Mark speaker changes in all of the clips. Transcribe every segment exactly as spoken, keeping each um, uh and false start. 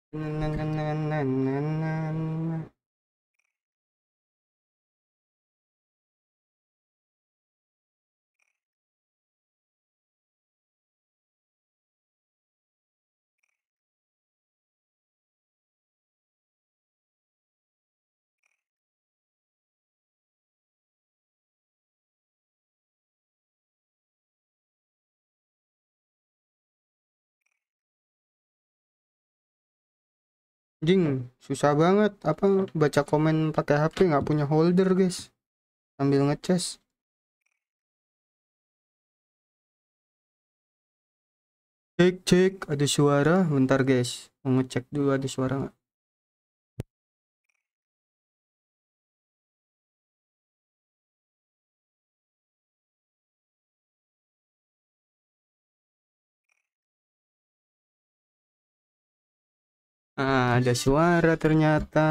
Speaker 1: Jing, susah banget apa baca komen pakai H P, nggak punya holder guys, sambil ngecas. Cek cek ada suara, bentar guys, mau ngecek dulu ada suara nggak. Ah, ada suara ternyata.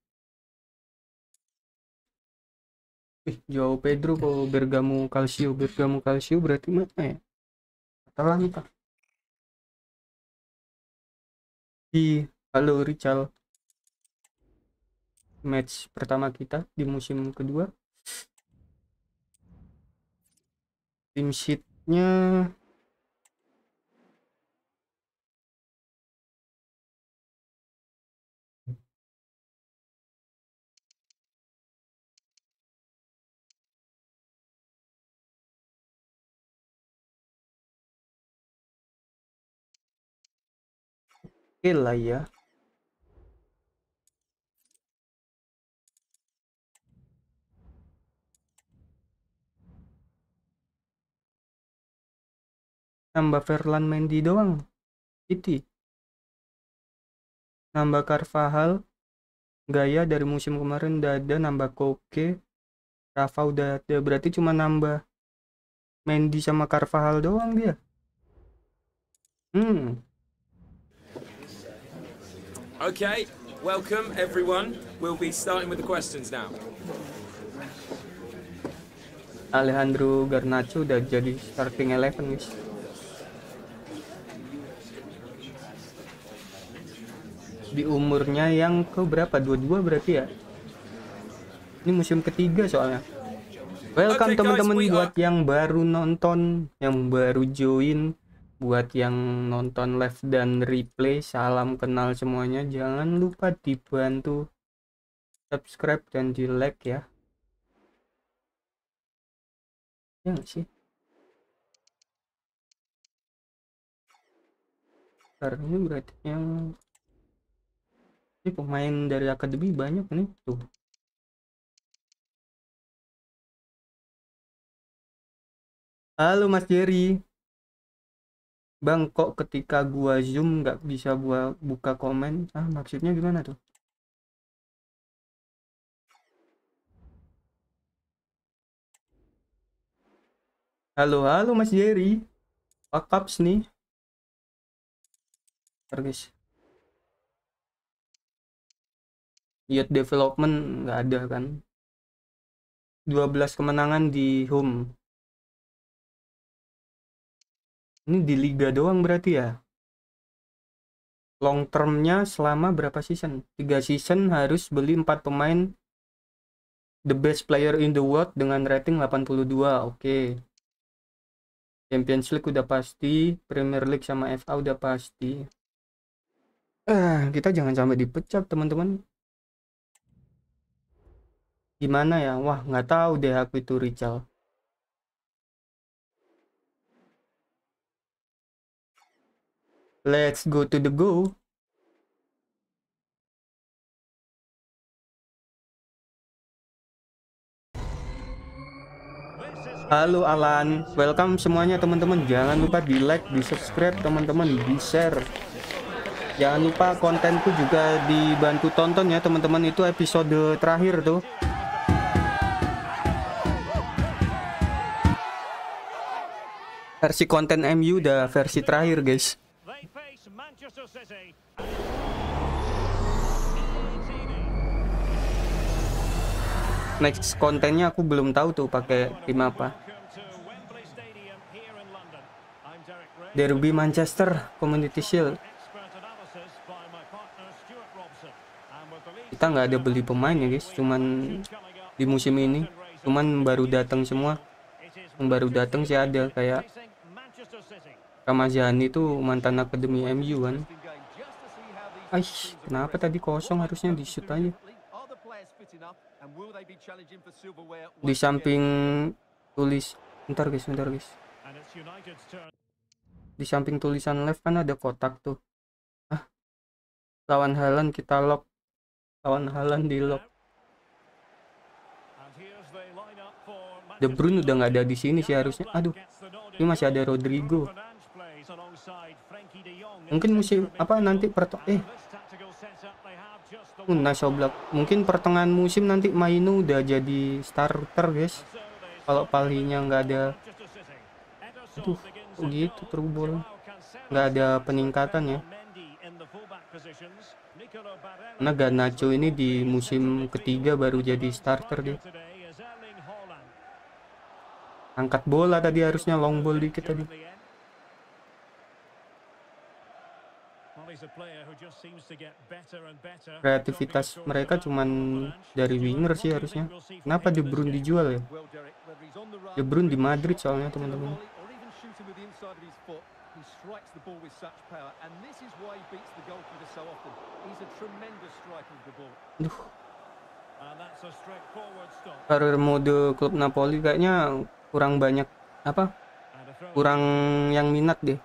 Speaker 1: Ih, Joao Pedro kok Bergamo Calcio, Bergamo Calcio berarti mana ya? Atalanta. Di halo Richal. Match pertama kita di musim kedua. Tim sheetnya oke lah ya. Nambah Ferland Mendy doang. Itu. Nambah Carvajal. Gaya dari musim kemarin udah ada, nambah Koke. Rafa udah ada, berarti cuma nambah Mendy sama Carvajal doang dia. Hmm.
Speaker 2: Okay, welcome everyone. We'll be starting with the questions now.
Speaker 1: Alejandro Garnacho udah jadi starting eleven guys. Di umurnya yang ke berapa? dua puluh dua berarti ya. Ini musim ketiga soalnya. Welcome
Speaker 2: Okay,
Speaker 1: teman-teman
Speaker 2: guys, we
Speaker 1: buat
Speaker 2: are-
Speaker 1: yang baru nonton, yang baru join, buat yang nonton live dan replay, salam kenal semuanya. Jangan lupa dibantu subscribe dan di like ya. Ya nggak sih? Karena ini berarti yang ini pemain dari akademi banyak nih tuh. Halo Mas Jerry. Bang, kok ketika gua zoom nggak bisa gua buka komen? Ah, maksudnya gimana tuh? Halo, halo Mas Jerry. Pakaps nih. Ntar guys. Youth development nggak ada kan? dua belas kemenangan di home. Ini di liga doang berarti ya? Long termnya selama berapa season? tiga season harus beli empat pemain the best player in the world dengan rating delapan puluh dua. Oke. Okay. Champions League udah pasti, Premier League sama F A udah pasti. Eh, kita jangan sampai dipecat teman-teman. Gimana ya? Wah, nggak tahu deh aku itu Richal. Let's go to the go. Halo Alan, welcome semuanya teman-teman. Jangan lupa di like, di subscribe teman-teman, di share. Jangan lupa kontenku juga dibantu tonton ya teman-teman. Itu episode terakhir tuh. Versi konten M U udah versi terakhir guys. Next kontennya aku belum tahu tuh pakai tim apa. Derby Manchester Community Shield. kita nggak ada beli pemain ya guys, cuman di musim ini cuman baru datang semua. Yang baru datang sih ada kayak Ramazani itu mantan akademi M U kan. Aish, kenapa tadi kosong, harusnya di shoot aja. Di samping tulis, bentar guys, bentar guys. Di samping tulisan left kan ada kotak tuh. Ah, lawan Haaland kita lock. Lawan Haaland di lock. De Bruyne udah nggak ada di sini sih harusnya. Aduh, ini masih ada Rodrigo. Mungkin musim apa nanti perto eh Nice Oblak. Mungkin pertengahan musim nanti Mainu udah jadi starter guys. Kalau Palhinya nggak ada. Aduh, gitu terubol. Nggak ada peningkatan ya. Karena Garnacho ini di musim ketiga baru jadi starter dia. Angkat bola tadi harusnya long ball dikit tadi. Kreativitas mereka cuman dari winger sih harusnya. Kenapa De Bruyne dijual ya? De Bruyne di Madrid soalnya teman-teman. Duh. Karir mode klub Napoli kayaknya kurang banyak apa? Kurang yang minat deh.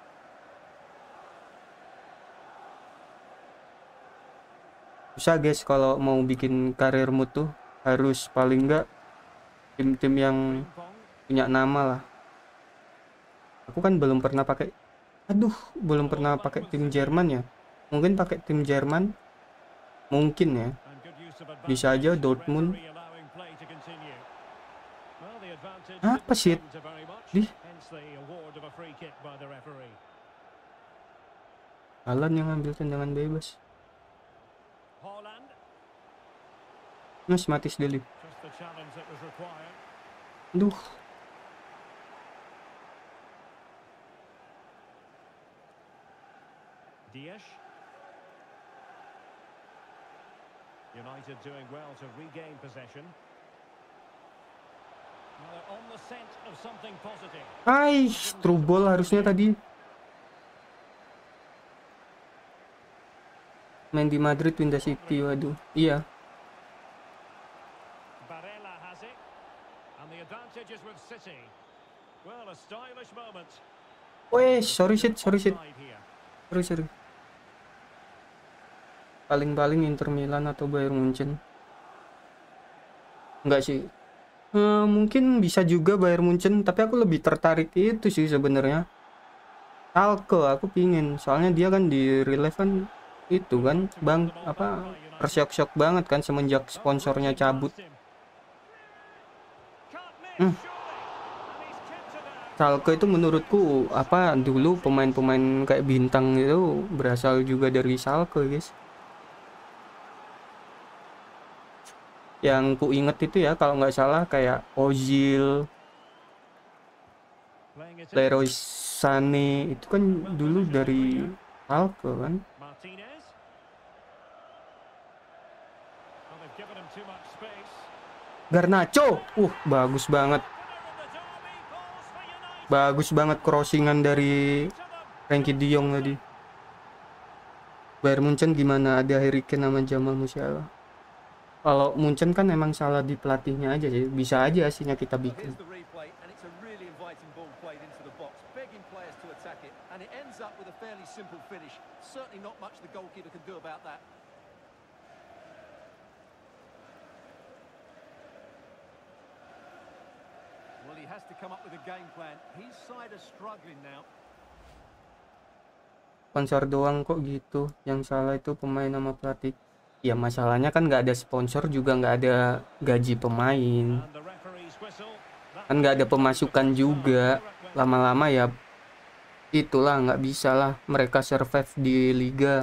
Speaker 1: Susah guys kalau mau bikin karir mode tuh, harus paling enggak tim-tim yang punya nama lah. Aku kan belum pernah pakai, aduh belum pernah pakai tim Jerman ya. Mungkin pakai tim Jerman mungkin ya, bisa aja Dortmund. Apa sih di Haaland yang ambil tendangan bebas. Mas Matis Deli. Duh. United doing well to regain possession. On the scent of something positive. Hai, through ball harusnya tadi. Main di Madrid pindah City, waduh. Iya. Weh, sorry shit, sorry shit. Sorry, sorry. Paling-paling Inter Milan atau Bayern Munchen. Enggak sih. Hmm, mungkin bisa juga Bayern Munchen, tapi aku lebih tertarik itu sih sebenarnya. Schalke, aku pingin. Soalnya dia kan di relief kan itu kan, bang, apa tersyok-syok banget kan semenjak sponsornya cabut. Hmm. Schalke itu menurutku apa dulu pemain-pemain kayak bintang itu berasal juga dari Schalke guys. Yang ku inget itu ya kalau nggak salah kayak Ozil, Leroy Sané itu kan dulu dari Schalke kan. Garnacho, uh bagus banget. Bagus banget crossingan dari Frenkie de Jong tadi. Bayern Munchen gimana, ada Harry Kane sama Jamal Musiala. Kalau Munchen kan emang salah di pelatihnya aja sih. Bisa aja hasilnya kita bikin. Sponsor doang kok gitu, yang salah itu pemain sama pelatih. Ya masalahnya kan nggak ada sponsor juga, nggak ada gaji pemain, kan nggak ada pemasukan juga. Lama-lama ya itulah, nggak bisa lah mereka survive di liga.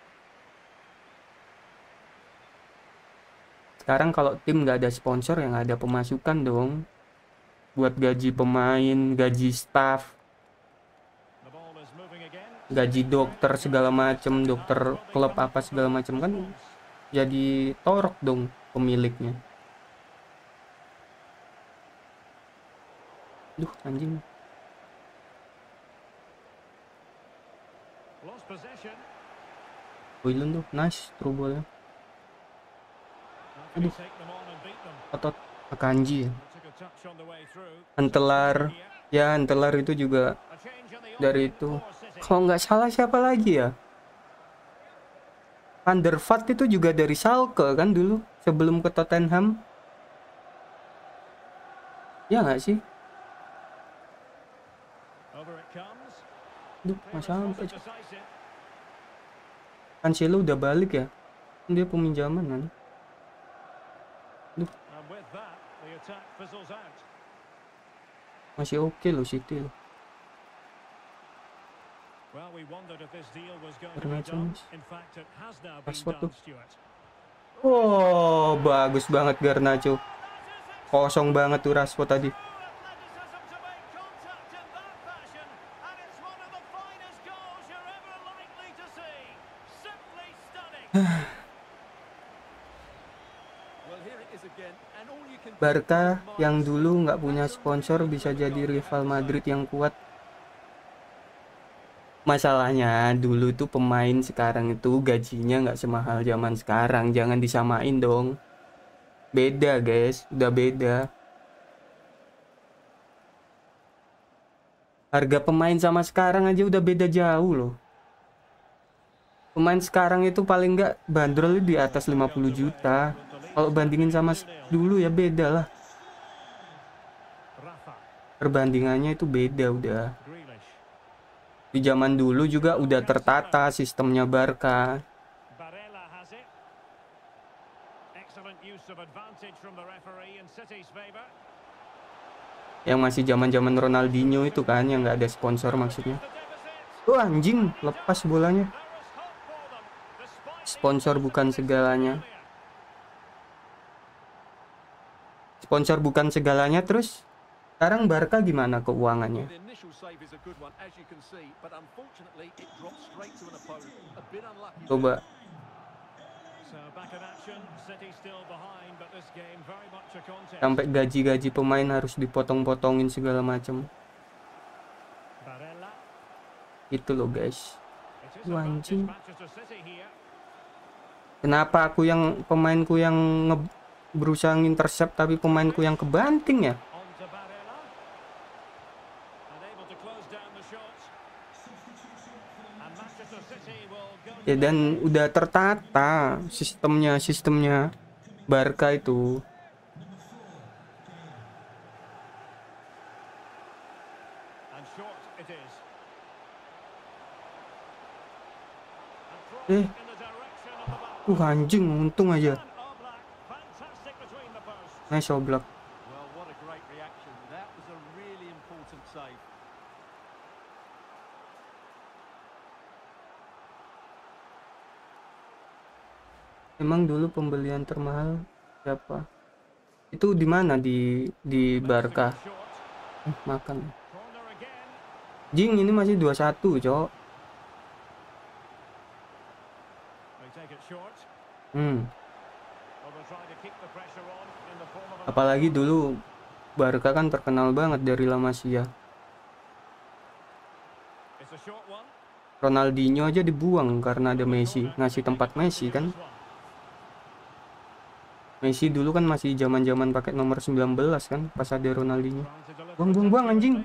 Speaker 1: Sekarang kalau tim nggak ada sponsor ya nggak ada pemasukan dong, buat gaji pemain, gaji staff, gaji dokter segala macem, dokter klub apa segala macem kan jadi torok dong pemiliknya. Duh anjing. Hoylund tuh nice through ball-nya. Aduh, otot Akanji ya. Antelar ya, Antelar itu juga dari itu. Kalau nggak salah siapa lagi ya, Van der Vaart itu juga dari Schalke kan dulu sebelum ke Tottenham. Ya nggak sih? Duh, nggak sampai. Cancelo udah balik ya? Dia peminjaman kan? Duh. Masih oke loh City loh. Garnacho Rashford tuh. Oh, bagus banget Garnacho. Kosong banget tuh Rashford tadi. Barca yang dulu nggak punya sponsor bisa jadi rival Madrid yang kuat. Masalahnya dulu tuh pemain sekarang itu gajinya nggak semahal zaman sekarang. Jangan disamain dong. Beda guys, udah beda. Harga pemain sama sekarang aja udah beda jauh loh. Pemain sekarang itu paling nggak bandrol di atas lima puluh juta. Kalau bandingin sama dulu ya beda lah. Perbandingannya itu beda udah. Di zaman dulu juga udah tertata sistemnya Barca. Yang masih zaman-zaman Ronaldinho itu kan, yang nggak ada sponsor maksudnya. Oh anjing, lepas bolanya. Sponsor bukan segalanya. Sponsor bukan segalanya. Terus sekarang Barca gimana keuangannya? Coba. Sampai gaji-gaji pemain harus dipotong-potongin segala macam. Itu loh guys. Anjing. Kenapa aku yang pemainku yang nge berusaha intercept tapi pemainku yang kebanting ya? Ya dan udah tertata sistemnya sistemnya Barca itu. Eh, uh anjing, untung aja. Nice oblak. Emang dulu pembelian termahal siapa? Itu di mana di di Barca? Eh, makan. Jing ini masih dua puluh satu, cok. Hmm. Apalagi dulu Barca kan terkenal banget dari La Masia. Ronaldinho aja dibuang karena ada Messi, ngasih tempat Messi kan. Messi dulu kan masih zaman-zaman pakai nomor sembilan belas kan, pas ada Ronaldinho. Buang-buang-buang anjing.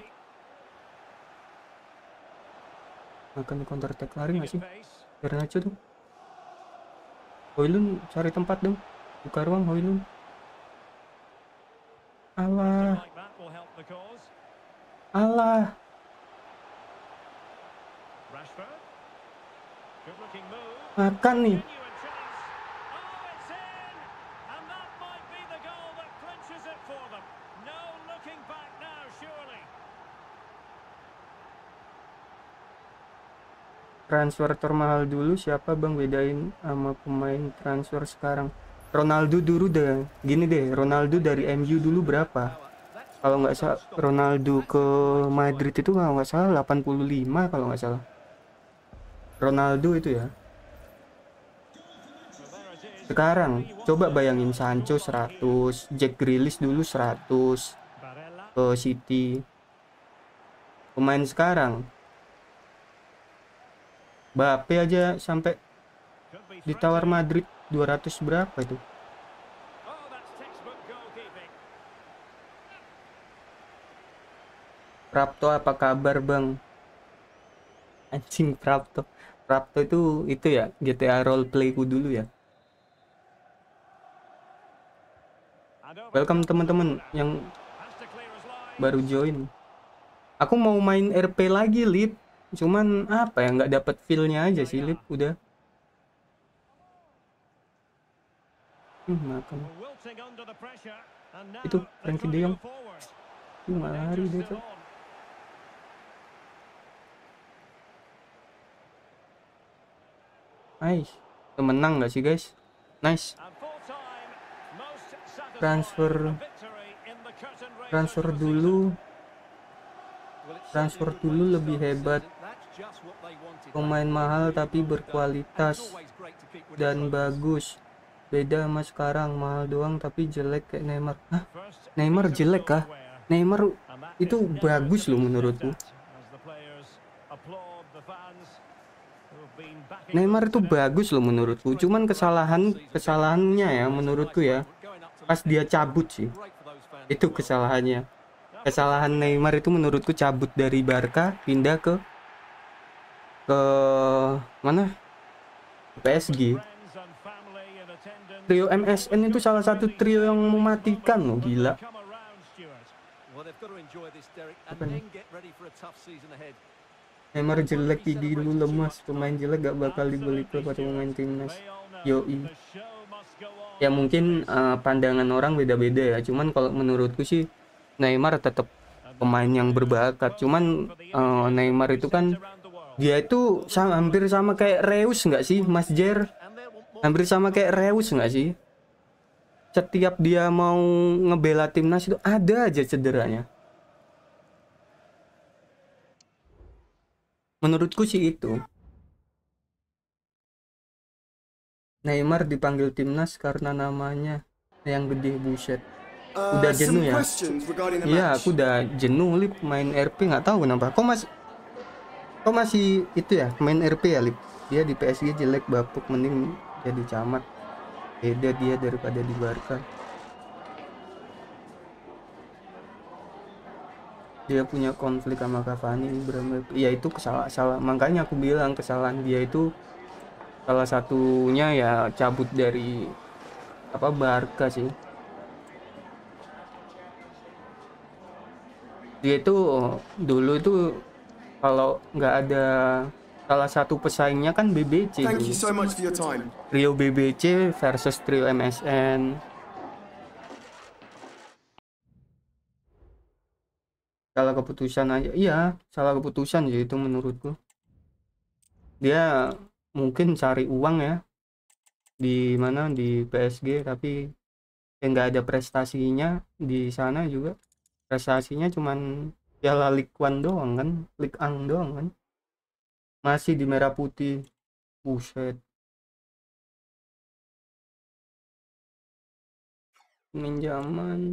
Speaker 1: Akan counter attack lari nggak sih? Garnacho tuh. Hoylund cari tempat dong. Buka ruang Hoylund. Alah. Alah. Makan nih. Transfer termahal dulu siapa bang, bedain sama pemain transfer sekarang? Ronaldo dulu deh, gini deh, Ronaldo dari M U dulu berapa? Kalau nggak salah Ronaldo ke Madrid itu kalau nggak salah delapan puluh lima kalau nggak salah. Ronaldo itu ya. Sekarang coba bayangin Sancho seratus, Jack Grealish dulu seratus ke City. Pemain sekarang Mbappe aja sampai ditawar Madrid dua ratus berapa itu. Prapto apa kabar bang? Anjing Prapto. Prapto itu itu ya G T A roleplayku dulu ya. Welcome teman-teman yang baru join. Aku mau main R P lagi Lip, cuman apa ya nggak dapet feel-nya aja sih Lip. Udah hmm, makan itu Frankie De Jong itu nggak lari dia tuh. Nice, menang nggak sih guys? Nice. Transfer transfer dulu transfer dulu lebih hebat. Pemain mahal tapi berkualitas dan bagus. Beda sama sekarang, mahal doang tapi jelek kayak Neymar. Hah? Neymar jelek kah? Neymar itu bagus loh menurutku. Neymar itu bagus loh menurutku. Cuman kesalahan kesalahannya ya menurutku ya pas dia cabut sih. Itu kesalahannya. Kesalahan Neymar itu menurutku cabut dari Barca pindah ke ke mana? P S G. Trio M S N itu salah satu trio yang mematikan loh, gila. Apa nih? Neymar jelek, Pidi dulu lemas, pemain jelek gak bakal dibeli klub atau pemain timnas. Yoi. Ya mungkin uh, pandangan orang beda-beda ya, cuman kalau menurutku sih Neymar tetap pemain yang berbakat. Cuman uh, Neymar itu kan dia itu sama, hampir sama kayak Reus nggak sih Mas Jer? Hampir sama kayak Reus nggak sih? Setiap dia mau ngebela timnas itu ada aja cederanya. Menurutku sih itu. Neymar dipanggil timnas karena namanya yang gede, buset. Udah jenuh ya? Iya, aku udah jenuh Lip main R P, nggak tahu kenapa. Kok masih kok masih itu ya main R P ya Lip? Dia di P S G jelek bapuk, mending jadi camat. Beda dia daripada di Barca. Dia punya konflik sama Cavani, ya itu kesalahan salah. Makanya aku bilang kesalahan dia itu salah satunya ya cabut dari apa Barca sih. Dia itu dulu itu kalau nggak ada salah satu pesaingnya kan B B C.
Speaker 3: Thank you so much for your time.
Speaker 1: Trio B B C versus trio M S N. Salah keputusan aja, iya salah keputusan sih itu menurutku. Dia mungkin cari uang ya di mana di P S G, tapi nggak ada prestasinya di sana juga. Prestasinya cuman Piala Ligue satu doang kan, Ligue satu doang kan, masih di merah putih. Buset, pinjaman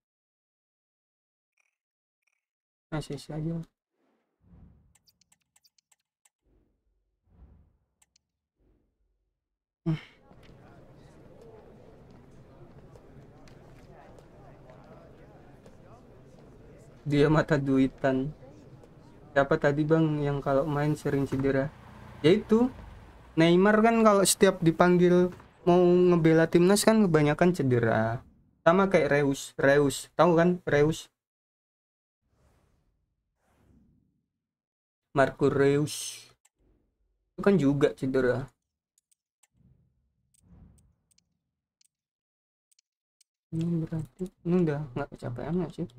Speaker 1: masih saja. Hmm. Dia mata duitan. Siapa tadi bang yang kalau main sering cedera? Yaitu Neymar kan kalau setiap dipanggil mau ngebela timnas kan kebanyakan cedera. Sama kayak Reus. Reus, tahu kan Reus? Marco Reus itu kan juga cedera. Ini berarti ini udah nggak kecapean nggak sih?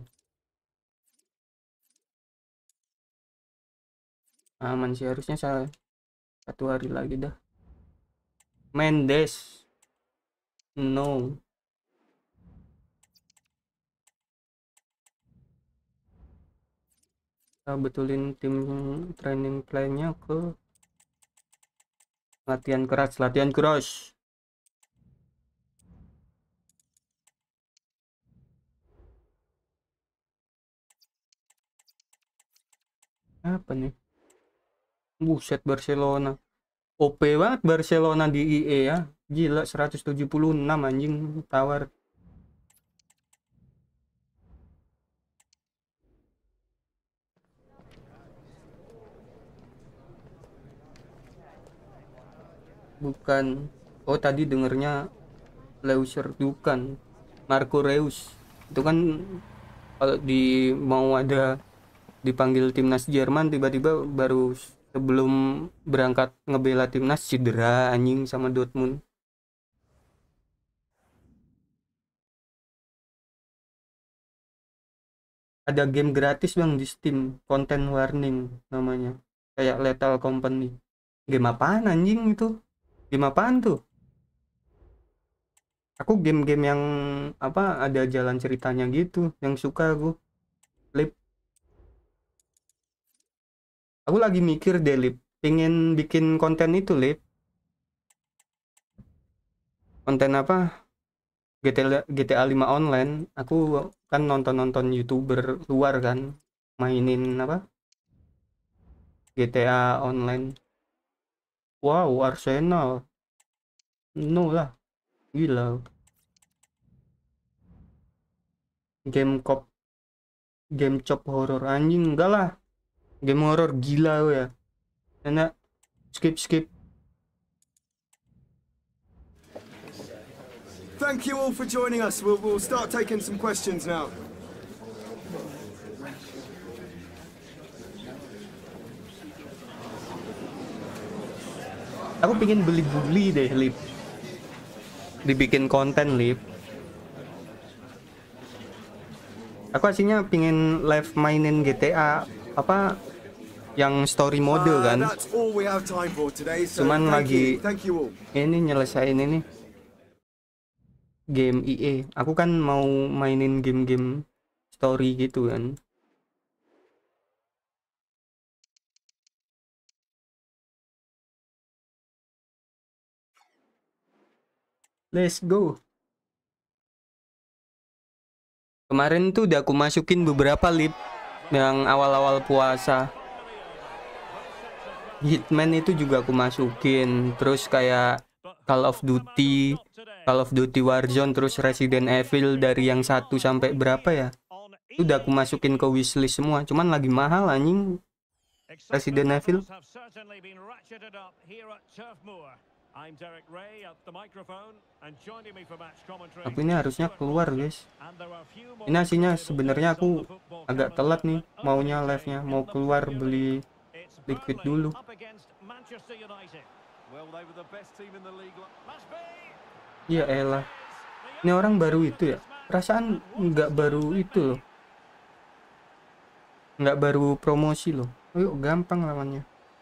Speaker 1: Aman sih harusnya, saya satu hari lagi dah. Mendes no. Kita betulin tim training plan-nya ke latihan keras, latihan keras. Apa nih? Buset, Barcelona. O P banget Barcelona di I E ya. Gila, seratus tujuh puluh enam anjing tawar. Bukan. Oh, tadi dengernya Leuser, bukan. Marco Reus. Itu kan kalau di mau ada dipanggil timnas Jerman, tiba-tiba baru sebelum berangkat ngebela timnas cedera anjing sama Dortmund. Ada game gratis bang di Steam, content warning namanya, kayak Lethal Company. Game apaan anjing itu? Game apaan tuh? Aku game-game yang apa ada jalan ceritanya gitu yang suka aku. Lip, aku lagi mikir deh Lip, pengen bikin konten itu Lip. Konten apa? G T A G T A lima online. Aku kan nonton-nonton YouTuber luar kan mainin apa? G T A online. Wow, Arsenal. No lah. Gila. Game cop, game cop horror anjing enggak lah. Game horror gila ya. Enak. Skip skip.
Speaker 3: Thank you all for joining us. We'll, we'll start taking some questions now.
Speaker 1: Aku pengen beli bully deh Lip, dibikin konten Lip. Aku aslinya pengen live mainin G T A apa yang story mode
Speaker 3: Uh,
Speaker 1: kan.
Speaker 3: that's all we have time for today. So
Speaker 1: Cuman
Speaker 3: thank
Speaker 1: lagi
Speaker 3: you. Thank you all.
Speaker 1: ini nyelesain ini game I E. Aku kan mau mainin game-game story gitu kan. Let's go. Kemarin tuh udah aku masukin beberapa Lip yang awal-awal puasa. Hitman itu juga aku masukin, terus kayak Call of Duty, Call of Duty Warzone, terus Resident Evil dari yang satu sampai berapa ya? Itu udah aku masukin ke wishlist semua, cuman lagi mahal anjing Resident Evil. Tapi ini harusnya keluar guys. Ini aslinya sebenarnya aku agak telat nih maunya live-nya, mau keluar beli liquid dulu. Ya elah, ini orang baru itu ya, perasaan nggak baru itu loh, nggak baru promosi loh. Ayo gampang lawannya.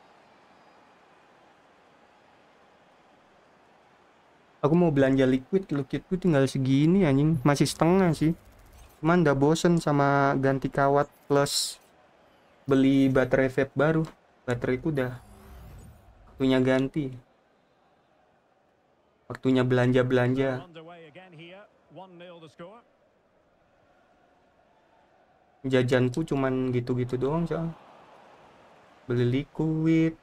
Speaker 1: Aku mau belanja liquid, liquidku tinggal segini anjing, masih setengah sih. Cuman udah bosen sama ganti kawat plus beli baterai vape baru. Bateraiku udah waktunya ganti. Waktunya belanja-belanja. Jajanku cuman gitu-gitu doang soal. Beli liquid.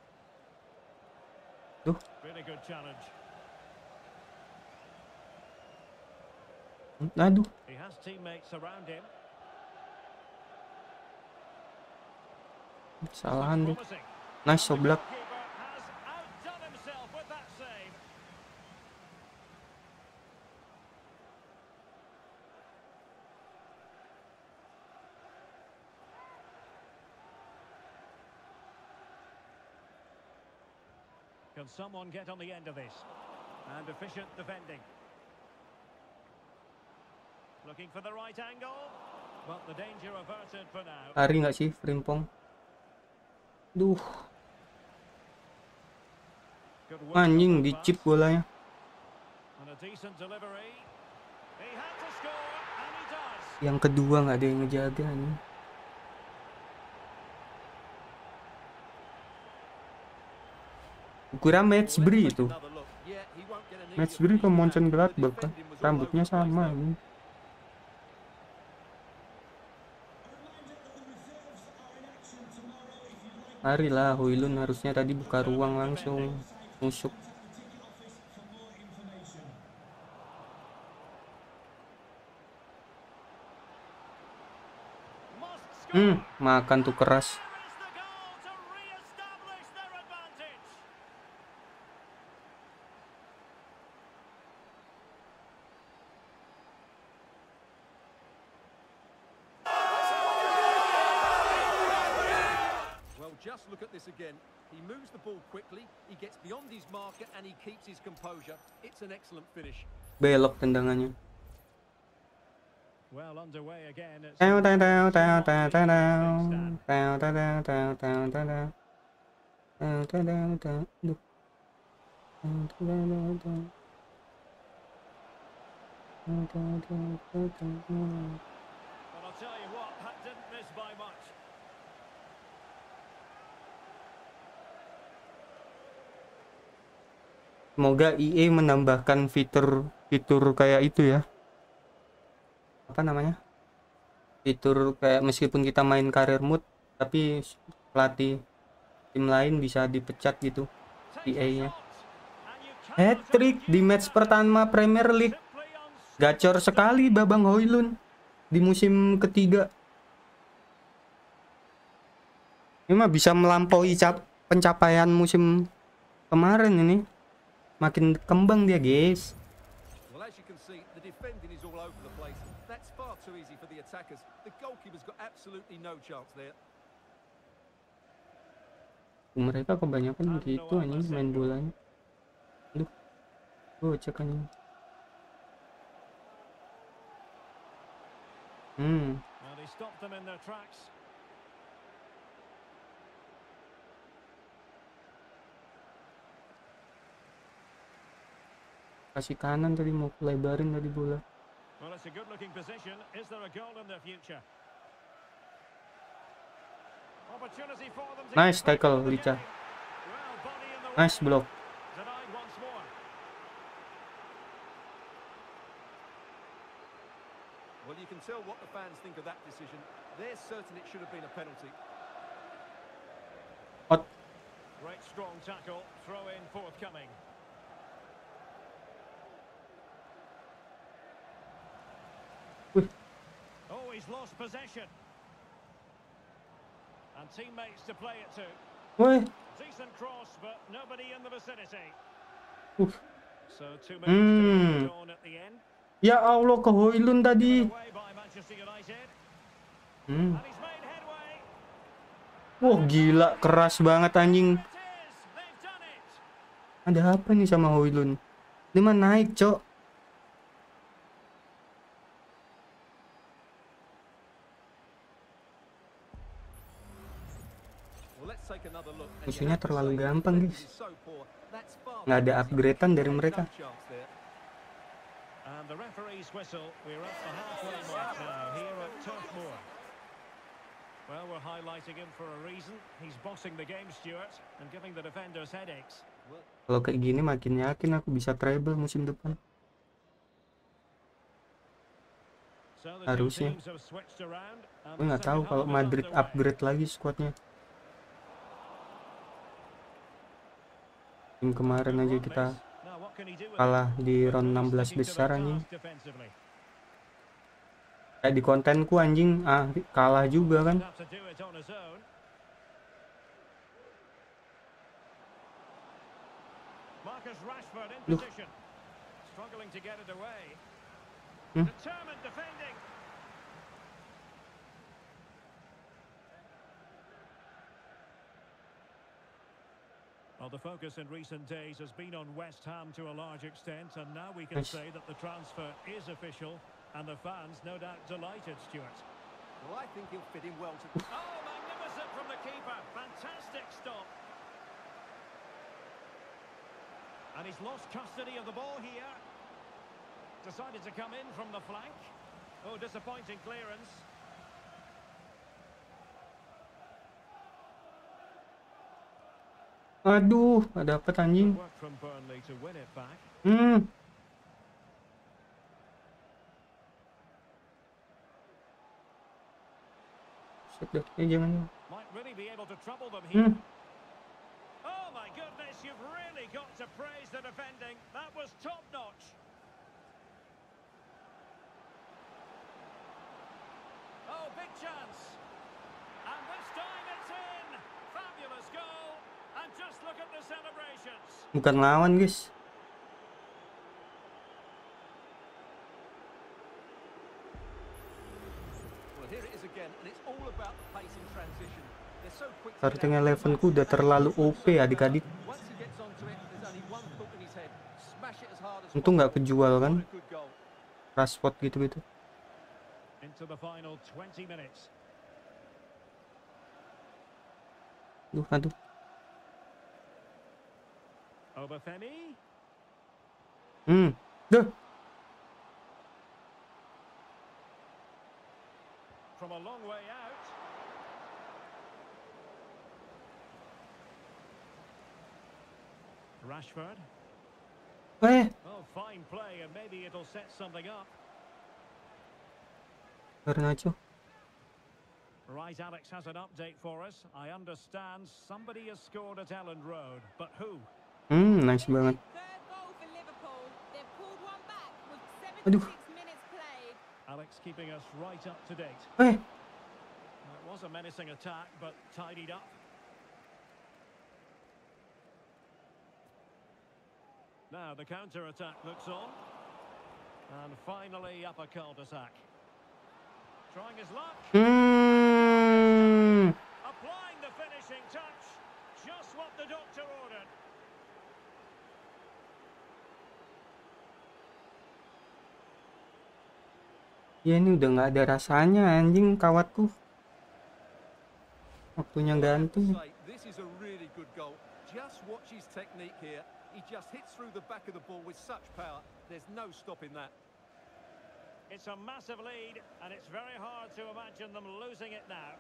Speaker 1: Tuh. Aduh. Salahan deh. Nice Oblak.
Speaker 4: Can someone get on the end of this? And efficient defending. Looking for the right angle, but the danger averted for now.
Speaker 1: Lari nggak sih Frimpong? Duh. Anjing di chip bolanya. Yang kedua nggak ada yang ngejaga nih. Kira Matchbury itu. Matchbury ke Mönchengladbach kan, rambutnya sama ini. Larilah, Hoylund harusnya tadi buka ruang langsung nusuk. Hmm, makan tuh keras.
Speaker 5: Just look at this again. He moves the ball quickly, he gets beyond his marker and he keeps his composure. It's an excellent finish.
Speaker 1: Belok tendangannya.
Speaker 4: Well underway again. It's
Speaker 1: Teo teo teo teo teo teo teo teo teo teo teo teo teo teo teo. Duh.
Speaker 4: Well, I'll tell you what, that didn't miss by much.
Speaker 1: Semoga E A menambahkan fitur-fitur kayak itu ya. Apa namanya? Fitur kayak meskipun kita main career mode tapi pelatih tim lain bisa dipecat gitu. E A-nya. Hat-trick di match pertama Premier League. Gacor sekali Babang Hoylund di musim ketiga. Ini mah bisa melampaui cap pencapaian musim kemarin ini. Makin kembang dia, guys.
Speaker 5: Well, as you can see, the defending is all over the place. That's far too easy for the attackers. The goalkeeper's got absolutely no chance there.
Speaker 1: Mereka kebanyakan gitu anjing main bolanya. Aduh. Bocah kan ini. Hmm.
Speaker 4: Well, they stopped them in their tracks.
Speaker 1: Kasih kanan tadi mau lebarin tadi bola.
Speaker 4: Well, it's a good looking position. Is there a goal in the future? Opportunity for them to
Speaker 1: Nice tackle Licha.
Speaker 4: Well, body in the
Speaker 1: Nice block.
Speaker 4: denied once more.
Speaker 5: Well, you can tell what the fans think of that decision. They're certain it should have been a penalty.
Speaker 1: Hot.
Speaker 4: Great strong tackle. Throw in forthcoming.
Speaker 1: Wih.
Speaker 4: Oh, he's lost possession. And teammates to play it to.
Speaker 1: Woi.
Speaker 4: Decent cross, but nobody in the vicinity.
Speaker 1: Uh.
Speaker 4: So two minutes
Speaker 1: Hmm.
Speaker 4: to go on at the end.
Speaker 1: Ya Allah ke Hoylund tadi.
Speaker 4: Away by Manchester United.
Speaker 1: Hmm.
Speaker 4: And he's made headway.
Speaker 1: Wah gila keras banget anjing.
Speaker 4: It is. They've done it.
Speaker 1: Ada apa nih sama Hoylund? Dia mah naik, Cok.
Speaker 5: Well, let's take another look. And you
Speaker 1: Musuhnya
Speaker 5: have to
Speaker 1: terlalu
Speaker 5: say,
Speaker 1: gampang,
Speaker 5: the
Speaker 1: guys.
Speaker 5: defense is so poor. That's far
Speaker 1: Nggak ada
Speaker 5: too easy.
Speaker 1: upgradean dari
Speaker 5: There's
Speaker 1: mereka.
Speaker 5: no chance there.
Speaker 4: And the referee's whistle. We're at the halfway mark now here at Turf Moor. Well, we're highlighting him for a reason. He's bossing the game, Stuart, and giving the defenders headaches.
Speaker 1: Kalau kayak gini makin yakin aku bisa treble musim depan.
Speaker 4: So the two
Speaker 1: Harusnya.
Speaker 4: teams have switched around. and
Speaker 1: Gue
Speaker 4: the
Speaker 1: nggak tahu
Speaker 4: second
Speaker 1: kalau
Speaker 4: half is
Speaker 1: Madrid
Speaker 4: underway.
Speaker 1: upgrade lagi skuadnya. Tim kemarin aja kita
Speaker 4: Now, what can he do with
Speaker 1: kalah
Speaker 4: it?
Speaker 1: di round
Speaker 4: Well,
Speaker 1: enam belas
Speaker 4: sticking to
Speaker 1: besar
Speaker 4: their
Speaker 1: anjing.
Speaker 4: task defensively.
Speaker 1: Kayak di kontenku anjing, ah kalah juga kan.
Speaker 4: Have to do it on his own. Marcus Rashford in
Speaker 1: Look.
Speaker 4: position. Struggling to get it away.
Speaker 1: Hmm.
Speaker 4: Determined defending. Well, the focus in recent days has been on West Ham to a large extent, and now we can
Speaker 1: Nice.
Speaker 4: say that the transfer is official, and the fans no doubt delighted, Stuart.
Speaker 5: Well, I think he'll fit in well to...
Speaker 4: Oh, magnificent from the keeper. Fantastic stop. And he's lost custody of the ball here. Decided to come in from the flank. Oh, disappointing clearance.
Speaker 1: Aduh, ada apa anjing?
Speaker 4: Good work from Burnley to win it back.
Speaker 1: Hmm. Set dah, eh jangan.
Speaker 4: Might really be able to trouble them
Speaker 1: Hmm.
Speaker 4: here. Oh my goodness, you've really got to praise the defending. That was top notch. Oh, big chance. And this time it's in. Fabulous goal. And just look at the celebrations.
Speaker 1: Bukan lawan, guys.
Speaker 5: Well, here it is again, and it's all about the pace in transition. They're so quick to
Speaker 1: Starting
Speaker 5: get out.
Speaker 1: eleven ku udah terlalu O P adik-adik.
Speaker 5: Once he gets onto it, there's only one thought in his head. Smash it as hard as
Speaker 1: Untung nggak
Speaker 5: possible.
Speaker 1: kejual kan,
Speaker 5: What a good goal.
Speaker 1: Rashford gitu-gitu.
Speaker 4: Into the final twenty minutes.
Speaker 1: Duh, aduh.
Speaker 4: Obafemi.
Speaker 1: Hmm. Duh.
Speaker 4: From a long way out. Rashford.
Speaker 1: Eh,
Speaker 4: Oh, fine play, and maybe it'll set something up.
Speaker 1: Garnacho.
Speaker 4: Right, Alex has an update for us. I understand somebody has scored at Elland Road, but who?
Speaker 1: Hmm, nice banget.
Speaker 6: Third goal for Liverpool. They've pulled one back with
Speaker 1: Aduh.
Speaker 6: seventy-six minutes played.
Speaker 4: Alex keeping us right up to date.
Speaker 1: Eh,
Speaker 4: It was a menacing attack, but tidied up. Now the counter-attack looks on. And finally up a cul-de-sac. Trying his luck.
Speaker 1: hmm.
Speaker 4: Applying the finishing touch. Just what the doctor ordered.
Speaker 1: Ya ini udah nggak ada rasanya anjing kawatku. Waktunya
Speaker 5: Well, I have to
Speaker 1: ganti.
Speaker 5: say, this is a really good goal. Just watch his technique here. He just hits through the back of the ball with such power. There's no stopping that.
Speaker 4: It's a massive lead, and it's very hard to imagine them losing it now.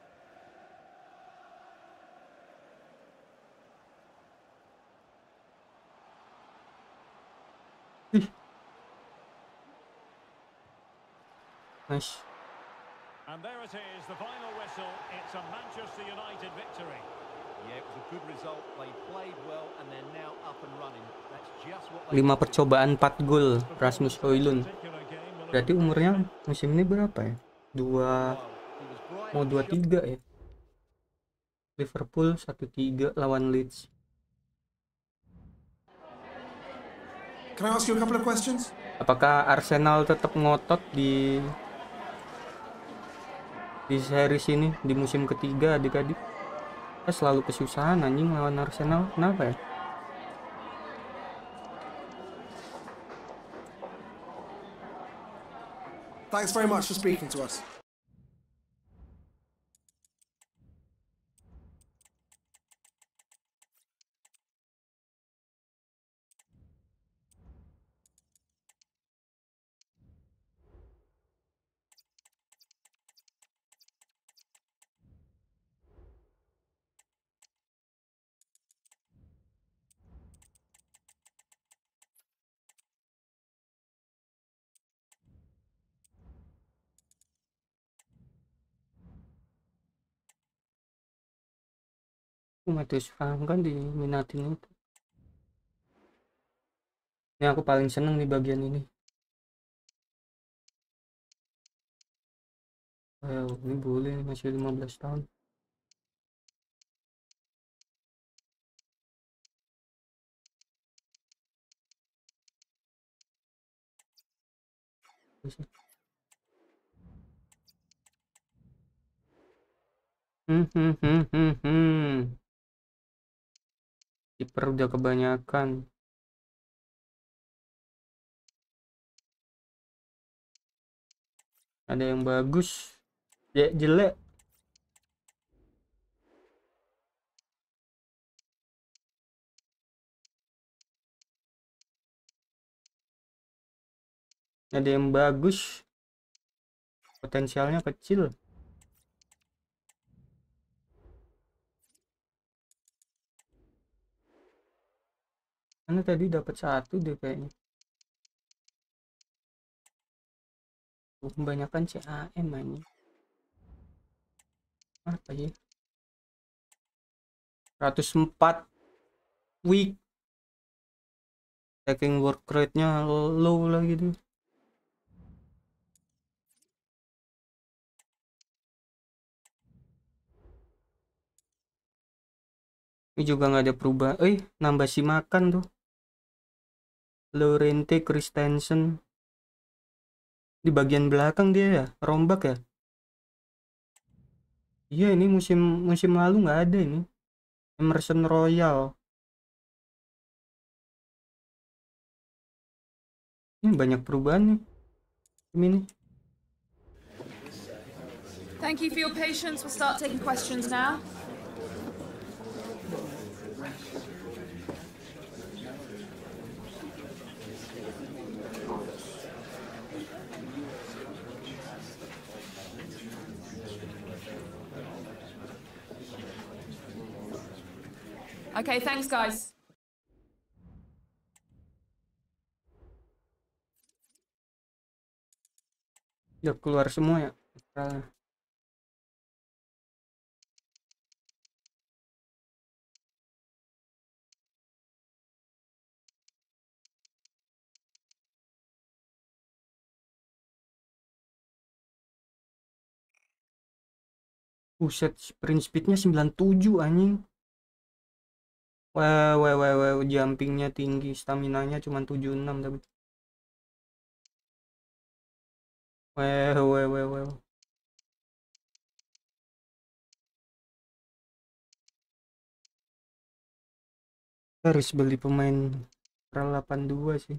Speaker 1: Nice.
Speaker 4: And there it is, the final whistle. It's a Manchester United victory.
Speaker 5: Yeah, it was a good result. They played well and they're now up and running. That's just what they
Speaker 1: lima
Speaker 5: wanted.
Speaker 1: percobaan empat gol Rasmus Højlund.
Speaker 4: Particular game will
Speaker 1: Berarti umurnya musim ini berapa ya? Dua,
Speaker 5: He was bright,
Speaker 1: mau dua
Speaker 5: shot-
Speaker 1: tiga ya. Liverpool satu tiga lawan Leeds.
Speaker 3: Can I ask you a couple of questions?
Speaker 1: Apakah Arsenal tetap ngotot di di series ini di musim ketiga adik-adik? Kita selalu kesusahan anjing lawan Arsenal. Kenapa ya?
Speaker 3: Thanks very much for speaking to us.
Speaker 1: Matius Frank kan diminatin itu. Ini aku paling seneng di bagian ini. Wow, ini boleh masih lima belas tahun. Hmm, hmm, hmm, hmm, hmm. Kiper udah kebanyakan. Ada yang bagus, ya jelek. Ada yang bagus, potensialnya kecil. Karena tadi dapat satu deh kayaknya. Kebanyakan C A M aja. Apa ya? seratus empat week. Taking work rate-nya low lah gitu. Ini juga nggak ada perubahan. Eh, nambah si makan tuh. Lorente Christensen. Di bagian belakang dia ya, rombak ya. Iya, ini musim musim lalu nggak ada ini. Emerson Royal. Ini banyak perubahan nih. Ini.
Speaker 6: Thank you for your patience. We'll start taking questions now. Okay, thanks, guys.
Speaker 1: Udah keluar semua ya. Nah, buset, sprint speednya sembilan puluh tujuh anjing. Wah, wah, wah, wah, jumpingnya tinggi, stamina-nya cuma tujuh puluh enam tapi. Wah, wah, wah, wah. Harus beli pemain delapan puluh dua sih.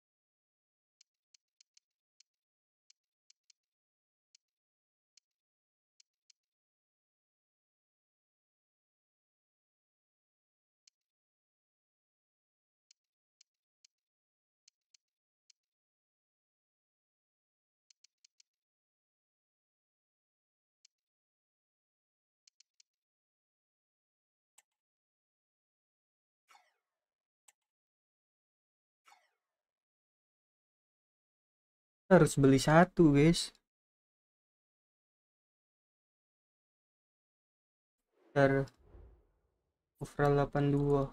Speaker 1: Harus beli satu, guys. Biar overall delapan puluh dua.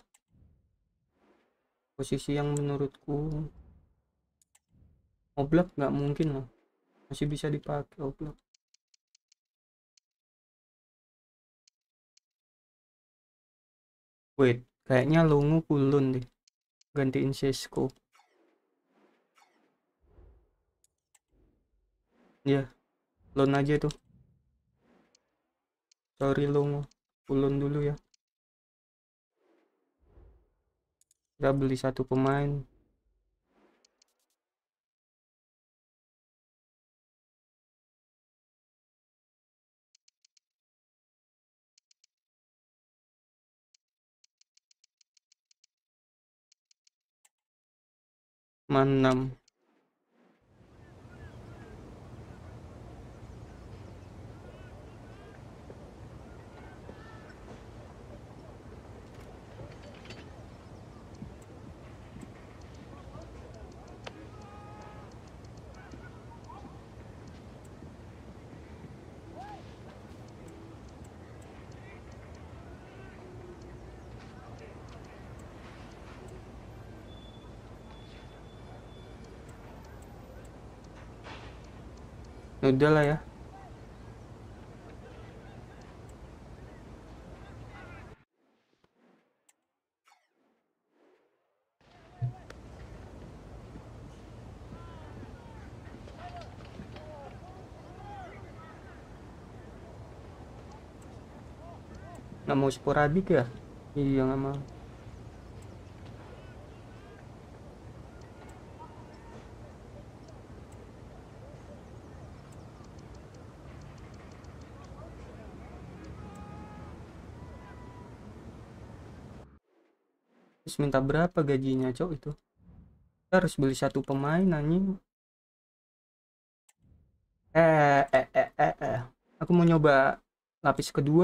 Speaker 1: Posisi yang menurutku Oblak nggak mungkin lah. Masih bisa dipakai Oblak. Wait, kayaknya Longu kulun deh. Gantiin Sesko. Ya, loan aja tuh. Sorry Longu, kulun dulu ya. Udah beli satu pemain. Manam. Udah lah ya. Nggak mau sporadik ya? Iya nggak mau. Terus minta berapa gajinya cok itu? Kita harus beli satu pemain anjing. Eh, eh, eh, eh, eh. Aku mau nyoba lapis kedua.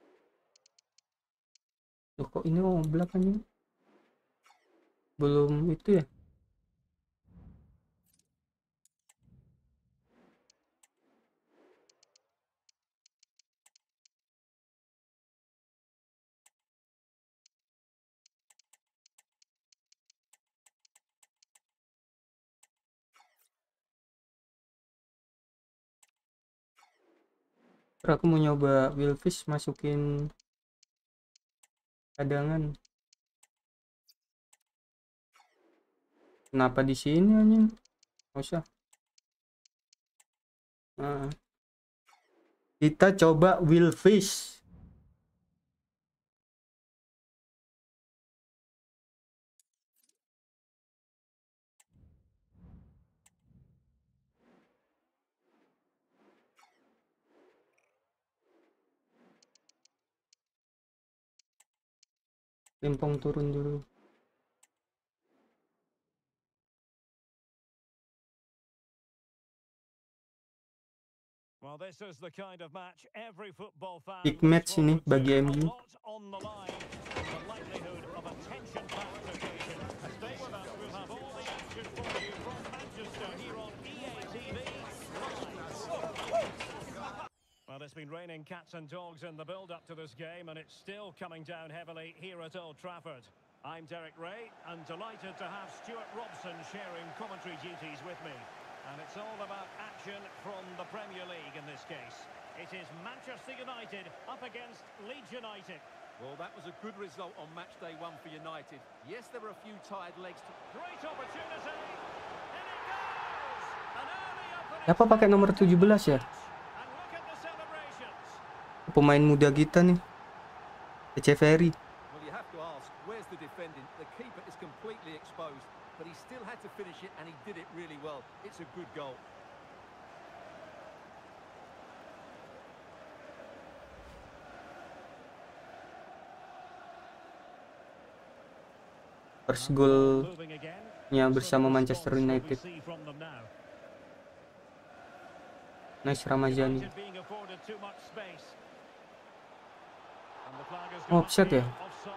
Speaker 1: Loh, kok ini Oblak anjing? Belum itu ya? Aku mau nyoba Wilfish masukin cadangan. Kenapa di sini anjing? Nggak usah. Nah, kita coba Wilfish. Limpong turun dulu.
Speaker 4: Well, this is the kind of match every football fan
Speaker 1: Big match ini
Speaker 4: looks
Speaker 1: bagi
Speaker 4: forward
Speaker 1: M U.
Speaker 4: to. A lot on the line. The likelihood of a tension-packed occasion. Stay with us. We'll have all the action for you from Manchester here on E A T V Live. Well, it's been raining cats and dogs in the build-up to this game, and it's still coming down heavily here at Old Trafford. I'm Derek Ray, and delighted to have Stuart Robson sharing commentary duties with me. And it's all about action from the Premier League in this case. It is Manchester United up against Leeds United.
Speaker 5: Well, that was a good result on match day one for United. Yes, there were a few tired legs. To...
Speaker 4: Great opportunity. In it goes. An early opening.
Speaker 1: Siapa pakai nomor tujuh belas ya?
Speaker 4: And look at the celebrations.
Speaker 1: Pemain muda kita nih. Echeverry.
Speaker 5: Well, you have to ask, where's the defending? The keeper is completely exposed, but he still had to finish it, and he did it really well. It's a good goal.
Speaker 1: First goal-nya bersama Manchester United. Nice Ramazani. Oh, offside ya?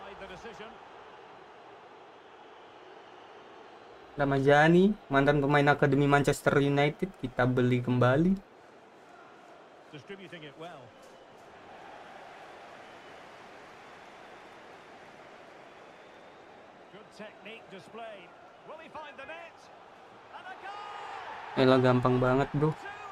Speaker 1: Ramazani, mantan pemain akademi Manchester United, kita beli kembali. Elah, gampang banget bro.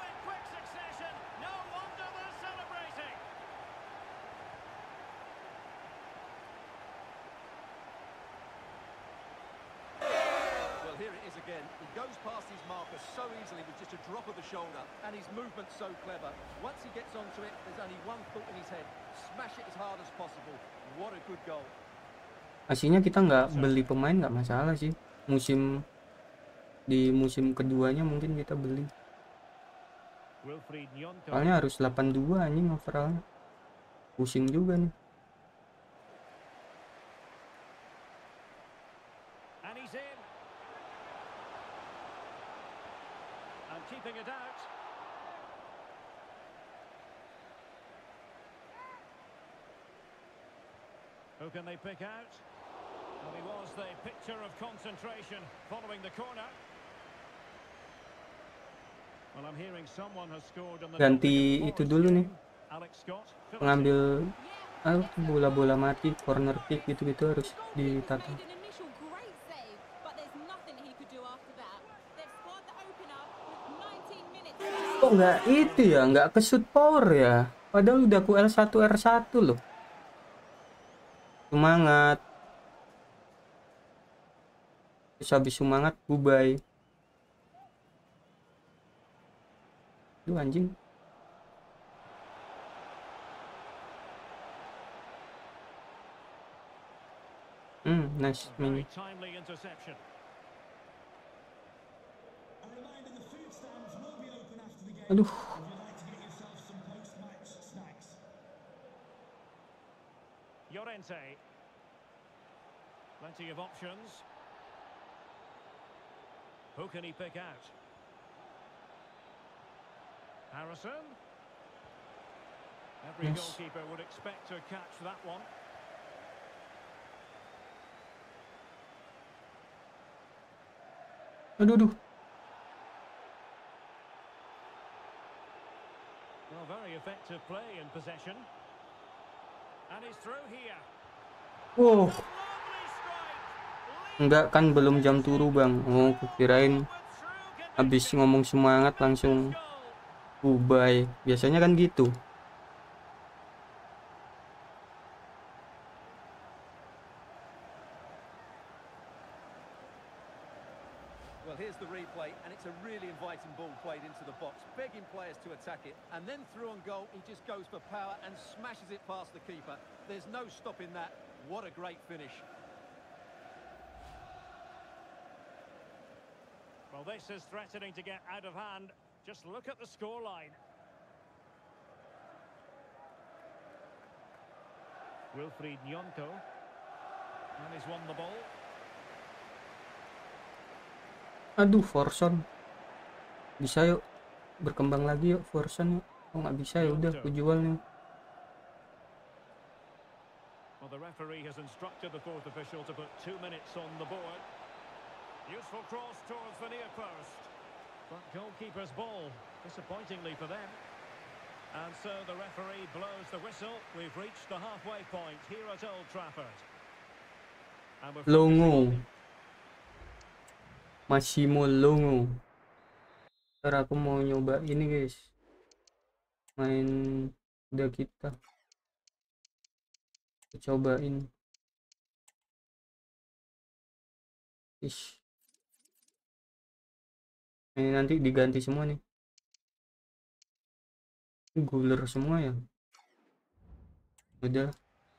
Speaker 5: So easily with just a drop of the shoulder, and his movement's so clever. Once he gets onto it, there's only one thought in his head: smash it as hard as possible. What a good goal.
Speaker 1: Aslinya kita nggak beli pemain nggak masalah sih. Musim di musim keduanya mungkin kita beli. Soalnya harus delapan puluh dua anjing overall. Pusing juga nih.
Speaker 4: Keeping it out. Who can they pick out? Well, he was the picture of concentration following the corner. Well, I'm hearing someone has scored on the
Speaker 1: ganti itu dulu nih. Pengambil ah, bola-bola mati, corner kick gitu-gitu harus ditata. Kok nggak itu ya, nggak ke shoot power ya, padahal udah ku L satu R satu loh. Semangat, terus habis semangat bubai. Lu anjing. Hmm, nice mini. Aduh.
Speaker 4: Llorente. Plenty of options. Who can he pick out? Harrison. Every
Speaker 1: Yes.
Speaker 4: goalkeeper would expect to catch that one.
Speaker 1: Aduh, aduh.
Speaker 4: Well, very effective play in possession. And he's through here.
Speaker 1: Wow. Enggak kan, belum jam turu bang. Oh, kirain habis ngomong semangat langsung bubai. Biasanya kan gitu.
Speaker 5: begging players to attack it, and then through on goal, he just goes for power and smashes it past the keeper. There's no stopping that. What a great finish.
Speaker 4: Well, this is threatening to get out of hand. Just look at the scoreline. Wilfried Nyonto. And he's won the ball.
Speaker 1: Aduh, Forson. Bisa yuk. Berkembang lagi yuk, Forson yuk. Oh, nggak bisa ya udah, aku jual nih.
Speaker 4: Well, the referee has instructed the fourth official to put two minutes on the board. Useful cross towards the near post. But goalkeeper's ball, disappointingly for them. And so the referee blows the whistle. We've reached the halfway point here at Old Trafford.
Speaker 1: Longo. Massimo Longo. Ntar aku mau nyoba ini guys. Main udah kita. Cobain. Ish. Ini nanti diganti semua nih. Guler semua ya. Udah.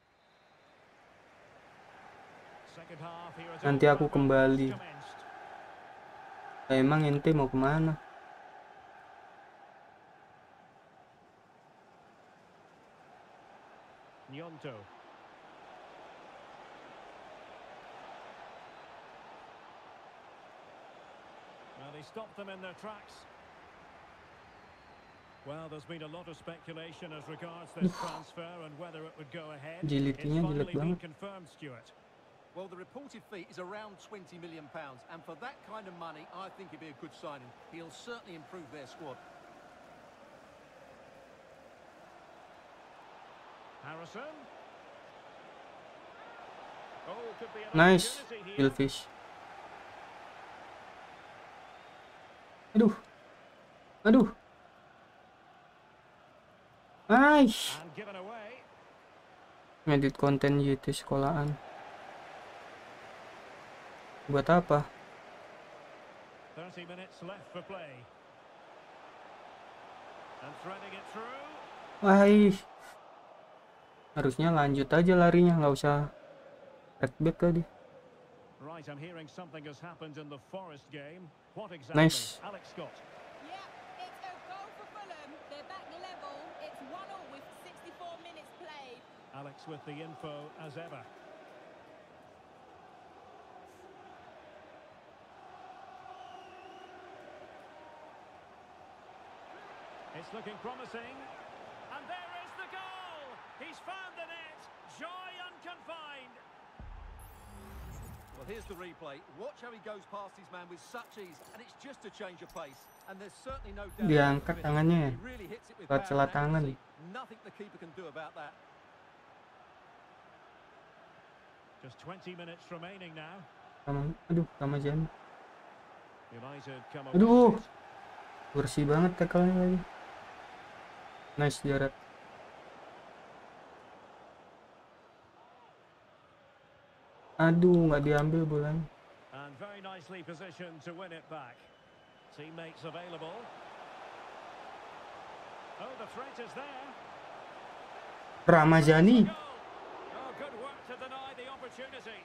Speaker 1: Nanti aku kembali. Nah, emang ente mau kemana?
Speaker 4: Nyonto. Well, they stopped them in their tracks. Well, there's been a lot of speculation as regards this transfer and whether it would go ahead. It's finally been confirmed, Stuart.
Speaker 5: Well, the reported fee is around twenty million pounds, and for that kind of money, I think it'd be a good signing. He'll certainly improve their squad.
Speaker 4: Harrison. Oh, could be an
Speaker 1: Nice,
Speaker 4: opportunity here.
Speaker 1: Gilfish. Aduh. Aduh. Nice.
Speaker 4: And given away.
Speaker 1: Ngedit konten Y T sekolahan. Buat apa?
Speaker 4: thirty minutes left for play. And threading it through.
Speaker 1: Wah, harusnya lanjut aja larinya, nggak usah back tadi.
Speaker 4: Right, I'm hearing something has happened in the Forest game. What exactly?
Speaker 1: Nice.
Speaker 4: Alex Scott.
Speaker 6: Yeah, it's a goal for Fulham. They're back level. It's one all with sixty-four minutes played.
Speaker 4: Alex with the info as ever. It's looking promising. And there is the goal! He's found the net. Joy unconfined.
Speaker 5: Well, here's the replay. Watch how he goes past his man with such ease, and it's just a change of pace. And there's certainly no doubt.
Speaker 1: Diangkat tangannya.
Speaker 5: He really hits it with
Speaker 1: Lewat
Speaker 5: power
Speaker 1: celah
Speaker 5: and
Speaker 1: tangan.
Speaker 5: accuracy. Nothing the keeper can do about that.
Speaker 4: Just twenty minutes remaining now.
Speaker 1: Sama, aduh, sama Jan.
Speaker 4: United come
Speaker 1: Aduh.
Speaker 4: away.
Speaker 1: Bersih banget tackle-nya lagi. Nice, Jared. Aduh, nggak diambil bolanya.
Speaker 4: And very nicely positioned to win it back. Teammates available. Oh, the threat is there.
Speaker 1: Ramazani.
Speaker 4: Oh, good work to deny the opportunity.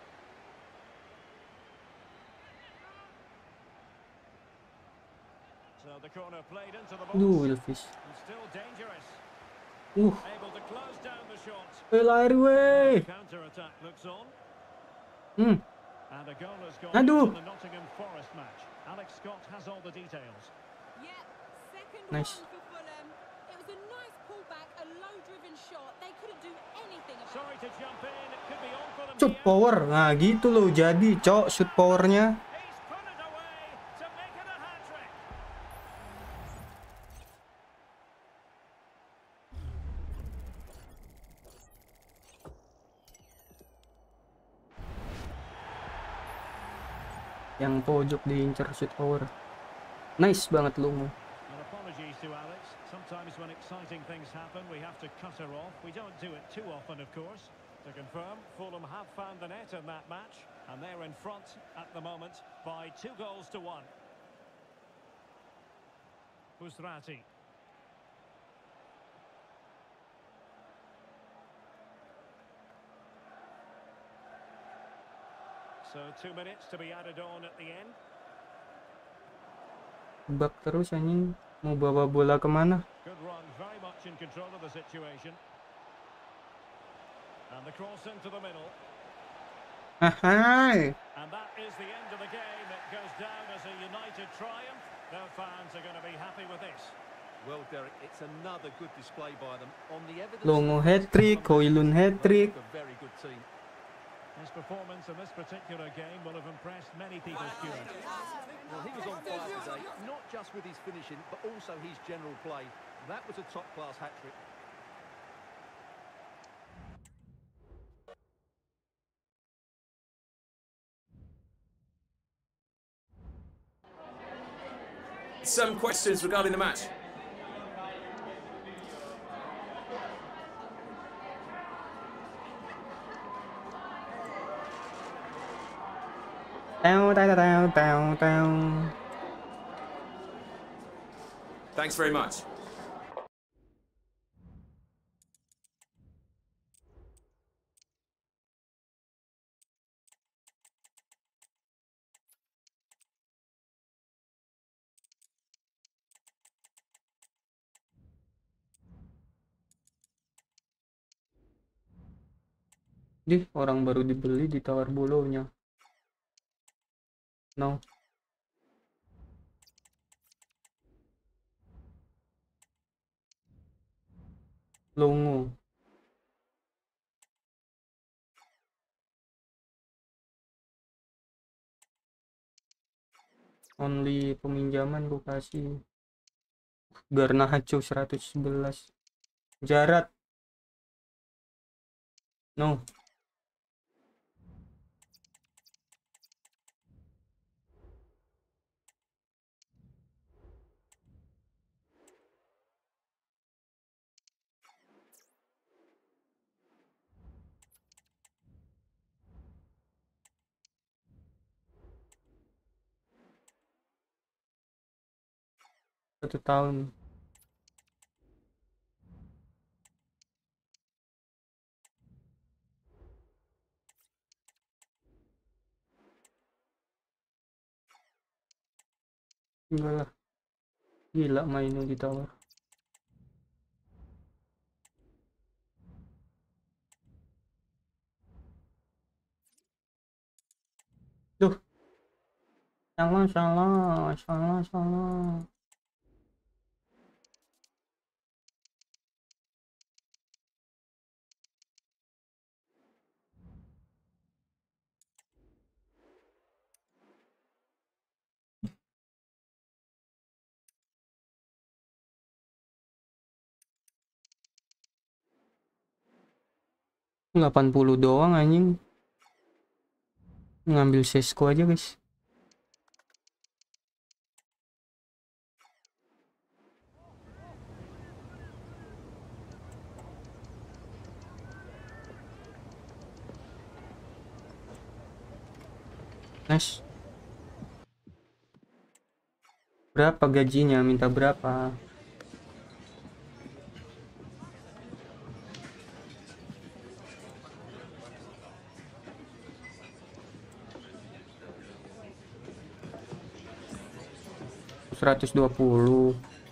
Speaker 4: So the corner played into the box.
Speaker 1: Aduh, Wilfish.
Speaker 4: And still dangerous.
Speaker 1: Uh,
Speaker 4: Able to close down the shot.
Speaker 1: weh, lari weh.
Speaker 4: Counter attack looks on.
Speaker 1: Hmm.
Speaker 4: And a goal has gone
Speaker 1: Aduh.
Speaker 4: in the Nottingham Forest match. Alex Scott has all the details.
Speaker 6: Yeah, second
Speaker 1: Nice.
Speaker 6: one for Fulham. It was a nice pullback, a low-driven shot. They couldn't do anything about
Speaker 4: Sorry to jump in. It could be on for them
Speaker 1: Shoot
Speaker 4: here.
Speaker 1: power. Nah, gitu loh jadi, cok, shoot powernya.
Speaker 4: He's put it away to make it a hat-trick.
Speaker 1: Yang pojok diincar shoot power. Nice banget lu.
Speaker 4: And apologies to Alex. Sometimes when exciting things happen, we have to cut her off. We don't do it too often, of course. To confirm, Fulham have found the net in that match, and they're in front at the moment by two goals to one. Busrati. So two minutes to be added on at the end.
Speaker 1: Bak terus anjing, mau bawa bola kemana?
Speaker 4: Good run, very much in control of the situation. And the cross into the middle.
Speaker 1: Hai.
Speaker 4: And that is the end of the game. It goes down as a united triumph. Their fans are going to be happy with this.
Speaker 5: Well, Derek, it's another good display by them. On the evidence,
Speaker 1: Longo hat-trick, Højlund hat-trick.
Speaker 5: a very good team.
Speaker 4: His performance in this particular game will have impressed many people, Stuart.
Speaker 5: Well, he was on fire today, not just with his finishing, but also his general play. That was a top-class hat-trick.
Speaker 2: Some questions regarding the match.
Speaker 1: Tao tao tao tao tao.
Speaker 2: Thanks very much.
Speaker 1: Dih, orang baru dibeli ditawar bolonya. No. Longo. Only peminjaman gue kasih. Garnacho seratus sebelas. Jarat. No. Satu tahun. Enggak lah. Gila mainnya ditawar. Duh. Salah, salah, salah, salah. delapan puluh doang anjing. Ngambil Sesko aja, guys. Nice. Berapa gajinya? Minta berapa? seratus dua puluh.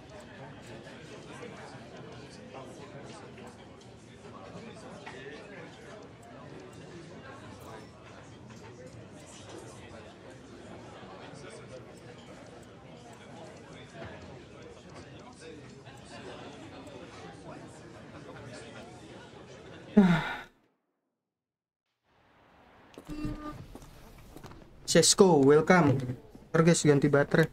Speaker 1: Sesko, welcome. Ntar guys, ganti baterai.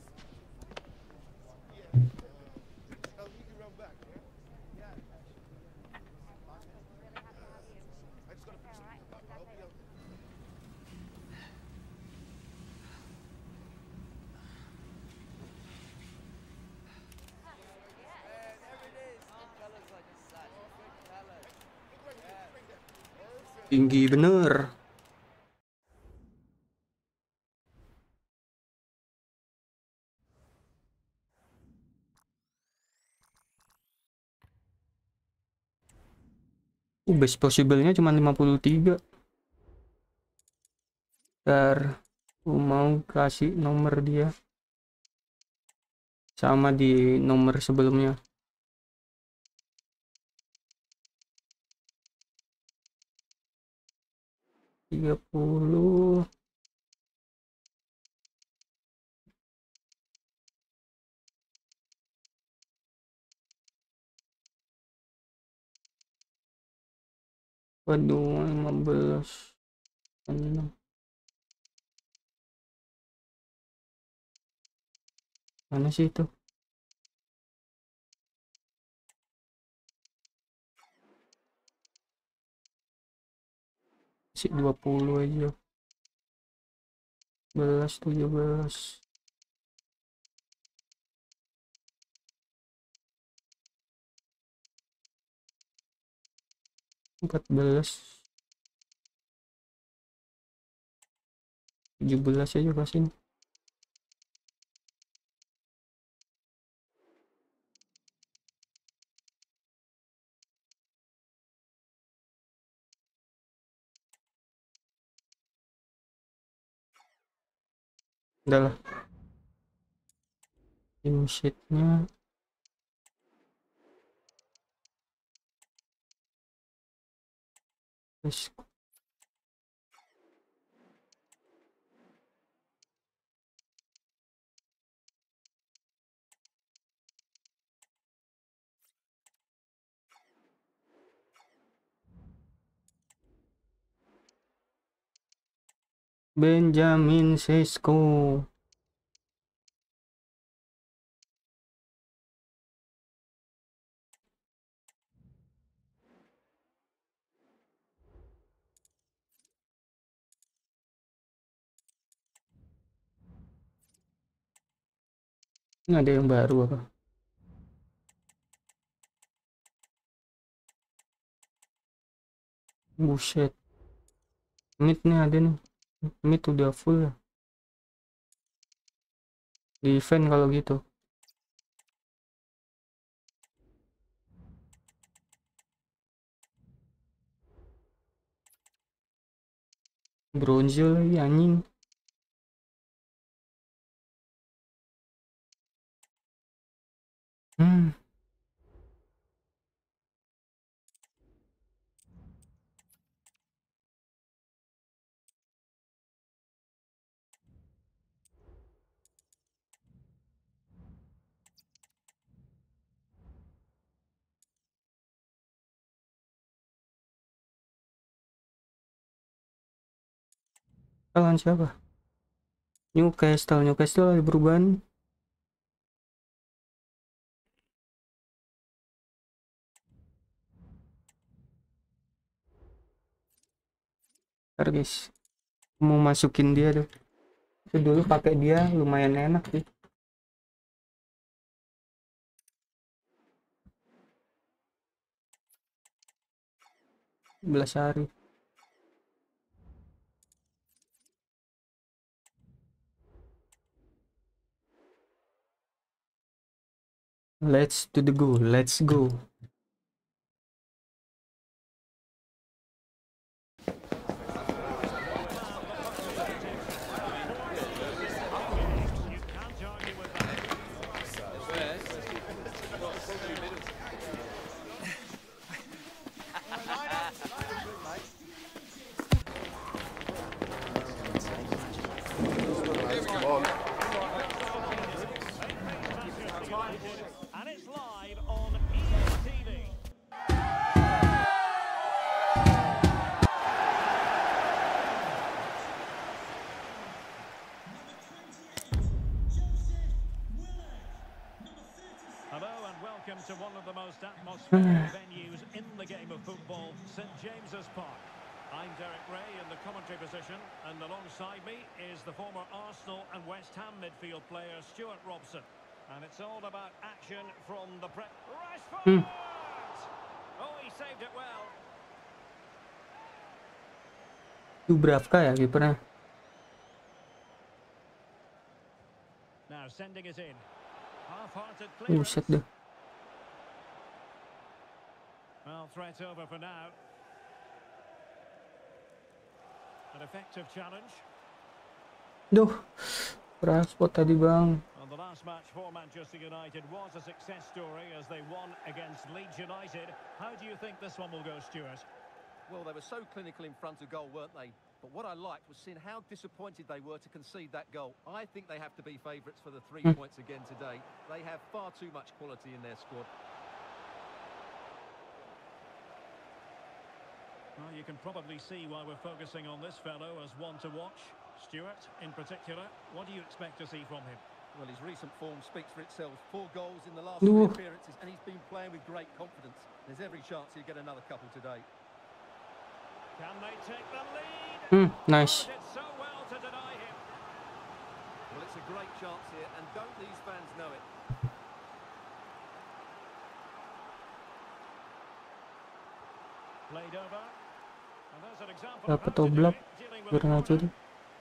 Speaker 1: Tinggi bener. Uh, best possible-nya cuma lima puluh tiga. Ntar aku mau kasih nomor dia sama di nomor sebelumnya. tiga puluh. Waduh, lima belas. Mana sih itu? Si dua puluh aja. sebelas, tujuh belas. empat belas. tujuh belas aja kasihin. Udah lah. Tim sheetnya terus Benjamin Sesko. Ini ada yang baru apa? Buset. Mid nih ada nih. Mid udah full ya. Di event kalau gitu. Bronze lagi anjing. Hmm. Kalian siapa? Newcastle, Newcastle ada perubahan. Ntar guys, mau masukin dia tuh. Itu dulu pakai dia lumayan enak sih. sebelas hari. Let's to the goal. Let's go.
Speaker 4: And it's live on E A T V. Hello and welcome to one of the most atmospheric venues in the game of football, St James's Park. I'm Derek Ray in the commentary position, and alongside me is the former Arsenal and West Ham midfield player Stuart Robson. And it's all about action from the pre... Rashford!
Speaker 1: Hmm.
Speaker 4: Oh, he saved it well.
Speaker 1: Dubravka ya kipernya.
Speaker 4: Now sending it in. Half-hearted
Speaker 1: Buset
Speaker 4: clearance.
Speaker 1: dah.
Speaker 4: Well, threat over for now. An effective challenge.
Speaker 1: Duh, Rashford tadi bang.
Speaker 4: Well, the last match for Manchester United was a success story as they won against Leeds United. How do you think this one will go, Stuart?
Speaker 5: Well, they were so clinical in front of goal, weren't they? But what I liked was seeing how disappointed they were to concede that goal. I think they have to be favourites for the three
Speaker 1: Hmm.
Speaker 5: points again today. They have far too much quality in their squad.
Speaker 4: Well, you can probably see why we're focusing on this fellow as one to watch. Stuart, in particular, what do you expect to see from him?
Speaker 5: Well, his recent form speaks for itself. Four goals in the last
Speaker 1: Ooh.
Speaker 5: three appearances, and he's been playing with great confidence. There's every chance he'll get another couple today.
Speaker 4: Can they take the lead?
Speaker 1: Hmm, nice.
Speaker 4: Oh, did so well to deny him.
Speaker 5: Well, it's a great chance here, and don't these fans know it?
Speaker 4: Played over. And there's an example of
Speaker 1: Dapat
Speaker 4: how to do
Speaker 1: oblak.
Speaker 4: it, dealing with
Speaker 1: Biarin
Speaker 4: the
Speaker 1: aja
Speaker 4: corner.
Speaker 1: deh.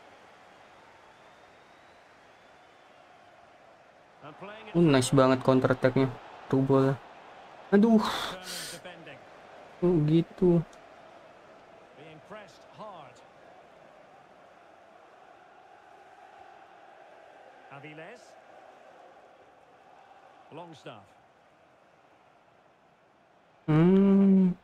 Speaker 4: And playing it
Speaker 1: Uh, nice banget counter attack-nya. Tuh bola. Aduh,
Speaker 4: determined defending.
Speaker 1: oh, gitu.
Speaker 4: Being pressed hard. Aviles. Longstaff.
Speaker 1: Hmm.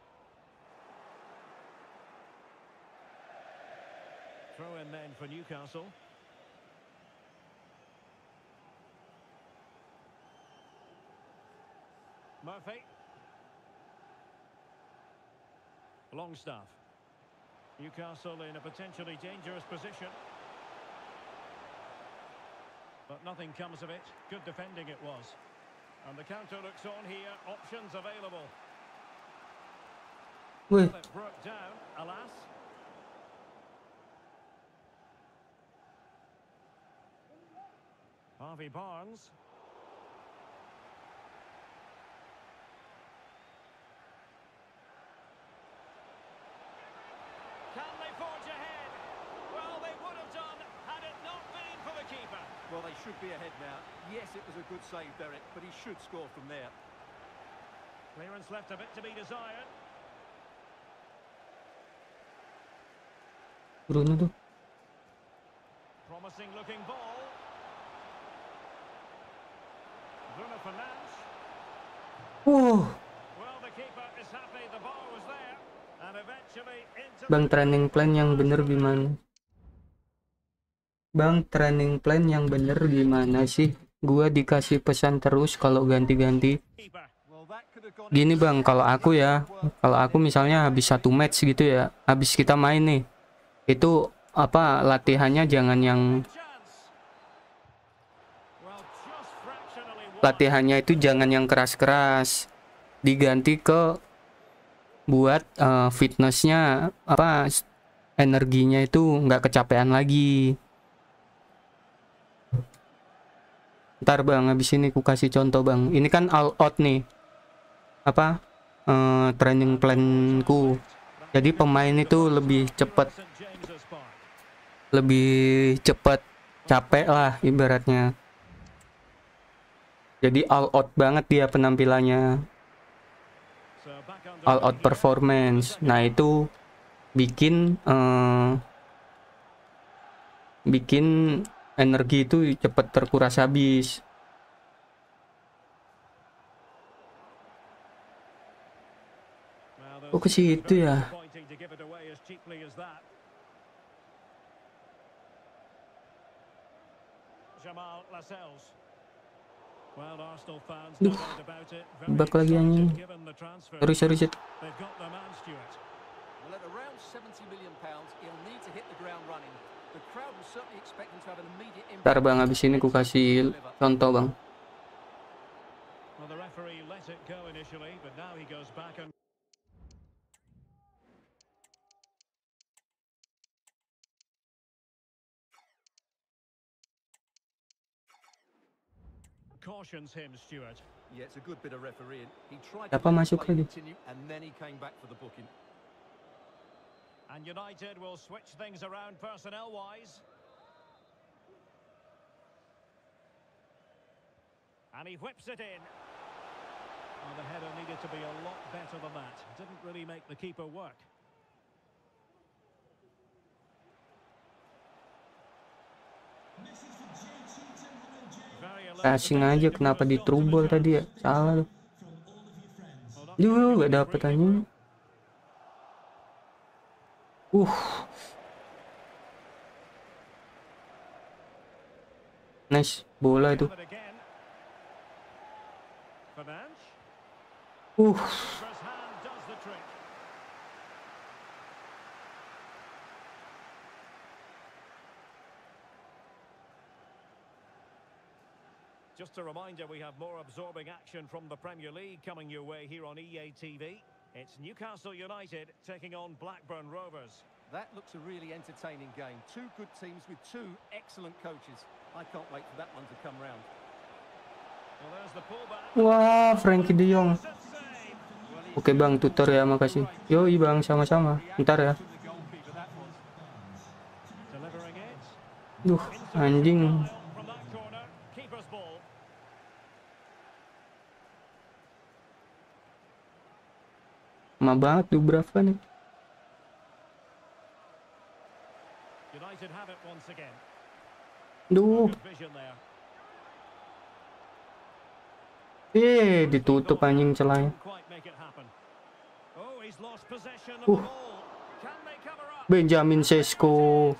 Speaker 4: Throw in then for Newcastle. Murphy. Longstaff. Newcastle in a potentially dangerous position. But nothing comes of it. Good defending it was. And the counter looks on here. Options available.
Speaker 1: Wih,
Speaker 4: Well, it broke down, alas. Harvey Barnes. Can they forge ahead? Well, they would have done had it not been for the keeper.
Speaker 5: Well, they should be ahead now. Yes, it was a good save, Derek, but he should score from there.
Speaker 4: Clearance left a bit to be desired.
Speaker 1: Bruno tuh.
Speaker 4: Promising looking ball. Bruno Fernandes.
Speaker 1: Uh,
Speaker 4: Well, the keeper is happy the ball was there. And eventually into
Speaker 1: Bang, training plan yang bener gimana? Bang, training plan yang bener gimana sih? Gua dikasih pesan terus kalau ganti-ganti.
Speaker 4: keeper.
Speaker 5: Well, that could have gone
Speaker 1: Gini bang, kalau aku ya, kalau aku misalnya habis satu match gitu ya, habis kita main nih, itu apa latihannya jangan yang
Speaker 4: Chance. Well, just fractionally wide.
Speaker 1: latihannya itu jangan yang keras-keras, diganti ke buat eh, fitnessnya apa s- energinya itu nggak kecapean lagi. Ntar bang, habis ini ku kasih contoh bang. Ini kan all out nih, apa eh, training planku. Jadi pemain itu lebih cepat
Speaker 4: St James's Park.
Speaker 1: lebih cepat capek lah ibaratnya. Jadi all out banget dia penampilannya,
Speaker 4: So back under
Speaker 1: all out performance. Nah itu bikin eh, bikin energi itu cepat terkuras habis.
Speaker 4: Well,
Speaker 1: Oh, ke
Speaker 4: those
Speaker 1: situ
Speaker 4: very
Speaker 1: ya.
Speaker 4: disappointing to give it away as cheaply as that. Jamal Lascelles. Well, Arsenal fans no
Speaker 1: Duh,
Speaker 4: doubt about it. Very
Speaker 1: bak lagi
Speaker 4: excited
Speaker 1: anjing.
Speaker 4: given the transfer.
Speaker 1: Sorry sorry Sid.
Speaker 4: They've got their man, Stuart.
Speaker 5: Well, at around seventy million pounds, he'll need to hit the ground running. The crowd will certainly expect him to have an immediate impact.
Speaker 1: Ntar bang, habis ini ku kasih contoh bang.
Speaker 4: Well, the referee let it go initially, but now he goes back and cautions him, Stuart.
Speaker 5: Yeah, it's a good bit of refereeing. He tried
Speaker 1: Siapa
Speaker 5: to let the
Speaker 1: masuk
Speaker 5: play
Speaker 1: lagi?
Speaker 5: continue, and then he came back for the booking.
Speaker 4: And United will switch things around personnel-wise. And he whips it in. Well, the header needed to be a lot better than that. Didn't really make the keeper work.
Speaker 1: Passing aja, kenapa di trouble tadi ya? Salah loh. Yuh, gak dapet aja. Uh. Nice, bola itu. Uh.
Speaker 4: Just a reminder, we have more absorbing action from the Premier League coming your way here on E A T V. It's Newcastle United taking on Blackburn Rovers.
Speaker 5: That looks a really entertaining game. Two good teams with two excellent coaches. I can't wait for that one to come round.
Speaker 4: Well, there's the pullback.
Speaker 1: Wah, Frankie De Jong. Oke bang, tutor ya, makasih. Yoi bang, sama-sama. Ntar ya. Duh, anjing. Lama banget tuh berapa nih? Duh. Eh, ditutup anjing celahnya. Uh. Benjamin Sesko.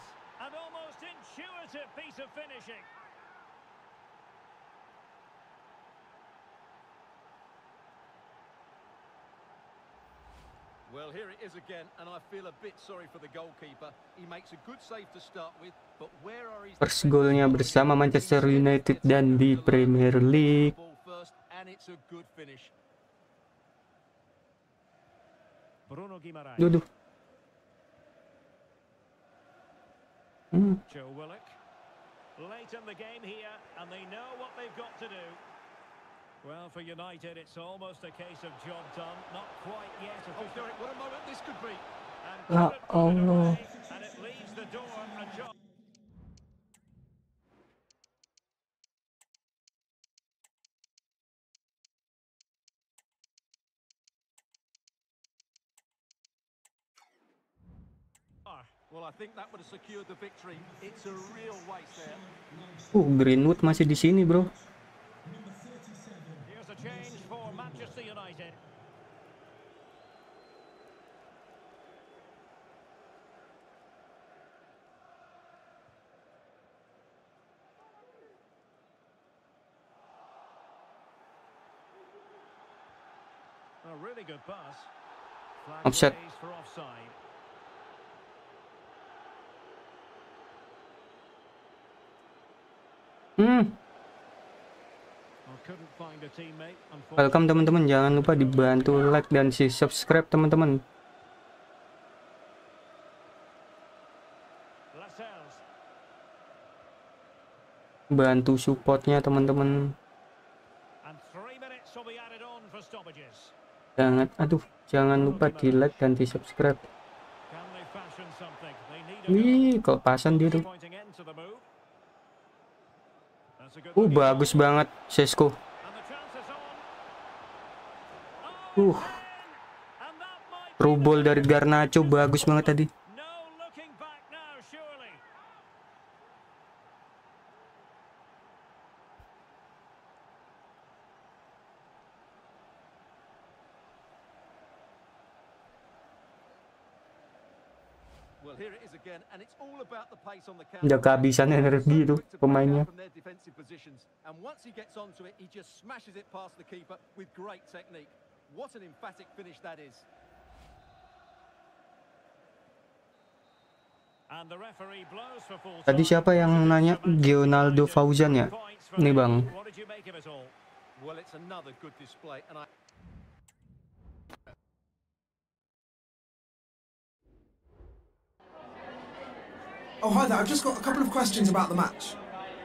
Speaker 5: Well, here it is again, and I feel a bit sorry for the goalkeeper. He makes a good save to start with, but where are his
Speaker 1: first golnya bersama Manchester United dan di Premier League.
Speaker 5: And it's a good finish.
Speaker 4: Bruno Guimaraes.
Speaker 1: Duduh. Hmm.
Speaker 4: Joe Willock. Late in the game here, and they know what they've got to do. Well, for United, it's almost a case of job done. Not quite yet.
Speaker 5: Oh, Derek, what a moment this could be.
Speaker 1: Ya Allah.
Speaker 4: And it leaves the door ajar.
Speaker 5: Well, I think that would have secured the victory. It's a real waste there.
Speaker 1: Uh, Greenwood masih di sini, bro.
Speaker 4: Here's a change for Manchester United. A really good pass. Flag
Speaker 1: Offset.
Speaker 4: raised for offside.
Speaker 1: Hmm. Welcome teman-teman, jangan lupa dibantu like dan si subscribe teman-teman. Bantu supportnya teman-teman. Jangan, aduh, jangan lupa di like dan di subscribe. Wih, kelepasan dia tuh. Uh, bagus banget Sesko. Uh, Rubol dari Garnacho bagus banget tadi. Udah kehabisan energi itu pemainnya. Tadi siapa yang nanya? Gionaldo Fauzan ya? Nih bang.
Speaker 3: Oh, hi there. I've just got a couple of questions about the match.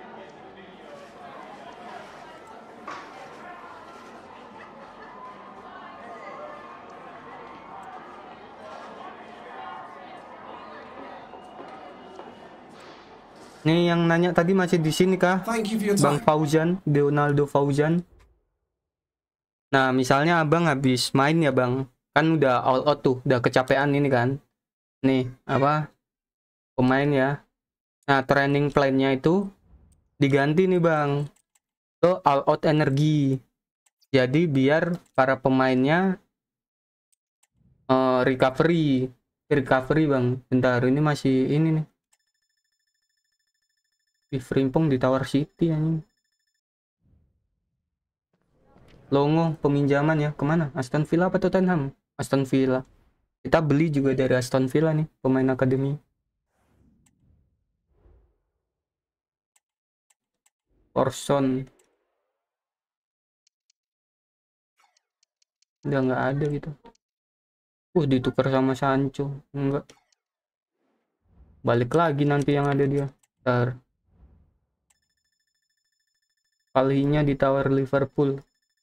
Speaker 1: Nih yang nanya tadi masih di sini kah?
Speaker 3: Thank you for your
Speaker 1: Bang
Speaker 3: time.
Speaker 1: Fauzan, Leonardo Fauzan. Nah, misalnya abang habis main ya bang, kan udah all out tuh, udah kecapean ini kan. Nih, apa? Pemain ya. Nah, training plan-nya itu diganti nih bang. ke all out energi. Jadi biar para pemainnya uh, recovery recovery bang. Bentar, ini masih ini nih di Frimpong di Tower City anjing. Longo peminjaman ya, kemana? Aston Villa apa Tottenham? Aston Villa. Kita beli juga dari Aston Villa nih pemain akademi. Orson udah nggak ada gitu. Uh ditukar sama Sancho. Enggak, balik lagi nanti yang ada dia. Ntar kalinya ditawar Liverpool.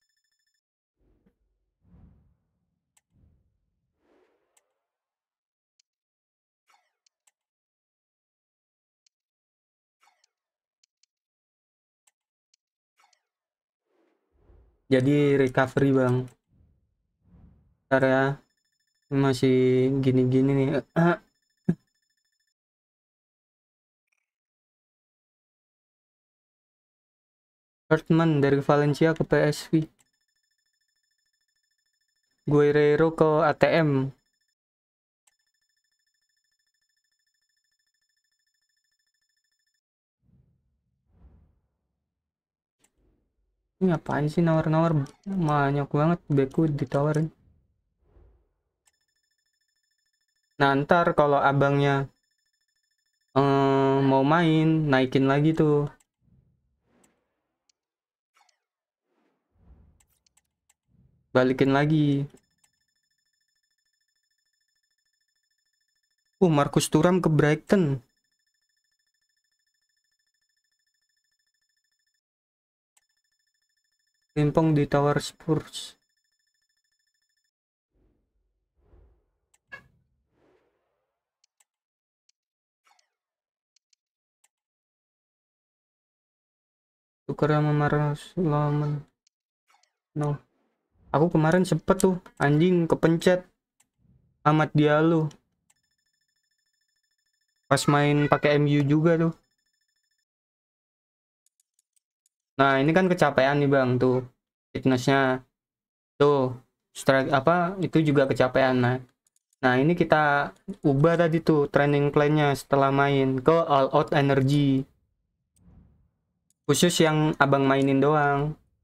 Speaker 1: Jadi recovery bang. Ntar ya, masih gini-gini nih. Hartman dari Valencia ke P S V. Guerrero ke A T M. Ini ngapain sih nawar-nawar, banyak banget beku ditawarin. Nah ntar kalau abangnya um, mau main, naikin lagi tuh. Balikin lagi. Uh Marcus Thuram ke Brighton. Limpong di Tower Spurs. Tukar sama Marcus Thuram. No. Aku kemarin sempet tuh anjing kepencet Ahmad Diallo. Pas main pakai M U juga tuh. Nah, ini kan kecapean nih Bang tuh. Fitnessnya. Tuh, strike apa itu juga kecapean. Nah. Nah, ini kita ubah tadi tuh training plan-nya setelah main ke all out energy. Khusus yang Abang mainin doang.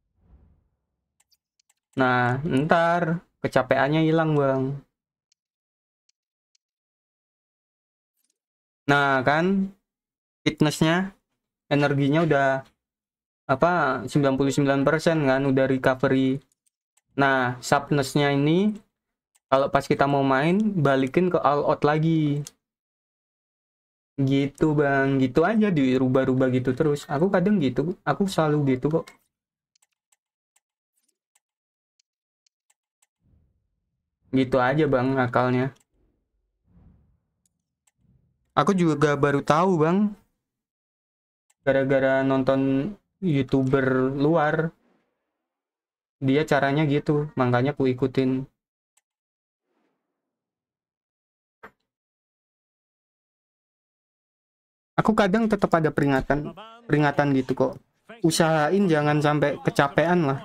Speaker 1: Nah, ntar kecapeannya hilang Bang. Nah, kan fitnessnya, energinya udah apa sembilan puluh sembilan persen kan, udah recovery. Nah, sharpness-nya ini kalau pas kita mau main balikin ke all out lagi. Gitu Bang, gitu aja dirubah-rubah gitu terus. Aku kadang gitu, aku selalu gitu kok. Gitu aja Bang akalnya. Aku juga baru tahu Bang, gara-gara nonton YouTuber luar, dia caranya gitu, makanya aku ikutin. Aku kadang tetap ada peringatan peringatan gitu kok. Usahain jangan sampai kecapean lah.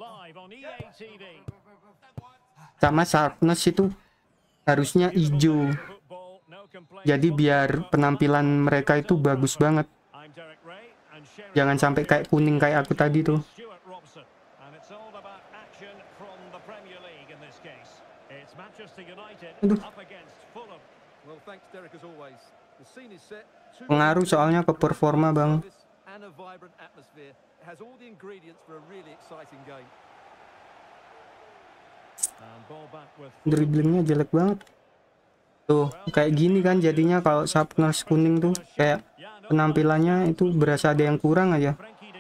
Speaker 1: Sama sharpness itu harusnya hijau. Jadi biar penampilan mereka itu bagus banget. Jangan sampai kayak kuning kayak aku tadi tuh. Aduh. Pengaruh soalnya ke performa Bang. Dribblingnya jelek banget. Tuh kayak gini kan jadinya kalau sharpness kuning tuh kayak penampilannya itu berasa ada yang kurang aja.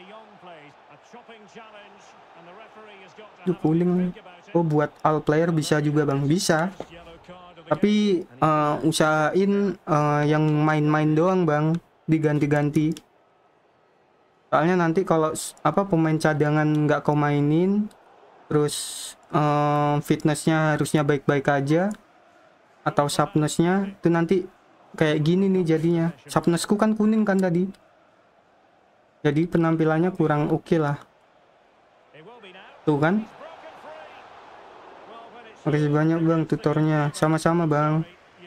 Speaker 1: Itu kuning. Oh buat all player bisa juga Bang, bisa. Tapi uh, usahain uh, yang main-main doang Bang, diganti-ganti. Soalnya nanti kalau apa pemain cadangan nggak kau mainin, terus uh, fitnessnya harusnya baik-baik aja, atau sharpnessnya itu nanti kayak gini nih jadinya. Sharpnessku kan kuning kan tadi, jadi penampilannya kurang oke okay lah. Tuh kan. Makasih banyak bang tutornya. Sama-sama bang.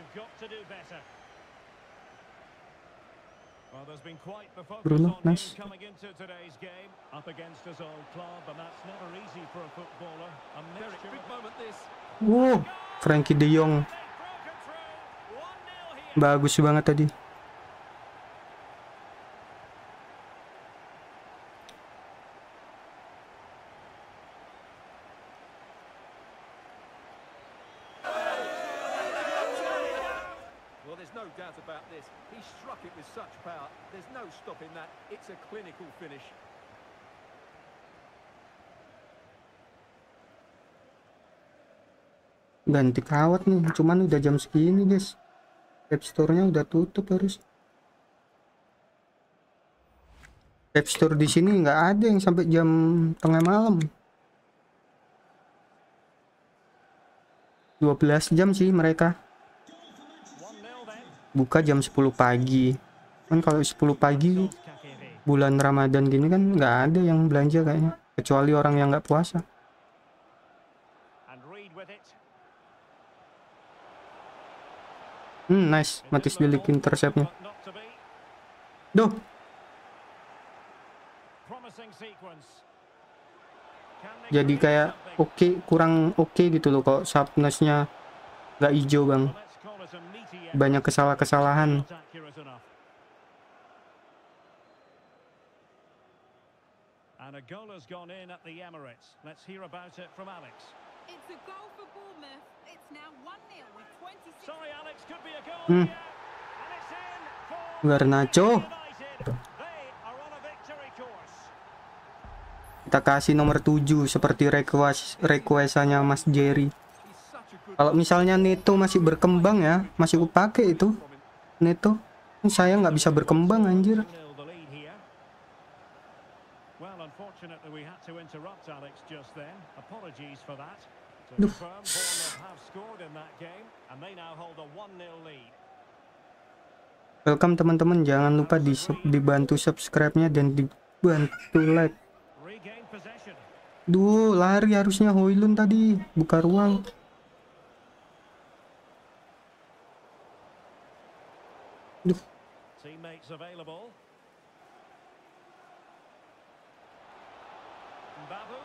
Speaker 1: Bruno, nice. Wow, Frankie De Jong. Bagus banget tadi.
Speaker 5: Well, there's no doubt about this. He struck it with such power. There's no stopping that. It's a clinical finish.
Speaker 1: Ganti kawat nih, cuman udah jam segini guys. App Store-nya udah tutup harus. App Store di sini nggak ada yang sampai jam tengah malam. dua belas jam sih mereka. Buka jam sepuluh pagi. Kan kalau sepuluh pagi bulan Ramadan gini kan nggak ada yang belanja kayaknya, kecuali orang yang nggak puasa. Hmm, nice. Matis Delik interceptnya. Duh. Jadi kayak oke, okay, kurang oke okay gitu loh kok sharpness-nya nggak hijau bang. Banyak kesalahan-kesalahan.
Speaker 4: And a goal has gone in at the Emirates. Let's hear about it from Alex.
Speaker 6: It's a goal for Bournemouth. It's now one nil with twenty-six.
Speaker 4: Sorry, Alex, could be a goal.
Speaker 1: Hmm.
Speaker 4: And it's in for
Speaker 1: Garnacho.
Speaker 4: United. They are on a victory course.
Speaker 1: Kita kasih nomor tujuh seperti request requestannya Mas Jerry. Kalau misalnya Neto masih berkembang ya, masih aku pakai itu Neto. Saya nggak bisa berkembang anjir.
Speaker 4: Well, unfortunately we had to interrupt Alex just then. Apologies for that.
Speaker 1: Duh.
Speaker 4: Bournemouth have scored in that game and they now hold a one nil lead.
Speaker 1: Welcome teman-teman, jangan lupa di dibantu subscribe-nya dan dibantu like.
Speaker 4: Regain possession.
Speaker 1: Duh, lari harusnya Hoylund tadi, buka ruang. Duh.
Speaker 4: Teammates available. Babu.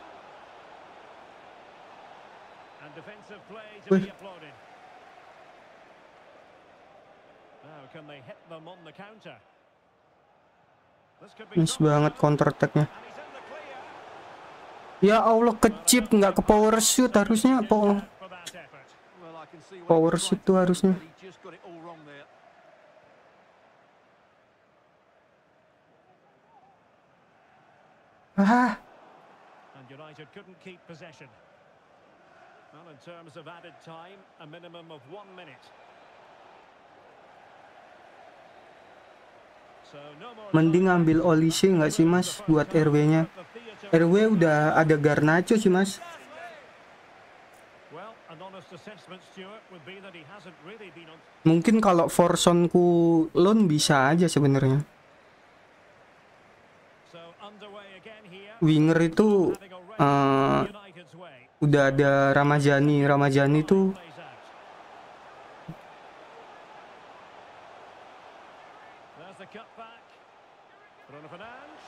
Speaker 4: And defensive play to be applauded. Now can they hit them on the counter? This could be
Speaker 1: Nice banget counter attack-nya.
Speaker 4: and he's in the clear
Speaker 1: Ya Allah, kecip nggak ke power shoot harusnya. Po
Speaker 4: for that effort.
Speaker 5: Well, I can see what
Speaker 1: power
Speaker 5: he was
Speaker 1: shoot
Speaker 5: trying
Speaker 1: tuh
Speaker 5: to do,
Speaker 1: harusnya.
Speaker 5: but he just got it all wrong there.
Speaker 1: Ah,
Speaker 4: And United couldn't keep possession. Well, in terms of added time, a minimum of one minute. So no more
Speaker 1: mending ambil Olise nggak sih mas buat R W-nya? R W udah ada Garnacho sih mas.
Speaker 4: Well, an honest assessment, Stuart, would be that he hasn't really been on.
Speaker 1: Mungkin kalau Forsonku loan bisa aja sebenarnya.
Speaker 4: So underway again here.
Speaker 1: Winger itu
Speaker 4: Having already
Speaker 1: eh,
Speaker 4: United's way.
Speaker 1: udah ada Ramazani. Ramazani tuh
Speaker 4: Plays out. There's the cutback. Bruno Fernandes.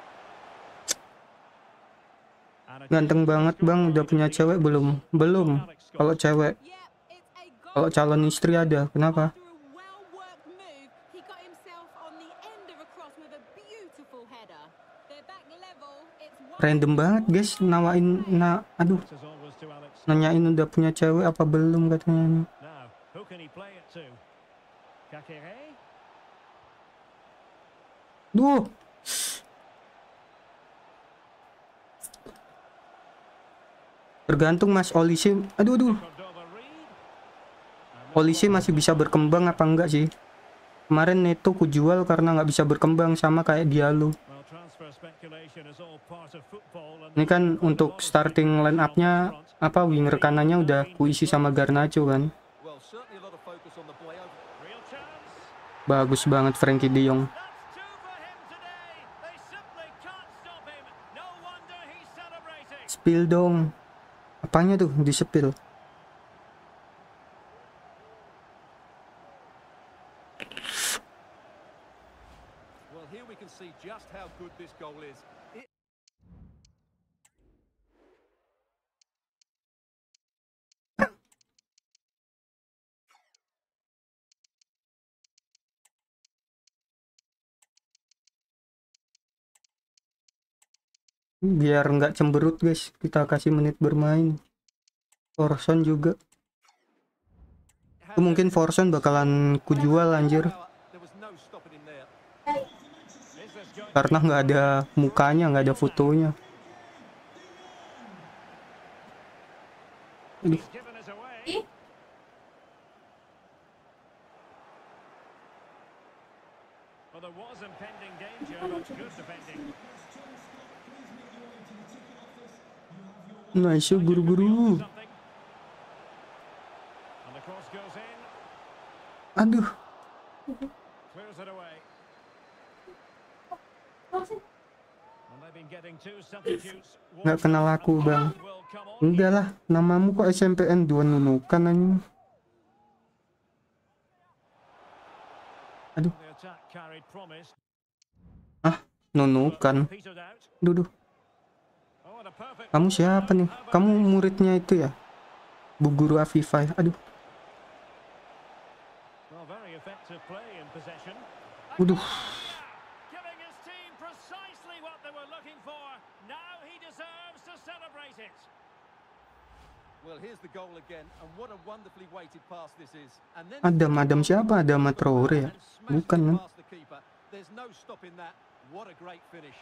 Speaker 4: And a
Speaker 1: ganteng banget bang. Udah punya cewek belum? Belum. Kalau cewek,
Speaker 6: Yeah, it's a goal.
Speaker 1: kalau calon istri ada. Kenapa?
Speaker 6: After a well-worked move, he got himself on the end of a cross with a beautiful header. They're back level. It's one
Speaker 1: Random banget guys. Nawain, na, aduh,
Speaker 4: as always to Alex.
Speaker 1: nanyain udah punya cewek apa belum katanya.
Speaker 4: Now, who can he play it to? Kakere?
Speaker 1: Duh. Tergantung mas Olise. Aduh aduh.
Speaker 4: Cordova Reed?
Speaker 1: Olise masih bisa berkembang apa enggak sih? Kemarin Neto ku jual karena nggak bisa berkembang sama kayak Diallo.
Speaker 4: Well, transfer speculation is all part of football and
Speaker 1: Ini kan untuk starting line up-nya apa winger kanannya udah kuisi sama Garnacho kan.
Speaker 5: Well, certainly a lot of focus on the play over.
Speaker 4: real chance.
Speaker 1: Bagus banget Frankie De Jong.
Speaker 4: That's two for him today. They simply can't stop him. No wonder he's celebrating.
Speaker 1: Di-spill dong. Apanya tuh di-spill?
Speaker 5: Well, here we can see just how good this goal is. It
Speaker 1: Biar nggak cemberut guys, kita kasih menit bermain. Forson juga. Itu mungkin Forson bakalan kujual anjir.
Speaker 5: there was no stopping him there.
Speaker 1: Karena nggak ada mukanya, nggak ada fotonya. Aduh.
Speaker 4: Given us away. Well, there was impending danger, but good defending.
Speaker 1: Nice guru-guru.
Speaker 4: And the cross goes in.
Speaker 1: Aduh.
Speaker 4: Clears it away. And they've been getting two substitutes.
Speaker 1: Nggak kenal aku bang.
Speaker 4: Will come on.
Speaker 1: Enggak lah, namamu kok S M P N dua nunukan anjing. Aduh.
Speaker 4: The attack carried promise.
Speaker 1: Ah, nunukan.
Speaker 4: Petered out.
Speaker 1: Duduh.
Speaker 4: Oh, and a perfect.
Speaker 1: Kamu siapa nih? Kamu muridnya itu ya? Bu Guru Afifah. Aduh.
Speaker 4: Well, very effective play in possession.
Speaker 1: Waduh.
Speaker 4: Giving his team precisely what they were looking for. Now he deserves to celebrate it.
Speaker 5: Well, here's the goal again, and what a wonderfully weighted pass this is. And then
Speaker 1: Adam, Adam siapa? Adam Traore ya?
Speaker 5: and smashed
Speaker 1: Bukan
Speaker 5: it
Speaker 1: kan?
Speaker 5: past the keeper. There's no stopping that. What a great finish.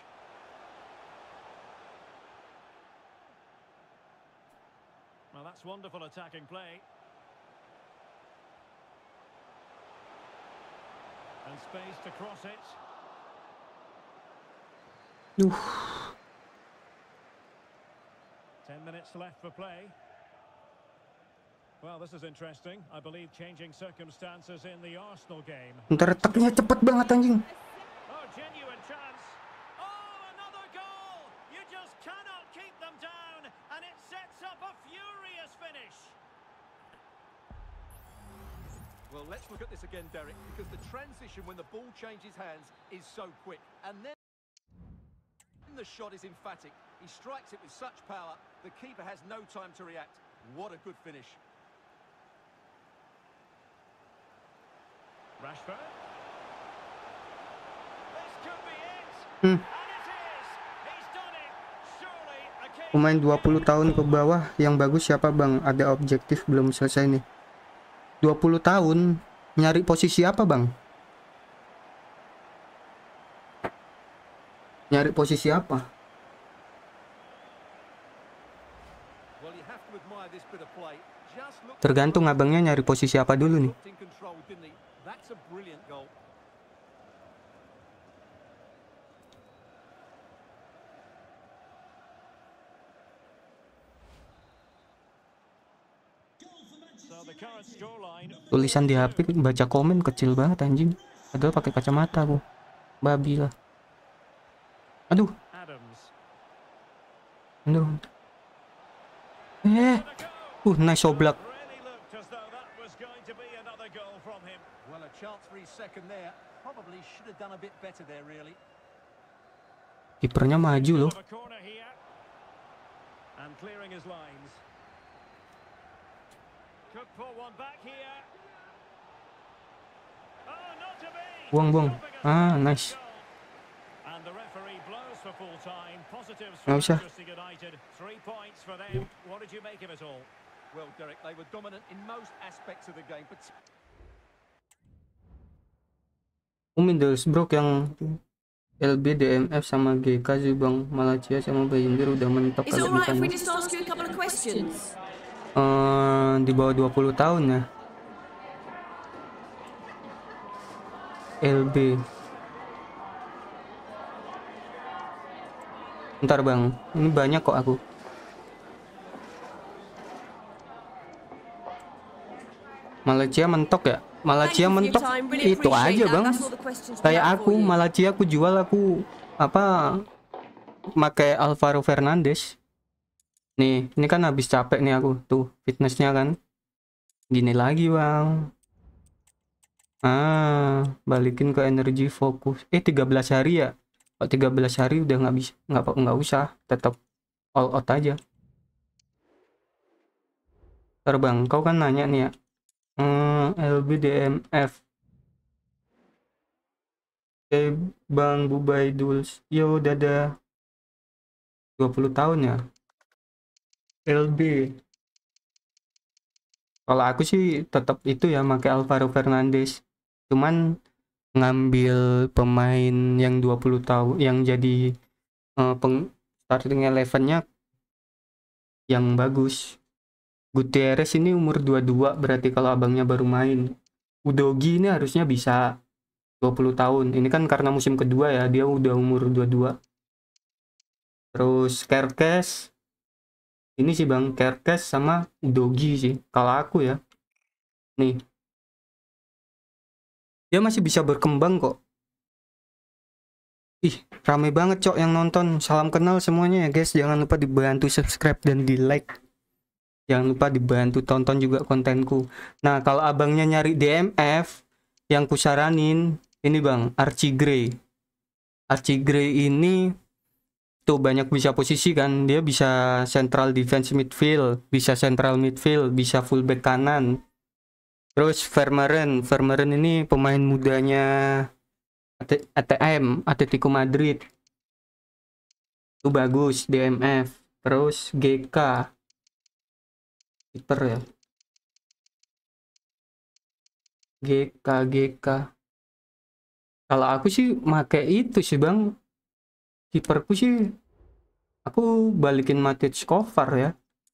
Speaker 4: Well, that's wonderful attacking play. And space to cross it.
Speaker 1: Duh.
Speaker 4: Ten minutes left for play. Well, this is interesting. I believe changing circumstances in the Arsenal game.
Speaker 1: Ntar retaknya cepet banget anjing.
Speaker 4: Oh, genuine chance. Oh, another goal! You just cannot keep them down, and it sets up a furious finish.
Speaker 5: Well, let's look at this again, Derek, because the transition when the ball changes hands is so quick. And then the shot is emphatic. He strikes it with such power, the keeper has no time to react. What a good finish.
Speaker 4: Rashford. This could be it.
Speaker 1: Hmm.
Speaker 4: And it is. He's done it. Surely a king.
Speaker 1: Pemain dua puluh tahun ke bawah yang bagus siapa bang? Ada objektif belum selesai nih. dua puluh tahun nyari posisi apa bang? Nyari posisi apa?
Speaker 5: Well, you have to admire this bit of play. Just look
Speaker 1: Tergantung abangnya nyari posisi apa dulu nih.
Speaker 5: looked in control, didn't he? That's a brilliant goal.
Speaker 4: So the current scoreline.
Speaker 1: Tulisan di H P baca komen kecil banget anjing. Padahal pakai kacamata aku. Babi lah. Aduh,
Speaker 4: Adams.
Speaker 1: aduh. Eh, uh, nice oblak.
Speaker 4: Really looked as though that was going to be another goal from him.
Speaker 5: Well, a chance for his second there. Probably should have done a bit better there, really.
Speaker 1: Kipernya maju loh.
Speaker 4: Of a corner here. And clearing his lines. Could pull one back here. Oh, not to be.
Speaker 1: Buang, buang. Ah, nice.
Speaker 4: And the referee blows for full time. Positives for
Speaker 1: Nggak usah.
Speaker 4: Manchester United. Three points for them. What did you make of it all?
Speaker 5: Well, Derek, they were dominant in most aspects of the game, but
Speaker 1: Middlesbrough yang L B, D M F sama G K, Zubang, Malaysia sama Bayindir udah mentok
Speaker 7: Is it
Speaker 1: kalau
Speaker 7: alright if we
Speaker 1: bukan
Speaker 7: just ask you a couple of questions?
Speaker 1: eh, di bawah dua puluh tahun ya. L B. Ntar bang, ini banyak kok aku. Malaysia mentok ya? Malaysia
Speaker 7: Thank you for your
Speaker 1: mentok
Speaker 7: time. Really
Speaker 1: itu
Speaker 7: appreciate
Speaker 1: aja
Speaker 7: that.
Speaker 1: bang.
Speaker 7: That's all the questions we
Speaker 1: Kayak
Speaker 7: have
Speaker 1: aku,
Speaker 7: for you.
Speaker 1: Malaysia aku jual, aku apa pakai Alvaro Fernandes. Nih, ini kan habis capek nih aku tuh fitnessnya kan. Gini lagi bang. Ah, balikin ke energi fokus. Eh tiga belas hari ya. Kalau tiga belas hari udah nggak bisa, nggak nggak usah, tetap all out aja. Terbang, kau kan nanya nih ya. Hmm, L B D M F. Eh, Bang Bubaiduls. Yo, dadah. dua puluh tahun ya. L B. Kalau aku sih tetap itu ya, pakai Alvaro Fernandes. Cuman ngambil pemain yang dua puluh tahun yang jadi uh, peng starting eleven-nya yang bagus. Gutierrez ini umur dua puluh dua, berarti kalau abangnya baru main. Udogi ini harusnya bisa dua puluh tahun. Ini kan karena musim kedua ya, dia udah umur dua puluh dua. Terus Kerkes. Ini sih Bang, Kerkes sama Udogi sih kalau aku ya. Nih. Dia masih bisa berkembang kok. Ih, rame banget cok yang nonton. Salam kenal semuanya ya guys. Jangan lupa dibantu subscribe dan di like. Jangan lupa dibantu tonton juga kontenku. Nah, kalau abangnya nyari D M F, yang kusaranin ini Bang, Archie Gray. Archie Gray ini tuh banyak bisa posisi kan. Dia bisa central defense midfield, bisa central midfield, bisa fullback kanan. Terus Vermaelen, Vermaelen ini pemain mudanya A T M, Atletico Madrid. Itu bagus D M F. Terus G K. Kiper ya. G K G K. Kalau aku sih make itu sih Bang. Kiperku sih aku balikin Matic Kovar ya.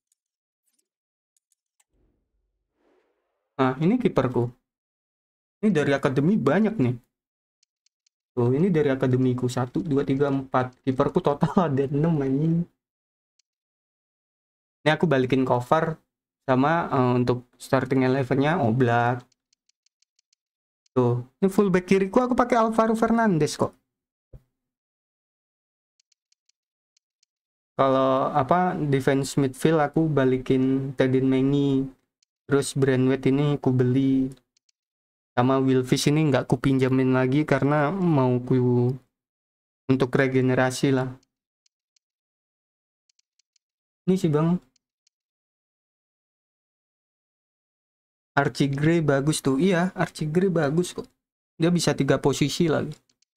Speaker 1: Nah, ini kiperku. Ini dari akademi banyak nih. Tuh, ini dari akademiku satu, dua, tiga, empat. Kiperku total ada enam anjing. Ini aku balikin Kovar sama uh, untuk starting eleven-nya Oblak. Tuh, ini fullback kiriku aku pakai Alvaro Fernandes kok. Kalau apa defense midfield aku balikin Tedin Mengi. Terus Brandweight ini ku beli. Sama Wilfish ini nggak ku pinjamin lagi karena mau ku untuk regenerasi lah. Ini sih Bang. Archie Gray bagus tuh. Iya, Archie Gray bagus kok. Dia bisa tiga posisi lagi.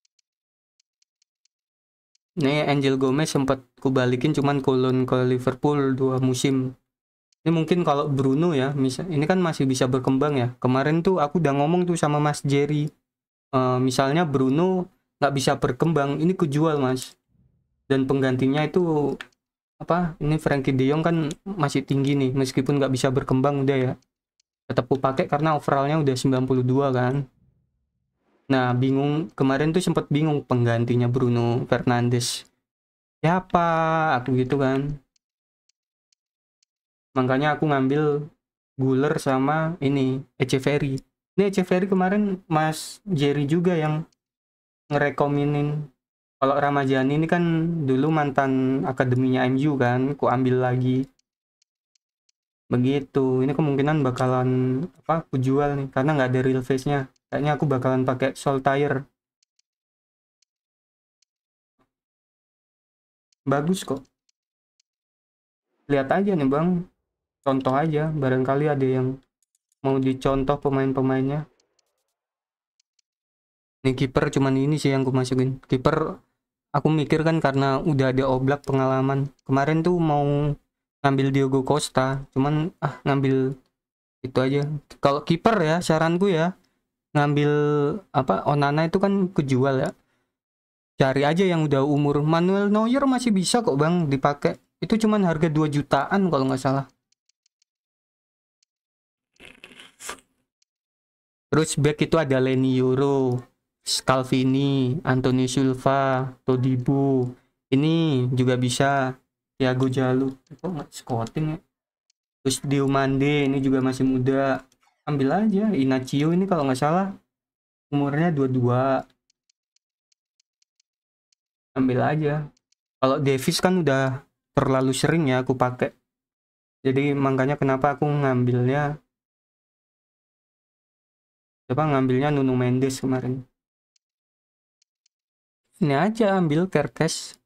Speaker 1: Nih Angel Gomez sempat ku balikin cuman kulon ke Liverpool dua musim. Ini mungkin kalau Bruno ya, misal ini kan masih bisa berkembang ya. Kemarin tuh aku udah ngomong tuh sama Mas Jerry, uh, misalnya Bruno nggak bisa berkembang, ini kujual Mas. Dan penggantinya itu apa? Ini Frankie De Jong kan masih tinggi nih, meskipun nggak bisa berkembang udah ya. Tetap ku pakai karena overallnya udah sembilan puluh dua kan. Nah bingung kemarin tuh sempat bingung penggantinya Bruno Fernandes. Siapa? Aku gitu kan. Makanya aku ngambil Guler sama ini Echeverry. Ini Echeverry kemarin Mas Jerry juga yang ngerekominin. Kalau Ramajani ini kan dulu mantan akademinya M U kan, aku ambil lagi. Begitu. Ini kemungkinan bakalan apa? Aku jual nih karena nggak ada real face-nya. Kayaknya aku bakalan pakai Solskjaer. Bagus kok. Lihat aja nih Bang. Contoh aja, barangkali ada yang mau dicontoh pemain-pemainnya. Nih kiper cuman ini sih yang aku masukin. Kiper aku mikir kan karena udah ada Oblak pengalaman. Kemarin tuh mau ngambil Diogo Costa, cuman ah ngambil itu aja. Kalau kiper ya saranku ya ngambil apa Onana itu kan kejual ya. Cari aja yang udah umur. Manuel Neuer masih bisa kok Bang dipakai. Itu cuman harga dua jutaan kalau nggak salah. Terus back itu ada Leny Yoro, Scalvini, Anthony Silva, Todibo. Ini juga bisa Thiago Jallo. Kok nggak scouting ya? Terus Diomande ini juga masih muda. Ambil aja. Inacio ini kalau nggak salah umurnya dua puluh dua. Ambil aja. Kalau Davis kan udah terlalu sering ya aku pakai. Jadi makanya kenapa aku ngambilnya coba ngambilnya Nuno Mendes kemarin. Ini aja ambil Kerkes.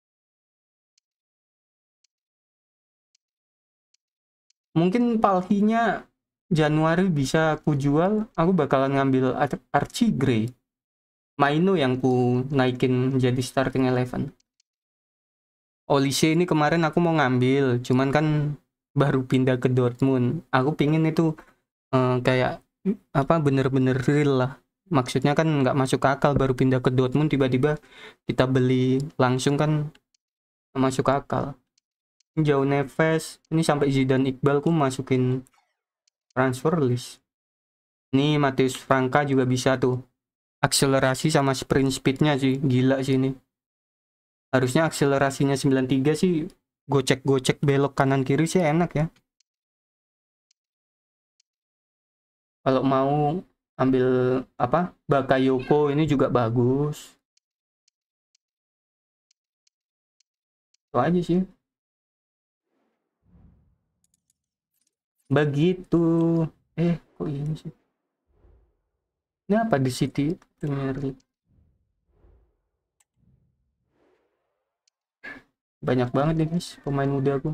Speaker 1: Mungkin palhinya Januari bisa aku jual. Aku bakalan ngambil Ar Archie Gray. Maino yang ku naikin jadi starting eleven. Olise ini kemarin aku mau ngambil, cuman kan baru pindah ke Dortmund. Aku pingin itu uh, kayak apa bener-bener real lah. Maksudnya kan nggak masuk akal baru pindah ke Dortmund tiba-tiba kita beli langsung kan masuk akal. Jauh Neves, ini sampai Zidane Iqbal ku masukin transfer list. Ini Mateus Franca juga bisa tuh. Akselerasi sama sprint speednya sih gila sih ini. Harusnya akselerasinya sembilan puluh tiga sih, gocek-gocek belok kanan kiri sih enak ya. Kalau mau ambil apa Bakayoko ini juga bagus. Itu aja sih. Begitu. Eh kok ini sih? Ini apa di City Premier League? Banyak banget nih guys pemain muda aku.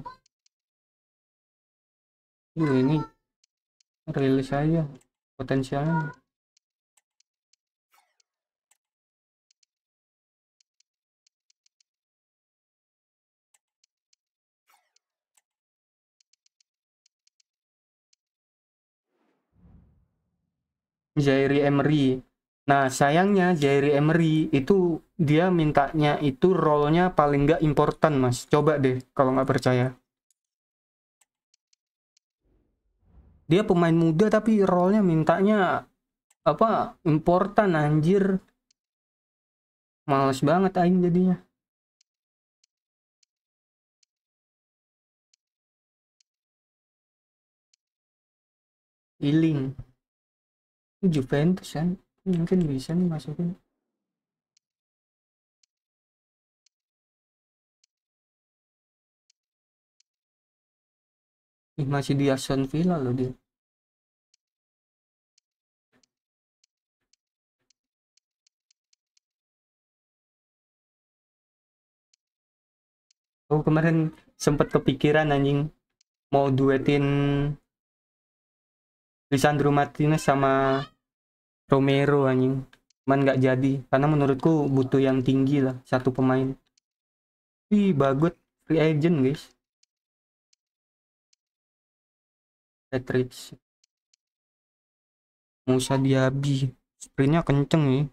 Speaker 1: Uh, ini rilis aja potensialnya. Zaire Emery. Nah sayangnya Zaire Emery itu dia mintanya itu role-nya paling nggak important mas. Coba deh kalau nggak percaya. Dia pemain muda tapi role-nya mintanya apa important anjir. Males banget aing jadinya. Iling. Juventus kan mungkin bisa nih masukin. Ih, masih di Aston Villa loh dia. Oh kemarin sempat kepikiran anjing mau duetin Lisandro Martinez sama Romero anjing. Cuman nggak jadi karena menurutku butuh yang tinggi lah satu pemain. Ih bagus free agent guys. Patrick Musa Diaby sprintnya kenceng nih.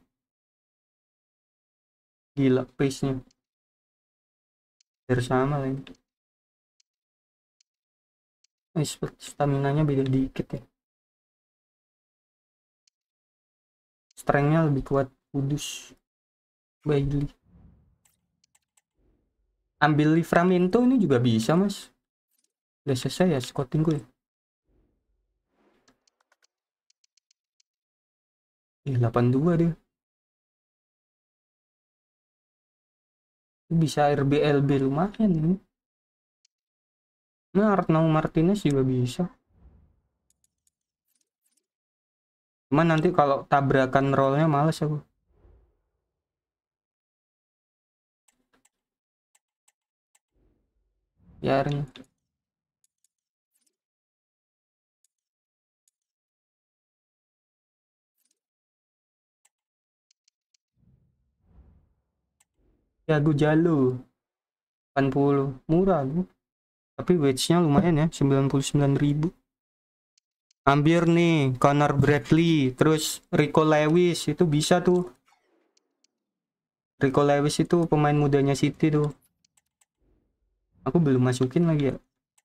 Speaker 1: Gila pace-nya. Bersama lagi. Eh, stamina-nya beda dikit ya. Strength-nya lebih kuat Kudus. Bailey. Ambil Livramento ini juga bisa mas. Udah selesai ya scouting gue. Ih, delapan puluh dua dia. Bisa R B L B lumayan ini. Nah, Arnaud Martinez juga bisa. Cuman nanti kalau tabrakan rollnya males aku. Biarin. Jago Jalo delapan puluh murah lu. Tapi wage-nya lumayan ya sembilan puluh sembilan ribu. Ambil nih Connor Bradley terus Rico Lewis itu bisa tuh. Rico Lewis itu pemain mudanya City tuh. Aku belum masukin lagi ya.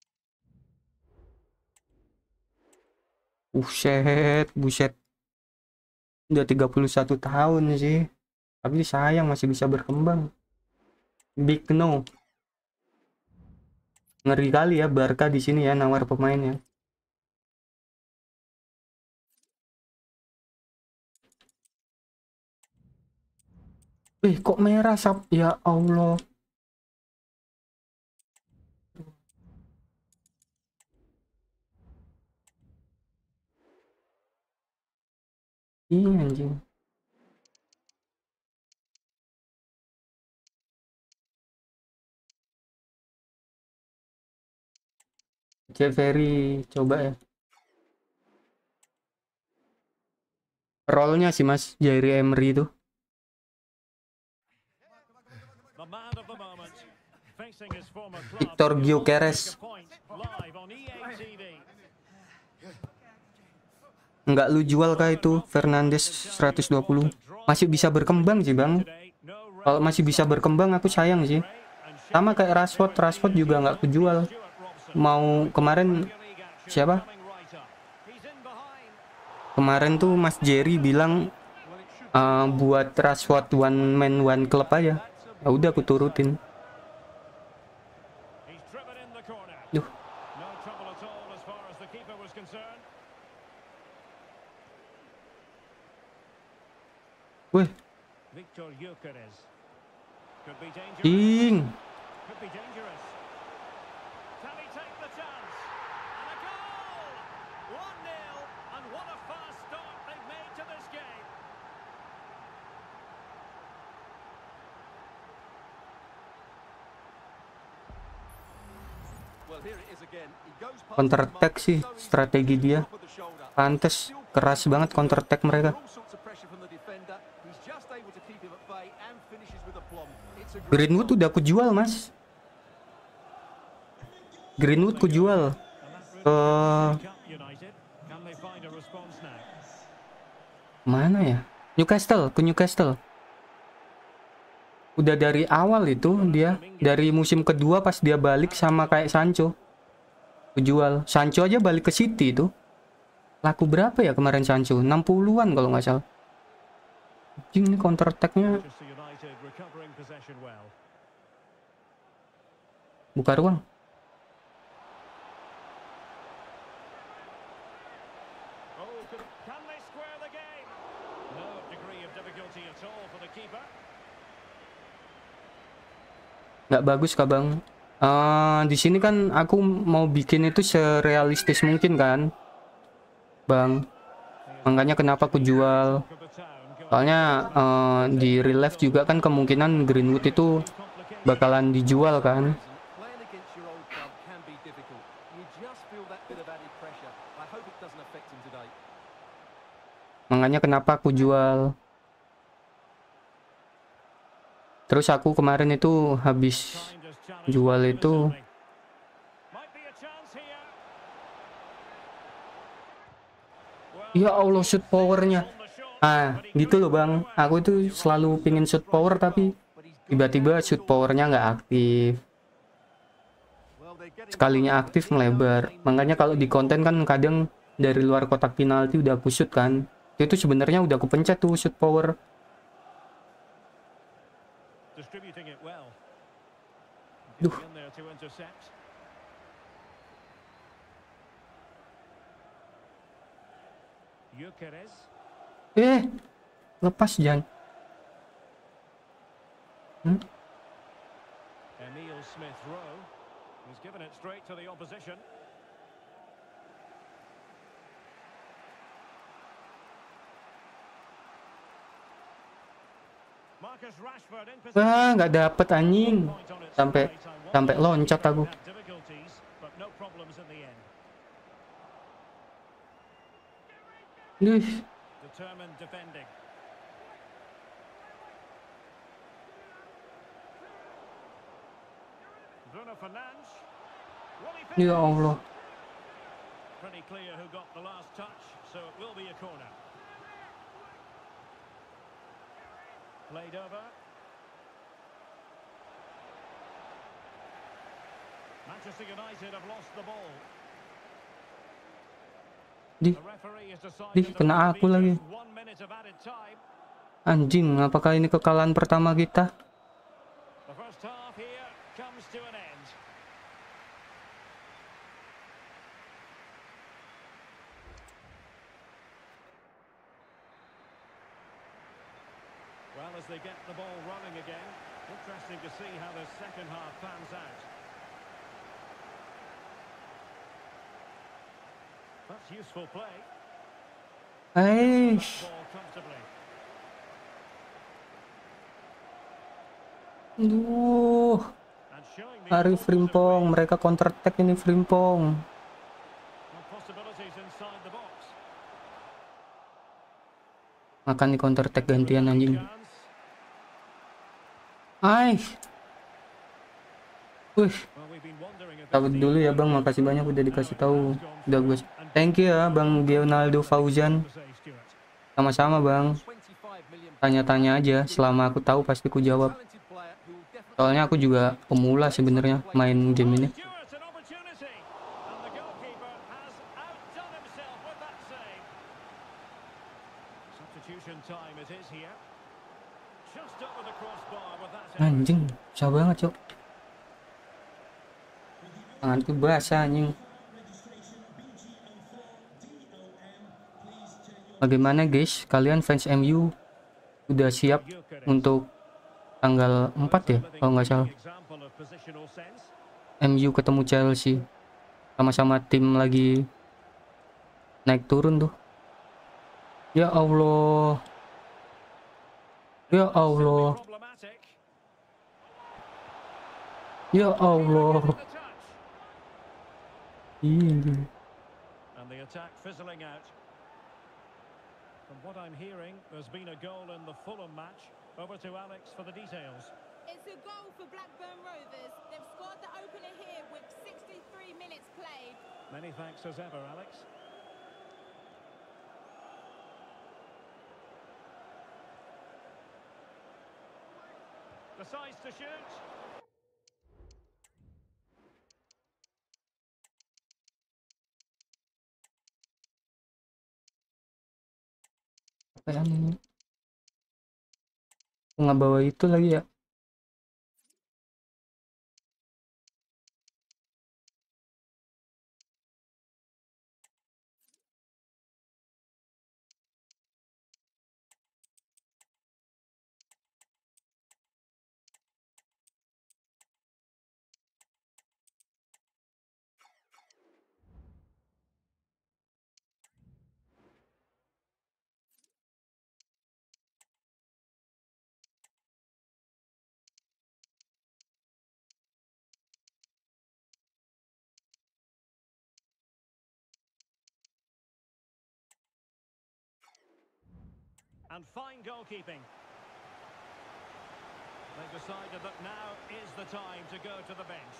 Speaker 1: Buset, buset. Udah tiga puluh satu tahun sih. Tapi sayang masih bisa berkembang. Big no. Ngeri kali ya Barca di sini ya nawar pemainnya. Eh kok merah sap ya Allah. Iya anjing. Jeffery coba ya. Rollnya sih Mas Jerry Emery itu.
Speaker 4: The man of the moment, facing his former club.
Speaker 1: Victor Gyökeres.
Speaker 4: Live on E A T V.
Speaker 1: Enggak lu jual kah itu Fernandes seratus dua puluh? Masih bisa berkembang sih Bang. Kalau masih bisa berkembang aku sayang sih. Sama kayak Rashford, Rashford juga nggak kujual. Mau kemarin siapa? Kemarin tuh Mas Jerry bilang uh, buat Rashford one man one club aja. Ya udah aku turutin. Duh. Wih.
Speaker 4: Victor Gyökeres. Could be dangerous.
Speaker 1: Ding.
Speaker 4: Could be dangerous. Can he take the chance? And a goal! one nil, and what a fast start they've made to this game.
Speaker 5: Well, here it is again. He goes past
Speaker 1: Counter
Speaker 5: the
Speaker 1: attack
Speaker 5: mark,
Speaker 1: sih
Speaker 5: so he's
Speaker 1: strategi dia.
Speaker 5: top of the shoulder.
Speaker 1: Pantes keras banget counter attack mereka.
Speaker 5: All sorts of pressure from the defender. He's just able to keep him at bay and finishes with aplomb. It's a great
Speaker 1: Greenwood
Speaker 5: goal.
Speaker 1: udah aku jual Mas. Greenwood ku jual ke
Speaker 4: United, can they find a response now?
Speaker 1: mana ya? Newcastle, ke Newcastle. Udah dari awal itu dia, dari musim kedua pas dia balik sama kayak Sancho. Ku jual. Sancho aja balik ke City itu. Laku berapa ya kemarin Sancho? enam puluhan kalau nggak salah. Anjing, ini counter attack-nya
Speaker 4: Manchester United recovering possession well.
Speaker 1: buka ruang.
Speaker 4: Oh, can, can they square the game? No degree of difficulty at all for the keeper.
Speaker 1: Nggak bagus kah Bang? Eh, di sini kan aku mau bikin itu serealistis mungkin kan, Bang. Makanya kenapa aku jual.
Speaker 4: Of the town going
Speaker 1: Soalnya eh, di real life juga kan kemungkinan Greenwood itu bakalan dijual kan.
Speaker 5: Playing against your old club can be difficult. You just feel that bit of added pressure. I hope it doesn't affect him today.
Speaker 1: Makanya kenapa aku jual. Terus aku kemarin itu habis
Speaker 4: behind us, challenge
Speaker 1: jual itu
Speaker 4: might be a chance here.
Speaker 1: ya Allah shoot powernya. Ah, gitu loh Bang. Aku itu selalu pingin shoot power tapi tiba-tiba shoot powernya nggak aktif.
Speaker 5: Well, they're getting
Speaker 1: Sekalinya aktif melebar. Makanya kalau di konten kan kadang dari luar kotak penalti udah aku shoot kan. Itu sebenarnya udah aku pencet tuh shoot power.
Speaker 4: Distributing it well.
Speaker 1: Duh.
Speaker 4: Getting in there to intercept. Gyökeres.
Speaker 1: Eh, lepas Jan. Hmm?
Speaker 4: Emil Smith Rowe. He's given it straight to the opposition. Marcus Rashford in position.
Speaker 1: Wah, nggak dapet anjing.
Speaker 4: Point on its
Speaker 1: Sampai
Speaker 4: right, I wonder
Speaker 1: sampai
Speaker 4: if
Speaker 1: loncat
Speaker 4: they
Speaker 1: aku.
Speaker 4: had difficulties, but no problems in the end.
Speaker 1: Duh,
Speaker 4: Determined defending. Bruno Fernandes. Will he finish?
Speaker 1: ya Allah.
Speaker 4: Pretty clear who got the last touch, so it will be a corner. Played over. Manchester United have lost the ball.
Speaker 1: Di,
Speaker 4: The referee has decided
Speaker 1: Dih,
Speaker 4: that
Speaker 1: kena
Speaker 4: there will
Speaker 1: aku
Speaker 4: be
Speaker 1: lagi.
Speaker 4: just one minute of added time.
Speaker 1: Anjing, apakah ini kekalahan pertama kita?
Speaker 4: The first half here comes to an end. Well, as they get the ball running again, interesting to see how the second half pans out. That's useful play.
Speaker 1: Eh,
Speaker 4: Ball comfortably.
Speaker 1: Duh,
Speaker 4: And showing the
Speaker 1: Arif Frimpong, mereka counter attack ini Frimpong.
Speaker 4: possibilities inside the box.
Speaker 1: Makan di counter attack gantian anjing.
Speaker 4: Chance.
Speaker 1: Ay. Wih,
Speaker 4: Well, we've been wondering if
Speaker 1: cabut dulu ya Bang, makasih banyak udah dikasih tahu. Udah gue. Thank you ya Bang Gionaldo Fauzan.
Speaker 4: say, Stuart.
Speaker 1: Sama-sama Bang.
Speaker 5: twenty-five million
Speaker 1: Tanya-tanya aja, selama aku tahu pasti ku jawab.
Speaker 5: talented player who will definitely
Speaker 1: Soalnya aku juga pemula sebenarnya main game ini.
Speaker 4: Stuart, an opportunity. And the goalkeeper has outdone himself with that save. Substitution time it is here. Just over the crossbar with that effort.
Speaker 1: Anjing, susah banget cok. Tanganku basah anjing. Bagaimana guys, kalian fans M U udah siap untuk tanggal empat ya kalau nggak salah?
Speaker 4: Example of positional sense.
Speaker 1: M U ketemu Chelsea, sama-sama tim lagi naik turun tuh. Ya Allah, ya Allah,
Speaker 4: Problematic.
Speaker 1: ya Allah.
Speaker 4: The touch.
Speaker 1: Ini
Speaker 4: And the attack fizzling out. From what I'm hearing, there's been a goal in the Fulham match. Over to Alex for the details.
Speaker 6: It's a goal for Blackburn Rovers. They've scored the opener here with sixty-three minutes played.
Speaker 4: Many thanks as ever, Alex. Decides to shoot.
Speaker 1: apaan ini? Nggak bawa itu lagi ya?
Speaker 4: And fine goalkeeping. They've decided that now is the time to go to the bench.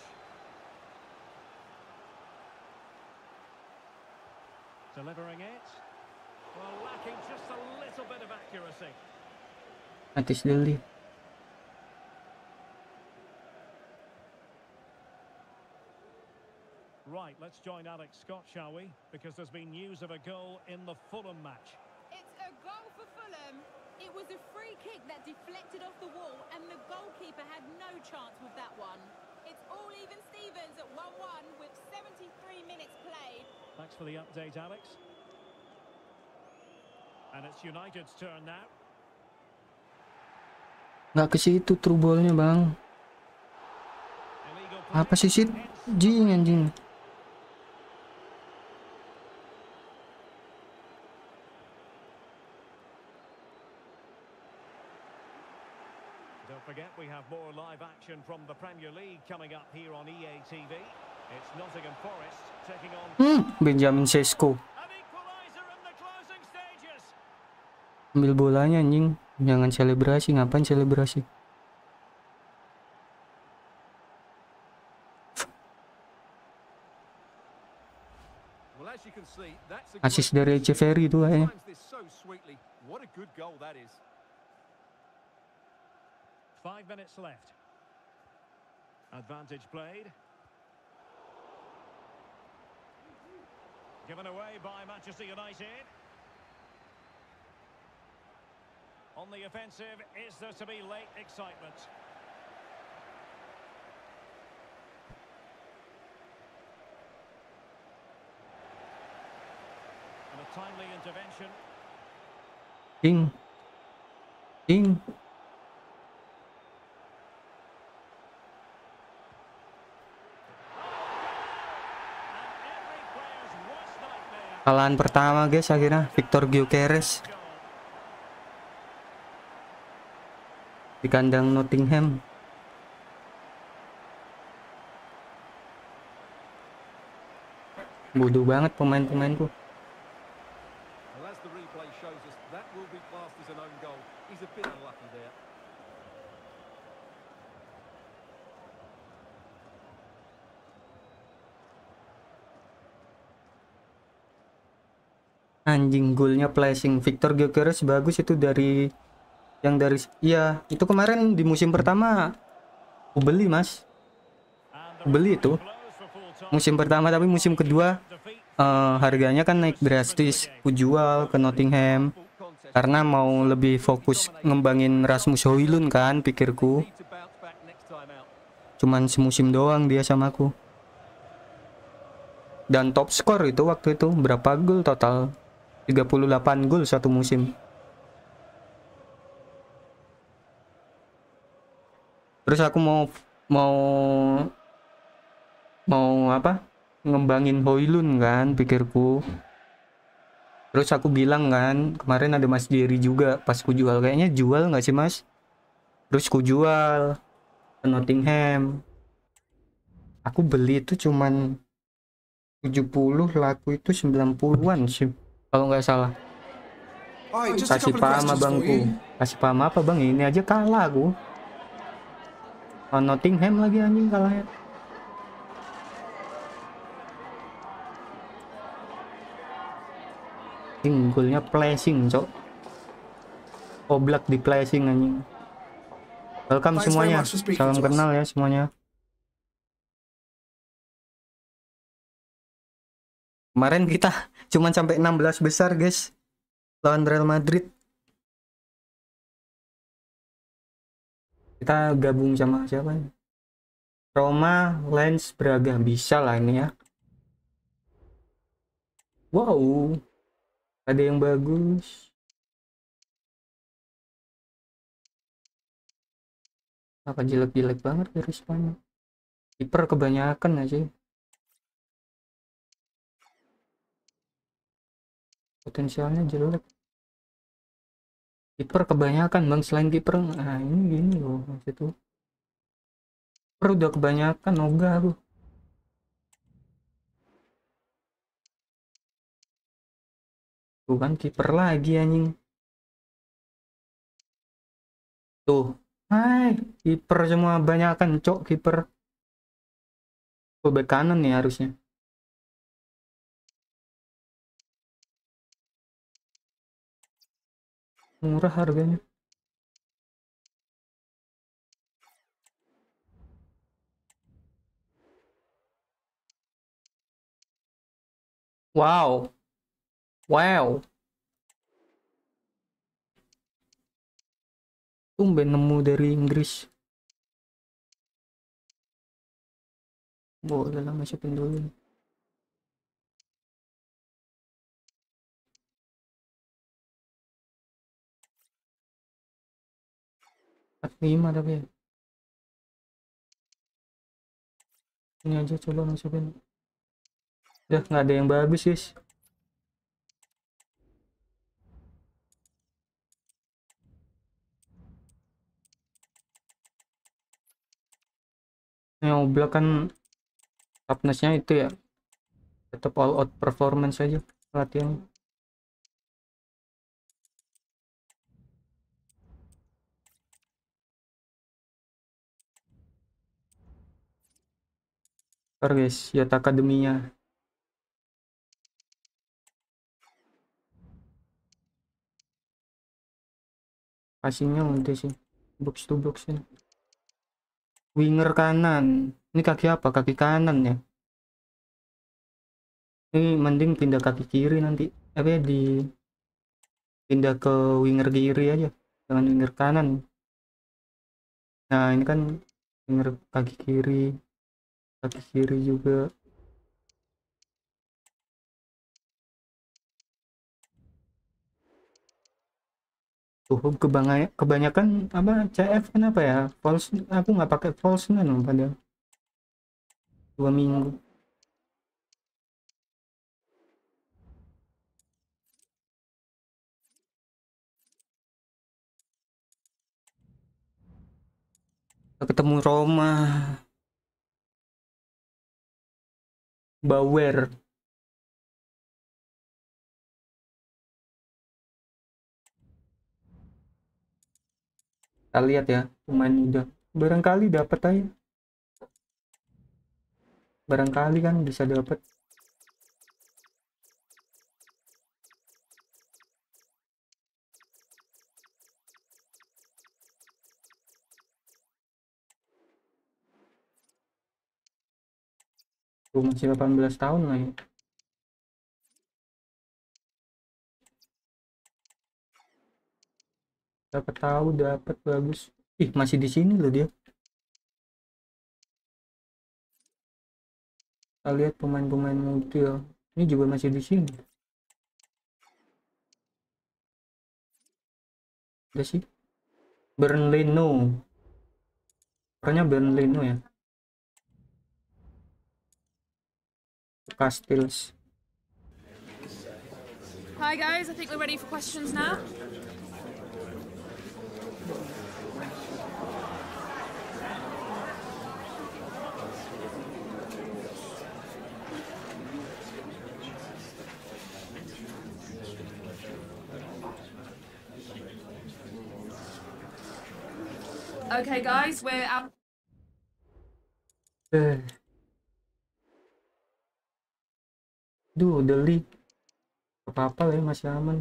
Speaker 4: Delivering it. Well, lacking just a little bit of accuracy.
Speaker 1: Matis Lili.
Speaker 4: Right, let's join Alex Scott, shall we? Because there's been news of a goal in the Fulham match.
Speaker 6: It's a goal for Fulham. It was a free kick that deflected off the wall, and the goalkeeper had no chance with that one. It's all even Stevens at one one with seventy-three minutes played.
Speaker 4: Thanks for the update, Alex. And it's United's turn now.
Speaker 1: Nggak ke situ true ball-nya bang.
Speaker 4: Illegal
Speaker 1: Apa sih sit? Jing anjing.
Speaker 4: Don't forget we have more live action from the Premier League coming up here on E A T V. It's Nottingham Forest taking on
Speaker 1: Hmm, Benjamin Sesko.
Speaker 4: an equaliser in the closing stages.
Speaker 1: Ambil bolanya anjing. Jangan selebrasi, ngapain selebrasi?
Speaker 5: Well, as you can see, that's a
Speaker 1: Asis
Speaker 5: great
Speaker 1: dari Echeverry itu kayaknya.
Speaker 5: Finds this so sweetly. What a good goal that is.
Speaker 4: Five minutes left. Advantage played. Given away by Manchester United. On the offensive, is there to be late excitement? And a timely intervention.
Speaker 1: Ding. Ding.
Speaker 4: And every player's worst nightmare.
Speaker 1: Kalahan pertama guys akhirnya Victor Gyökeres.
Speaker 4: Goal.
Speaker 1: di kandang Nottingham. Bodoh banget pemain-pemainku.
Speaker 5: Well, as the replay shows us, that will be classed as an own goal. He's a bit unlucky there.
Speaker 1: Anjing, golnya flashing. Victor Gyökeres bagus itu dari yang dari iya, itu kemarin di musim pertama aku beli, Mas. Aku beli itu musim pertama, tapi musim kedua uh, harganya kan naik drastis. Aku jual ke Nottingham karena mau lebih fokus ngembangin Rasmus Højlund kan, pikirku. Cuman semusim doang dia sama aku. Dan top skor itu waktu itu berapa gol total? tiga puluh delapan gol satu musim. Terus aku mau mau mau apa? Ngembangin Højlund kan, pikirku. Terus aku bilang kan, kemarin ada Mas Jerry juga pas ku jual, kayaknya jual nggak sih Mas? Terus ku jual ke Nottingham. Aku beli itu cuman tujuh puluh, laku itu sembilan puluhan sih kalau nggak salah.
Speaker 3: Alright, just a
Speaker 1: Kasih
Speaker 3: couple of
Speaker 1: paham
Speaker 3: questions for
Speaker 1: abangku.
Speaker 3: you.
Speaker 1: Kasih paham apa bang? Ini aja kalah aku. Oh, Nottingham lagi anjing kalahnya. Golnya flashing, cok. Oblak di flashing anjing. Welcome
Speaker 3: Thanks very
Speaker 1: semuanya.
Speaker 3: much for speaking
Speaker 1: Salam
Speaker 3: to us.
Speaker 1: kenal ya semuanya. Kemarin kita cuman sampai enam belas besar, guys. Lawan Real Madrid. Kita gabung sama siapa nih? Roma, Lens, Braga. Bisa lah ini ya. Wow. Ada yang bagus. Apa jelek-jelek banget dari Spanyol. Kiper kebanyakan aja. Potensialnya jelek. Kiper kebanyakan bang, selain kiper. Nah ini gini loh maksud itu. Kiper udah kebanyakan, ogah aku. Tuh kan kiper lagi anjing. Tuh. Hai, kiper semua banyakan, cok kiper. Bek kanan nih harusnya. Murah harganya. Wow. Wow. Tumben nemu dari Inggris. Boleh lah, masukin dulu. empat puluh lima tapi ya. Ini aja coba masukin. Udah nggak ada yang bagus, guys. Yang Oblak kan toughness-nya itu ya. Tetap all out performance aja latihan. Ntar guys, ya akademinya. Passingnya udah sih. Box to box ya. Winger kanan. Ini kaki apa? Kaki kanan ya. Ini mending pindah kaki kiri nanti. Apa ya, di pindah ke winger kiri aja. Jangan winger kanan. Nah ini kan winger kaki kiri. Kaki kiri juga. Tuh kebanyakan kebanyakan apa C F kenapa ya? False, aku nggak pakai false man padahal dua minggu. Kita ketemu Roma. Bauer. Kita lihat ya pemain muda. Barangkali dapat aja. Barangkali kan bisa dapat. Tuh, masih delapan belas tahun lah ya. Dapat tahu, dapat bagus. Ih, masih di sini loh dia. Kita lihat pemain-pemain muda. Ini juga masih di sini. Ada sih. Bernlino. Orangnya Bernlino ya. Castells.
Speaker 7: Hi guys, I think we're ready for questions now. Okay guys, we're out.
Speaker 1: Eh. Duh, Deli. Apa-apa lah ya, masih aman.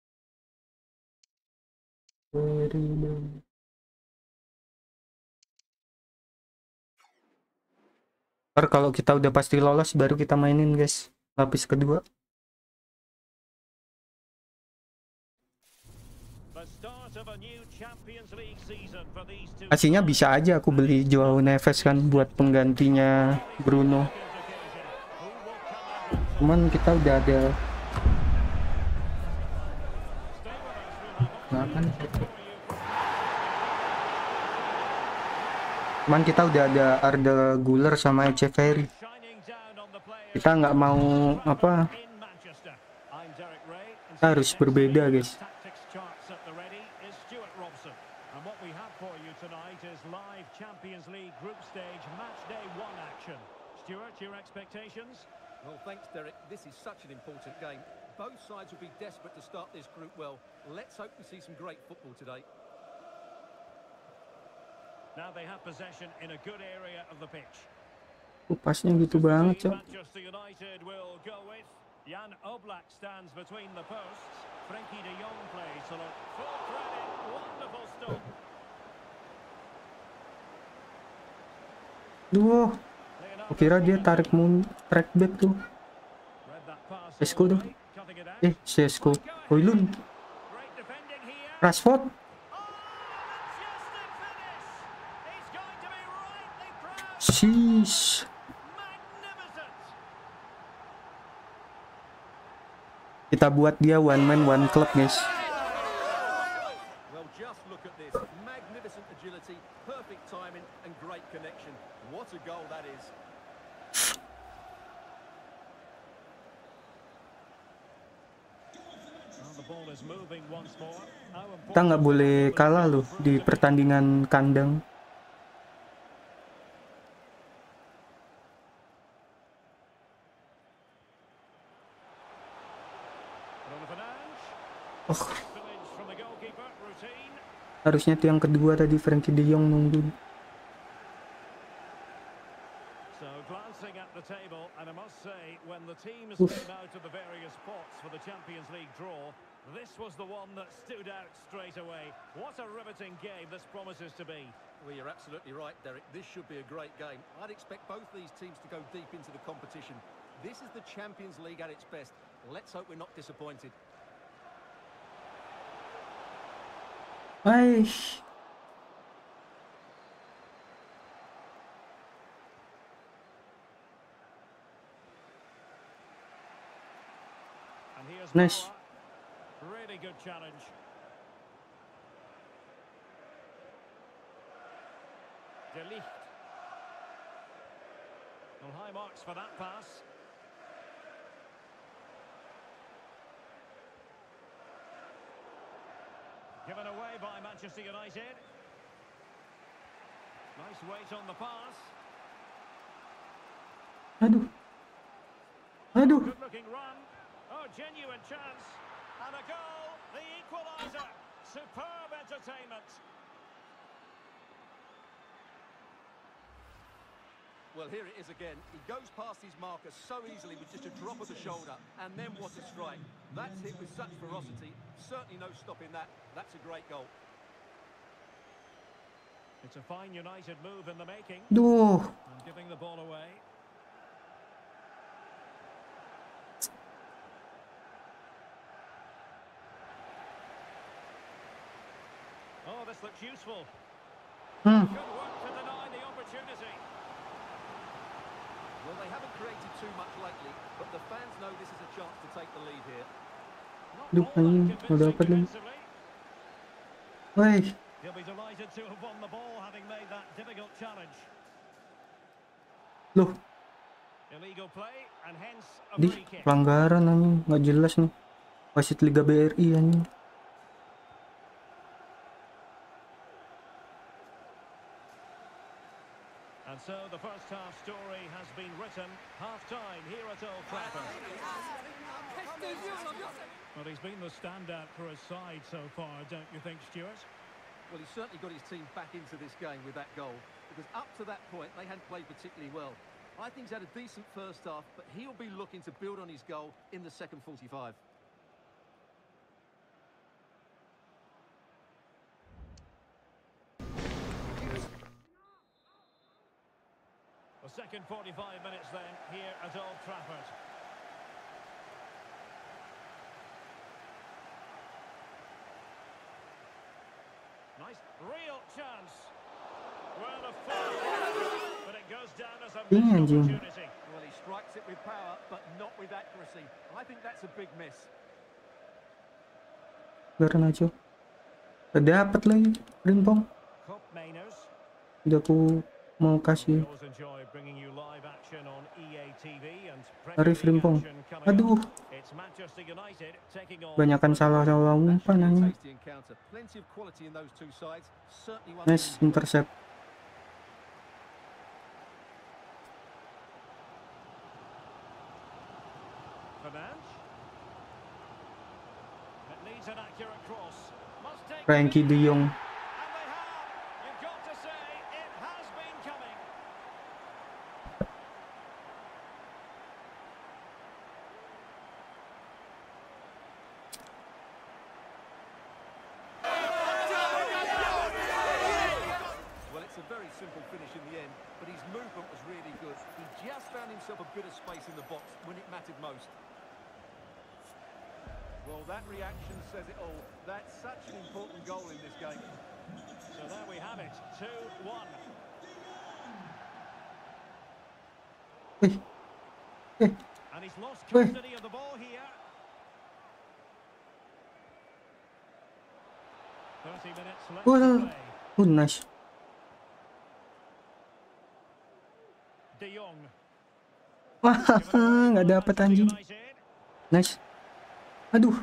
Speaker 1: Very good. Ntar kalau kita udah pasti lolos baru kita mainin guys lapis kedua. Aslinya bisa aja aku beli Joao Neves kan buat penggantinya Bruno. Cuman kita udah ada. Kenapa nih? Cuman kita udah ada Arda Güler sama Echeverry. Kita nggak mau apa? Kita harus berbeda guys.
Speaker 5: Well, thanks, Derek. This is such an important game. Both sides will be desperate to start this group well. Let's hope we see some great football today.
Speaker 4: Now they have possession in a good area of the pitch.
Speaker 1: Uh, pasnya gitu banget, Cok.
Speaker 4: Manchester United will go with Jan Oblak stands between the posts. Frenkie de Jong plays to look full credit. Wonderful stop.
Speaker 1: Duh. Kira dia tarik mun track back tuh. Sesko tuh. Eh, Sesko. Højlund. Rashford. Sheesh. Kita buat dia one man one club, guys.
Speaker 5: Well, just look at this. Magnificent agility, perfect timing and great connection. What a goal that is.
Speaker 1: Kita nggak boleh kalah loh di pertandingan kandang. Oh. Harusnya tiang kedua tadi Frenkie de Jong nunggu.
Speaker 4: This was the one that stood out straight away. What a riveting game this promises to be.
Speaker 5: Well, you're absolutely right, Derek. This should be a great game. I'd expect both these teams to go deep into the competition. This is the Champions League at its best. Let's hope we're not disappointed.
Speaker 1: Aish. Nice.
Speaker 4: Really good challenge. De Ligt. Well, high marks for that pass. Given away by Manchester United. Nice weight on the pass.
Speaker 1: Aduh. Aduh.
Speaker 4: Good looking run. Oh, genuine chance. And a goal. The equaliser. Superb entertainment.
Speaker 5: Well, here it is again. He goes past his marker so easily with just a drop of the shoulder. And then what a strike. That's hit with such ferocity. Certainly no stopping that. That's a great goal.
Speaker 4: It's a fine United move in the making.
Speaker 1: Duh.
Speaker 4: And giving the ball away. Oh, this looks useful.
Speaker 1: Hmm.
Speaker 4: Good work to deny the opportunity.
Speaker 5: Well, they haven't created too much lately, but the fans know this is a chance to take the lead here.
Speaker 4: Not
Speaker 1: Duh,
Speaker 4: all that
Speaker 1: anjing,
Speaker 4: convincing
Speaker 1: udah dapat lagi.
Speaker 4: defensively.
Speaker 1: Woi,
Speaker 4: He'll be delighted to have won the ball, having made that difficult challenge.
Speaker 1: loh,
Speaker 4: Illegal play, and hence a
Speaker 1: di
Speaker 4: free kick.
Speaker 1: pelanggaran anjing, nggak jelas nih. Wasit Liga B R I anjing.
Speaker 4: And so the first half story has been written. Half time here at Old Trafford. Well, he's been the standout for his side so far, don't you think, Stuart?
Speaker 5: Well, he's certainly got his team back into this game with that goal, because up to that point, they hadn't played particularly well. I think he's had a decent first half, but he'll be looking to build on his goal in the second forty-five.
Speaker 4: The second forty-five minutes then here at Old Trafford. Nice, real chance. Well, a foul, but it goes down as a
Speaker 1: Ini
Speaker 4: missed
Speaker 1: anjing.
Speaker 4: opportunity.
Speaker 5: Well, he strikes it with power, but not with accuracy. I think that's a big miss.
Speaker 1: Garnacho. Udah dapat lagi, Rimpong.
Speaker 4: Cup Mainers.
Speaker 1: Udah aku mau kasih.
Speaker 4: We always enjoy bringing you live action on E A T V and
Speaker 1: Arif
Speaker 4: Premier League
Speaker 1: Rimpong.
Speaker 4: action coming
Speaker 1: Aduh,
Speaker 4: up. It's Manchester United taking on
Speaker 1: banyakan salah-salah
Speaker 5: That
Speaker 1: umpan
Speaker 5: should be a
Speaker 1: anjing.
Speaker 5: tasty encounter. Plenty of quality in those two sides. Certainly one.
Speaker 1: Nice intercept.
Speaker 4: Fernandes. It needs an accurate cross. Must take
Speaker 1: Frankie De Jong.
Speaker 4: And they have. You've got to say it has been coming.
Speaker 5: Well, it's a very simple finish in the end, but his movement was really good. He just found himself a bit of space in the box when it mattered most.
Speaker 4: Well, that reaction says it all. That's such an important goal in this game. So there we have it, two one.
Speaker 1: Eh, eh,
Speaker 4: And he's lost
Speaker 1: Wait.
Speaker 4: custody of the ball here. thirty minutes left
Speaker 1: Well.
Speaker 4: to play.
Speaker 1: oh nice.
Speaker 4: De Jong.
Speaker 1: Wah, nggak dapat anjing.
Speaker 4: United.
Speaker 1: Nice. Aduh,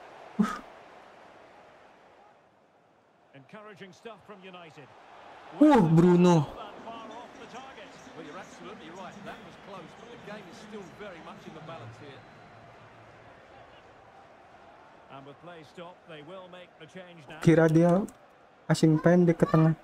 Speaker 4: Encouraging stuff from United.
Speaker 1: uh Bruno.
Speaker 4: Not that far off the target.
Speaker 5: Well, you're absolutely right. That was close, but the game is still very much in the balance here.
Speaker 4: And with play stop, they will make the change now.
Speaker 1: Kira dia passing pendek ke tengah.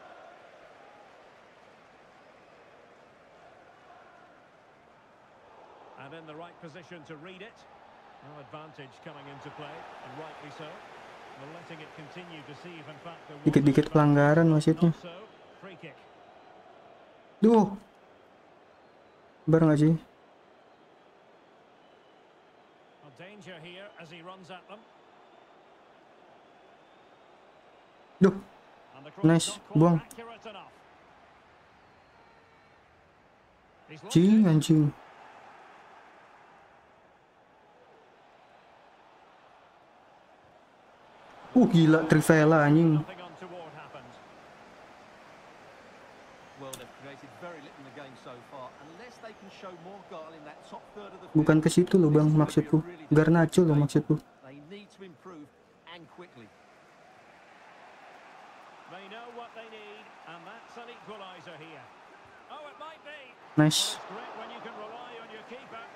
Speaker 4: And in the right position to read it. No advantage coming into play, and rightly so. Well, letting it continue to see if in fact there was
Speaker 1: Dikit-dikit
Speaker 4: an
Speaker 1: pelanggaran
Speaker 4: advantage.
Speaker 1: wasitnya.
Speaker 4: Not so. Free kick.
Speaker 1: Duh. Bar nggak sih?
Speaker 4: Well, danger here as he runs at them.
Speaker 1: Duh.
Speaker 4: And the cross
Speaker 1: Nice,
Speaker 4: not quite
Speaker 1: buang.
Speaker 4: accurate enough. He's lost
Speaker 1: Anjing,
Speaker 4: it.
Speaker 1: anjing. Uh, gila Trivela anjing.
Speaker 4: Nothing untoward happened.
Speaker 5: Well, they've created very little in the game so far. Unless they can show more goal in that top third of the
Speaker 1: Bukan ke situ loh bang maksudku. Garnacho loh maksudku.
Speaker 5: They need to improve and quickly.
Speaker 4: They know what they need. And that's an equaliser here. Oh, it might be.
Speaker 1: Nice.
Speaker 4: Great when you can rely on your keeper.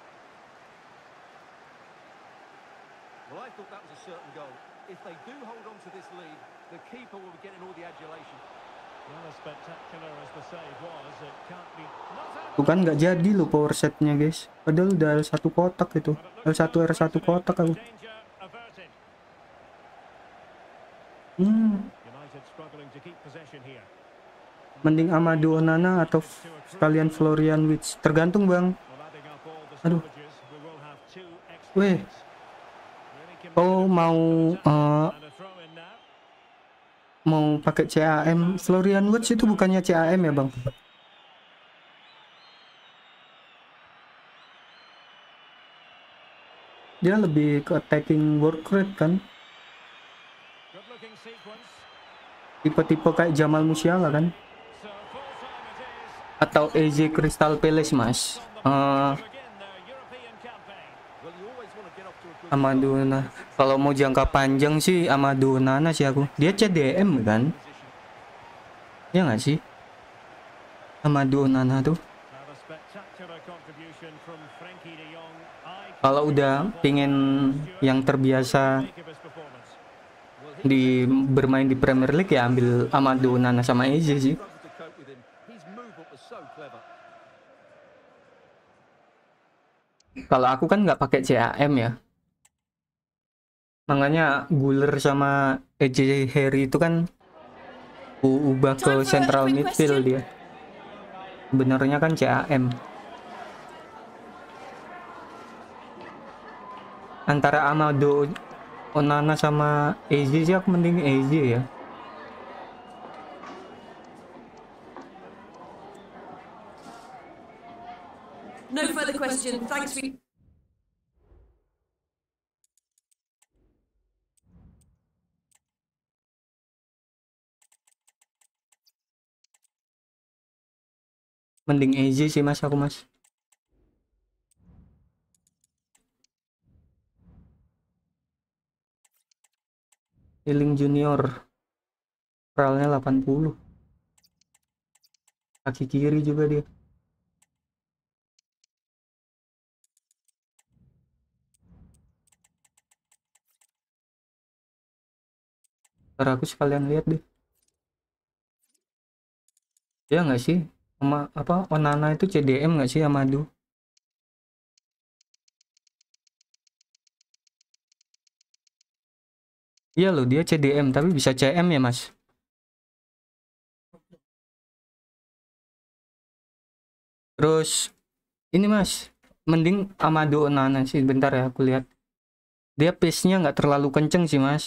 Speaker 5: Well, I thought that was a certain goal. If they do hold on to this lead, the keeper will be getting all the adulation.
Speaker 4: Well, as spectacular as the save was, it can't be. Not out.
Speaker 1: Tuh kan nggak jadi loh power setnya guys. Padahal udah L satu kotak itu. L satu R satu kotak aku.
Speaker 4: Danger averted.
Speaker 1: Hmm.
Speaker 4: United struggling to keep possession here.
Speaker 1: Mending Amadou Onana atau sekalian Florian Wirtz. Tergantung bang.
Speaker 4: Well, adding up all the
Speaker 1: Aduh.
Speaker 4: stoppages, we will have two extra
Speaker 1: Weh.
Speaker 4: minutes. Really
Speaker 1: Oh mau uh,
Speaker 4: And a throw in now.
Speaker 1: mau pakai C A M. Florian Wirtz itu bukannya C A M ya bang? Dia lebih ke attacking work rate kan?
Speaker 4: Good looking sequence.
Speaker 1: Tipe-tipe kayak Jamal Musiala kan?
Speaker 4: So full time it is.
Speaker 1: Atau A Z Crystal Palace mas? Uh,
Speaker 4: Begin their European campaign.
Speaker 5: Well, you always want to get off to a good
Speaker 1: Amadou Onana. Kalau mau jangka panjang sih Amadou Onana sih aku. Dia C D M kan? Ya nggak sih? Amadou Onana tuh.
Speaker 4: Now the spectacular contribution from Frankie de Jong. I
Speaker 1: Kalau udah pingin yang terbiasa
Speaker 4: think of his performance.
Speaker 1: di bermain di Premier League ya ambil Amadou Onana sama Eze sih.
Speaker 5: struggled to cope with him. His movement was so clever.
Speaker 1: Kalau aku kan nggak pakai C A M ya, makanya Guler sama E J Harry itu kan u- ubah ke central midfield dia. Sebenarnya kan C A M. Antara Amadou Onana sama Eze sih aku mending Eze ya.
Speaker 7: No further question. Thanks for.
Speaker 1: Mending Eze sih mas aku mas. Healing Junior Pralnya delapan puluh. Kaki kiri juga dia. Ntar aku sekalian lihat deh. Ya nggak sih? Sama apa Onana itu C D M nggak sih Amadou? Iya loh dia C D M tapi bisa C M ya mas. Terus ini mas, mending Amadou Onana sih. Bentar ya aku lihat. Dia pace-nya nggak terlalu kenceng sih mas.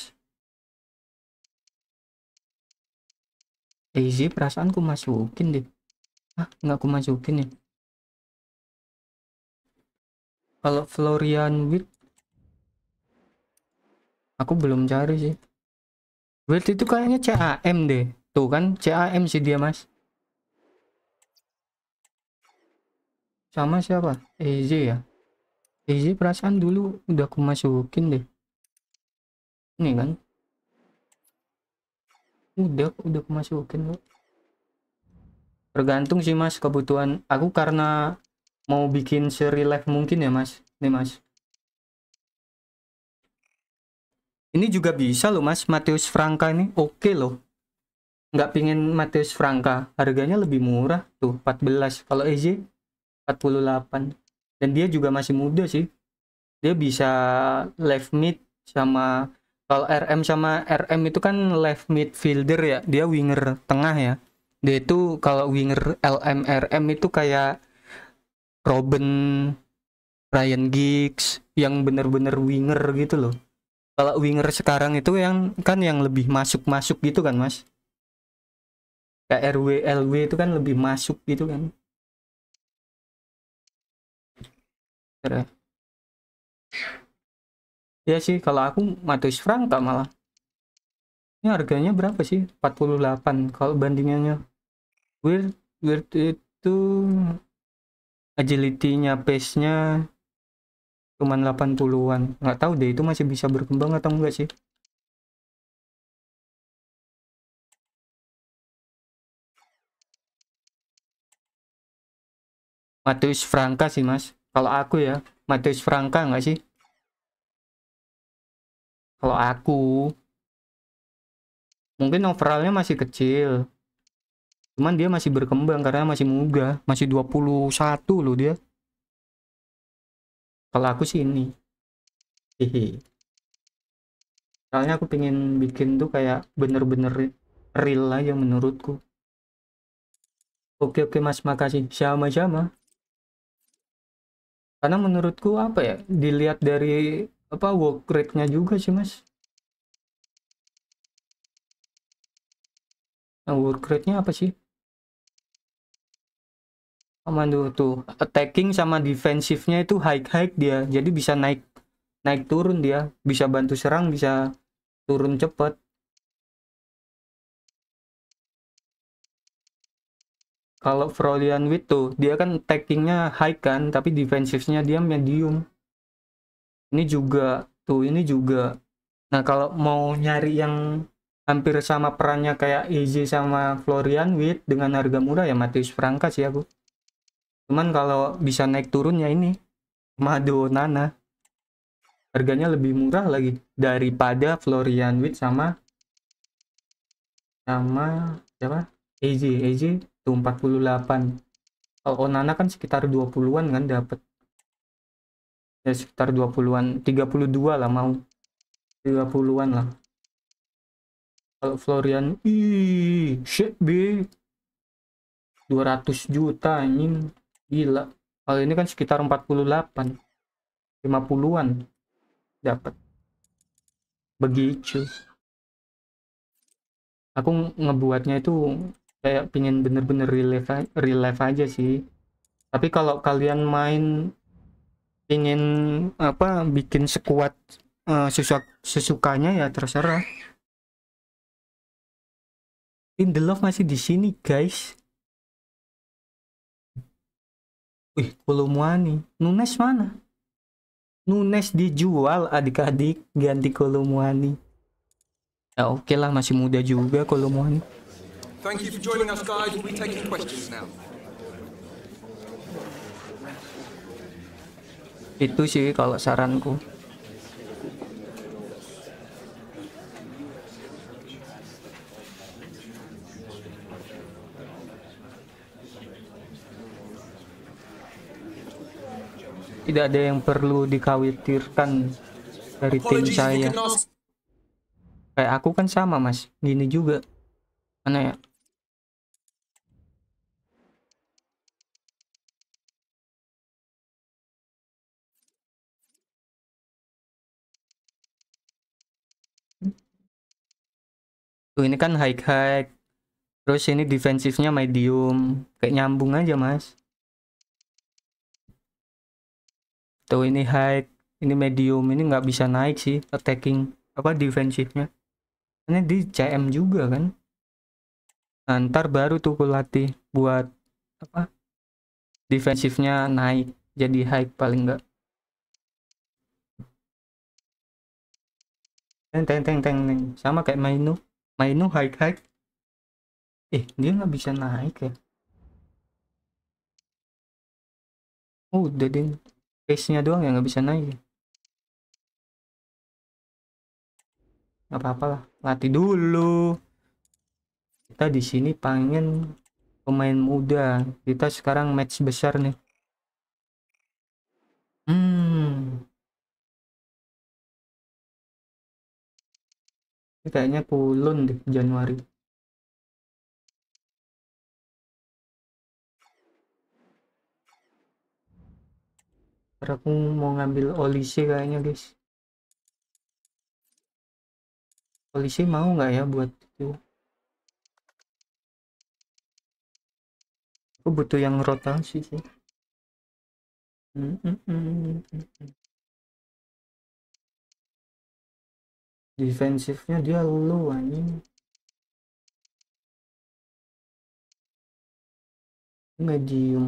Speaker 1: Easy perasaanku masukin deh. Ah nggak aku masukin ya. Kalau Florian Wirtz aku belum cari sih. Wirtz itu kayaknya C A M deh. Tuh kan C A M sih dia mas. Sama siapa? E Z ya. E Z perasaan dulu udah aku masukin deh. Ini kan. Udah udah aku masukin loh. Tergantung sih mas kebutuhan aku karena mau bikin seri live mungkin ya mas. Nih mas. Ini juga bisa loh mas, Matheus Franca ini oke loh. Nggak pingin Matheus Franca, harganya lebih murah tuh empat belas. Kalau E Z empat puluh delapan. Dan dia juga masih muda sih. Dia bisa left mid sama kalau R M sama R M itu kan left midfielder ya. Dia winger tengah ya. Dia itu kalau winger L M R M itu kayak Robben, Ryan Giggs yang bener-bener winger gitu loh. Kalau winger sekarang itu yang kan yang lebih masuk-masuk gitu kan mas. Kayak R W L W itu kan lebih masuk gitu kan. Ya, ya sih kalau aku Matheus Franca malah. Ini harganya berapa sih? empat puluh delapan kalau bandingannya. Wirtz Wirtz itu agility-nya, pace-nya cuman delapan puluhan. Nggak tahu deh itu masih bisa berkembang atau enggak sih. Mateus Franca sih mas. Kalau aku ya, Mateus Franca nggak sih? Kalau aku, mungkin overallnya masih kecil. Cuman dia masih berkembang karena masih muda, masih dua puluh satu loh dia. Kalau aku sih ini. Hehe. Soalnya aku pengen bikin tuh kayak bener-bener real aja menurutku. Oke oke mas, makasih. Sama-sama. Karena menurutku apa ya, dilihat dari apa work rate-nya juga sih mas. Nah, work rate-nya apa sih? Komando tuh attacking sama defensifnya itu high high dia, jadi bisa naik naik turun dia, bisa bantu serang, bisa turun cepat. Kalau Florian Wirtz tuh dia kan attackingnya high kan, tapi defensifnya dia medium. Ini juga tuh, ini juga. Nah kalau mau nyari yang hampir sama perannya kayak E Z sama Florian Wirtz dengan harga murah ya Mateus Franca sih aku. Cuman kalau bisa naik turun ya ini Mado Nana, harganya lebih murah lagi daripada Florian Wirtz sama sama siapa? E Z, E Z tuh empat puluh delapan. Kalau Onana kan sekitar dua puluhan kan dapat. Ya sekitar dua puluhan, tiga puluh dua lah mau. tiga puluhan lah. Kalau Florian, ih, shit B. dua ratus juta ini gila. Kalau ini kan sekitar empat puluh delapan, lima puluhan dapat. Begitu. Aku ngebuatnya itu kayak pingin bener-bener relief, relief aja sih. Tapi kalau kalian main ingin apa bikin sekuat uh, sesuka, sesukanya ya terserah. Lindelof masih di sini guys. Wih, Kolomwani. Nunes mana? Nunes dijual adik-adik, ganti Kolomwani. Ya oke okay lah, masih muda juga Kolomwani.
Speaker 2: Thank you for joining us, guys. We'll be taking questions now.
Speaker 1: Itu sih kalau saranku. Tidak ada yang perlu dikhawatirkan dari tim saya. Kayak aku kan sama mas, gini juga. Mana ya? Tuh ini kan high high, terus ini defensifnya medium, kayak nyambung aja mas. Tuh ini high, ini medium, ini nggak bisa naik sih attacking apa defensifnya. Ini di C M juga kan. Nah, ntar baru tuh aku latih buat apa defensifnya naik jadi high paling nggak. Teng teng teng teng teng sama kayak Mainu. Mainu high high. Eh dia nggak bisa naik ya. Oh udah deh. Pace-nya doang yang nggak bisa naik. Nggak apa-apa lah, latih dulu. Kita di sini pengen pemain muda. Kita sekarang match besar nih. Hmm. Ini kayaknya kulon deh Januari. Karena aku mau ngambil Olise kayaknya guys. Olise mau nggak ya buat itu? Aku butuh yang rotasi sih. Hmm, hmm, hmm, hmm. Defensifnya dia low anjing. Medium.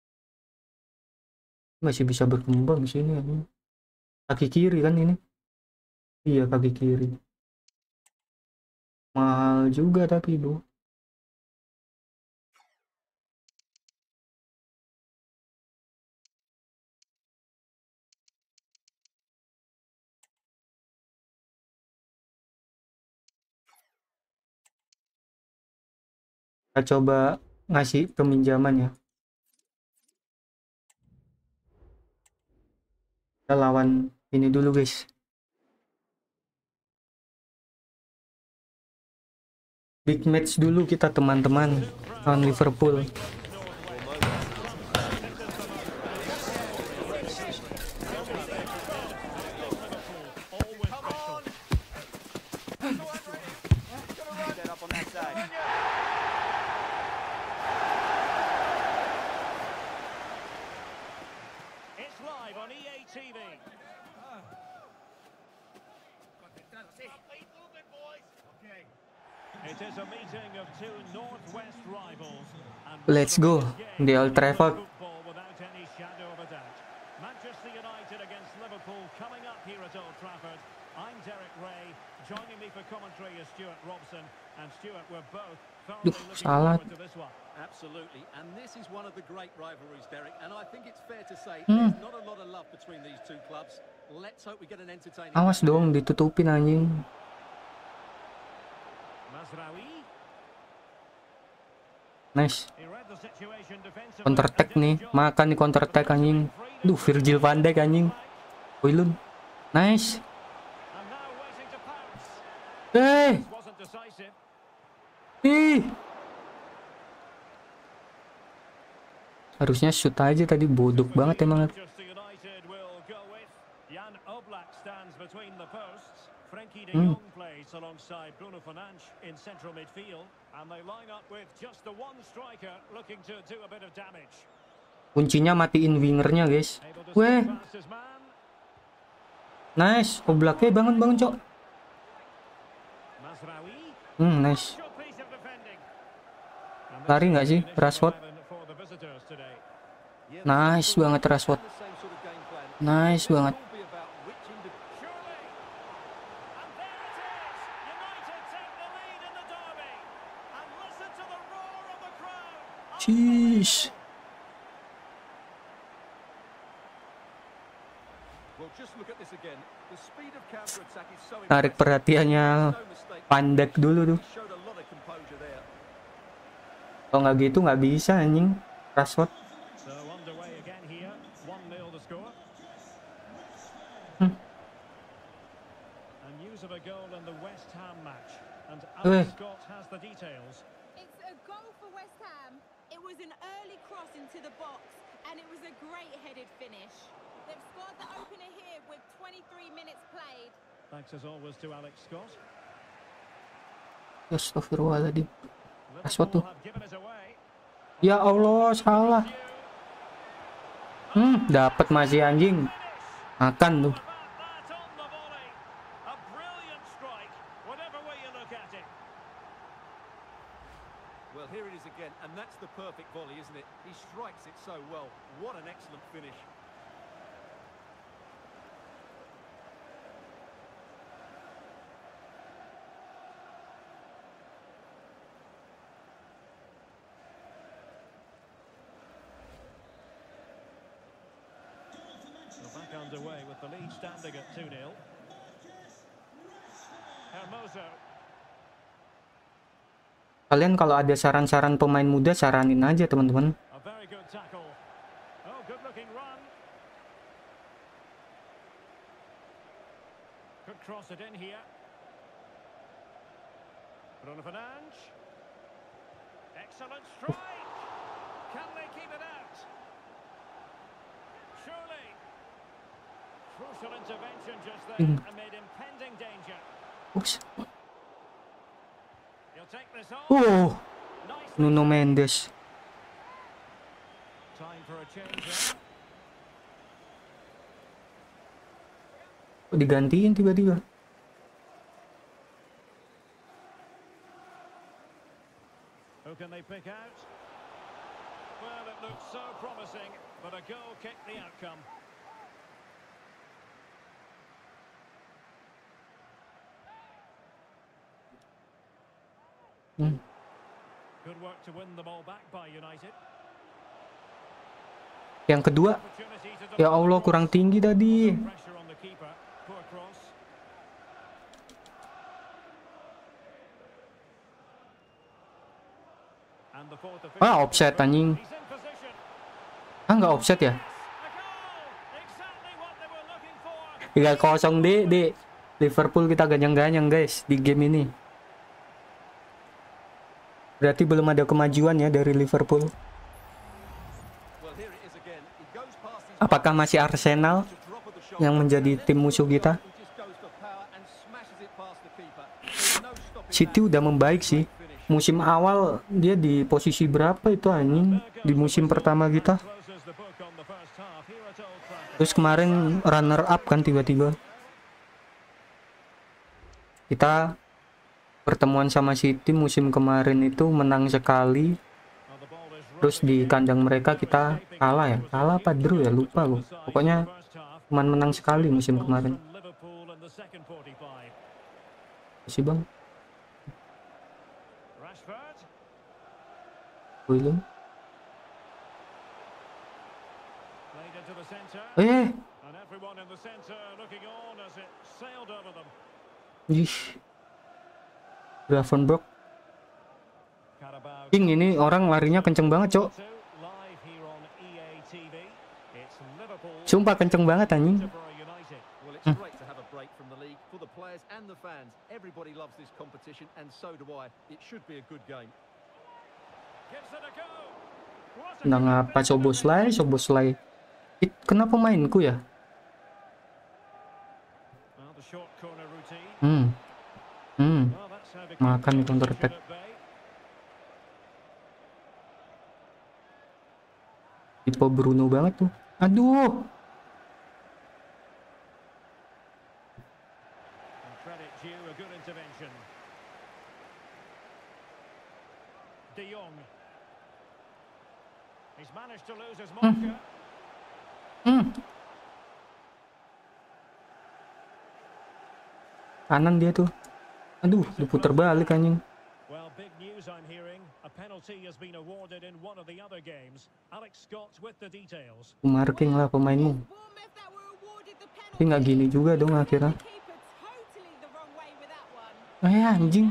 Speaker 1: Masih bisa berkembang sini anjing. Kaki kiri kan ini? Iya kaki kiri. Mahal juga tapi bu. Kita coba ngasih peminjaman ya. Kita lawan ini dulu guys. Big match dulu kita teman-teman, lawan Liverpool.
Speaker 4: It's live on E A T V. It is a meeting of two northwest rivals. And
Speaker 1: Let's go di Old Trafford.
Speaker 4: football without any shadow of a doubt. Manchester United against Liverpool coming up here at Old Trafford. I'm Derek Ray. Joining me for commentary is Stuart Robson. And Stuart, we're both thoroughly
Speaker 1: Duh,
Speaker 4: looking
Speaker 1: salah.
Speaker 4: forward to this one.
Speaker 5: Absolutely, and this is one of the great rivalries, Derek, and I think it's fair to say
Speaker 1: Hmm.
Speaker 5: there's not a lot of love between these two clubs. Let's hope we get an entertaining
Speaker 1: Awas dong, ditutupin anjing.
Speaker 4: Mazraoui.
Speaker 1: Nice.
Speaker 4: He read the situation defensively.
Speaker 1: Counter attack nih, makan nih counter attack anjing. Duh, Virgil van Dijk anjing. Hoylund. Nice.
Speaker 4: And now waiting to pounce.
Speaker 1: Eh,
Speaker 4: Wasn't decisive.
Speaker 1: ih. Harusnya shoot aja tadi, bodoh banget emang.
Speaker 4: Manchester United will go with Jan Oblak stands between the posts. Frenkie de
Speaker 1: Hmm.
Speaker 4: Jong plays alongside Bruno Fernandes in central midfield, and they line up with just the one striker looking to do a bit of damage.
Speaker 1: Kuncinya matiin wingernya guys.
Speaker 4: Able to
Speaker 1: Weh,
Speaker 4: slip past his man.
Speaker 1: nice. Oblaknya bangun bangun cok.
Speaker 4: Mazraoui.
Speaker 1: Hmm, nice.
Speaker 4: Good piece of defending. And
Speaker 1: Lari
Speaker 4: this
Speaker 1: nggak
Speaker 4: is
Speaker 1: sih,
Speaker 4: the initial
Speaker 1: Rashford?
Speaker 4: eleven for the visitors today.
Speaker 5: Yeah,
Speaker 1: Nice banget Rashford.
Speaker 5: the same sort of game plan.
Speaker 1: Nice
Speaker 5: It'll
Speaker 1: banget.
Speaker 5: all be about which individual.
Speaker 4: Surely. And there it is. United take the lead in the derby. And listen to the roar of the crowd.
Speaker 1: Sheesh.
Speaker 5: Well, just look at this again. The speed of counter-attack is so
Speaker 1: Tarik
Speaker 5: impressive.
Speaker 1: perhatiannya
Speaker 5: No mistake.
Speaker 1: Van Dijk dulu tuh.
Speaker 5: He showed a lot of composure there.
Speaker 1: Kalau nggak gitu nggak bisa anjing. Rashford.
Speaker 4: So underway again here. one nil the score.
Speaker 1: Hmm.
Speaker 4: And news of a goal in the West Ham match. And
Speaker 1: Eh.
Speaker 4: Alex Scott has the details.
Speaker 6: It's a goal for West Ham. It was an early cross into the box, and it was a great headed finish. They've scored the opener here with twenty-three minutes played.
Speaker 4: Thanks as always to Alex Scott.
Speaker 1: Astagfirullahaladzim. Rashford tuh.
Speaker 4: Liverpool have given it away.
Speaker 1: Ya Allah, salah. Hmm, dapat masih anjing. Makan tuh.
Speaker 4: About that on the volley. A brilliant strike, whatever way you look at it.
Speaker 5: Well, here it is again, and that's the perfect volley, isn't it? He strikes it so well. What an excellent finish.
Speaker 4: We're back underway with the lead standing at two nil. Hermoso.
Speaker 1: Kalian kalau ada saran-saran pemain muda, saranin aja teman-teman.
Speaker 4: A very good tackle. Oh, good looking run. Could cross it in here. Bruno Fernandes. Excellent strike. Can they keep it out? Surely. Crucial intervention just there
Speaker 1: Hmm.
Speaker 4: amid impending danger.
Speaker 1: Ups.
Speaker 4: He'll take this on.
Speaker 1: Oh,
Speaker 4: Nice.
Speaker 1: Nuno Mendes.
Speaker 4: Time for a change there.
Speaker 1: Kok digantiin tiba-tiba?
Speaker 4: Who can they pick out? Well, it looks so promising, but a goal kicked the outcome.
Speaker 1: Hmm.
Speaker 4: Good work to win the ball back by United.
Speaker 1: Yang kedua,
Speaker 4: Opportunity to
Speaker 1: ya Allah kurang tinggi tadi.
Speaker 4: pressure on the keeper. Poor cross.
Speaker 1: Ah, offset anjing. Ah, nggak offset ya? tiga kosong di di Liverpool, kita ganyang-ganyang guys di game ini. Berarti belum ada kemajuan ya dari Liverpool. Apakah masih Arsenal yang menjadi tim musuh kita? City udah membaik sih. Musim awal dia di posisi berapa itu anjing di musim pertama kita? Terus kemarin runner up kan tiba-tiba. Kita pertemuan sama City musim kemarin itu menang sekali. Terus di kandang mereka kita kalah ya. Kalah apa draw ya? Lupa loh. Pokoknya cuma menang sekali musim kemarin. Si bang. William. Eh. Ih. Gravenberch. King ini orang larinya kenceng banget, Cok. Sumpah kenceng banget anjing. Hmm. Nah, ngapa Soboslai, Soboslai. It, kenapa mainku ya? Hmm. Hmm. Makan counter attack. Tipe Bruno banget tuh. Aduh. Hmm. Hmm. Kanan dia tuh. Aduh, diputar balik anjing. Marking lah pemainmu. Tapi nggak gini juga dong akhirnya. Eh anjing.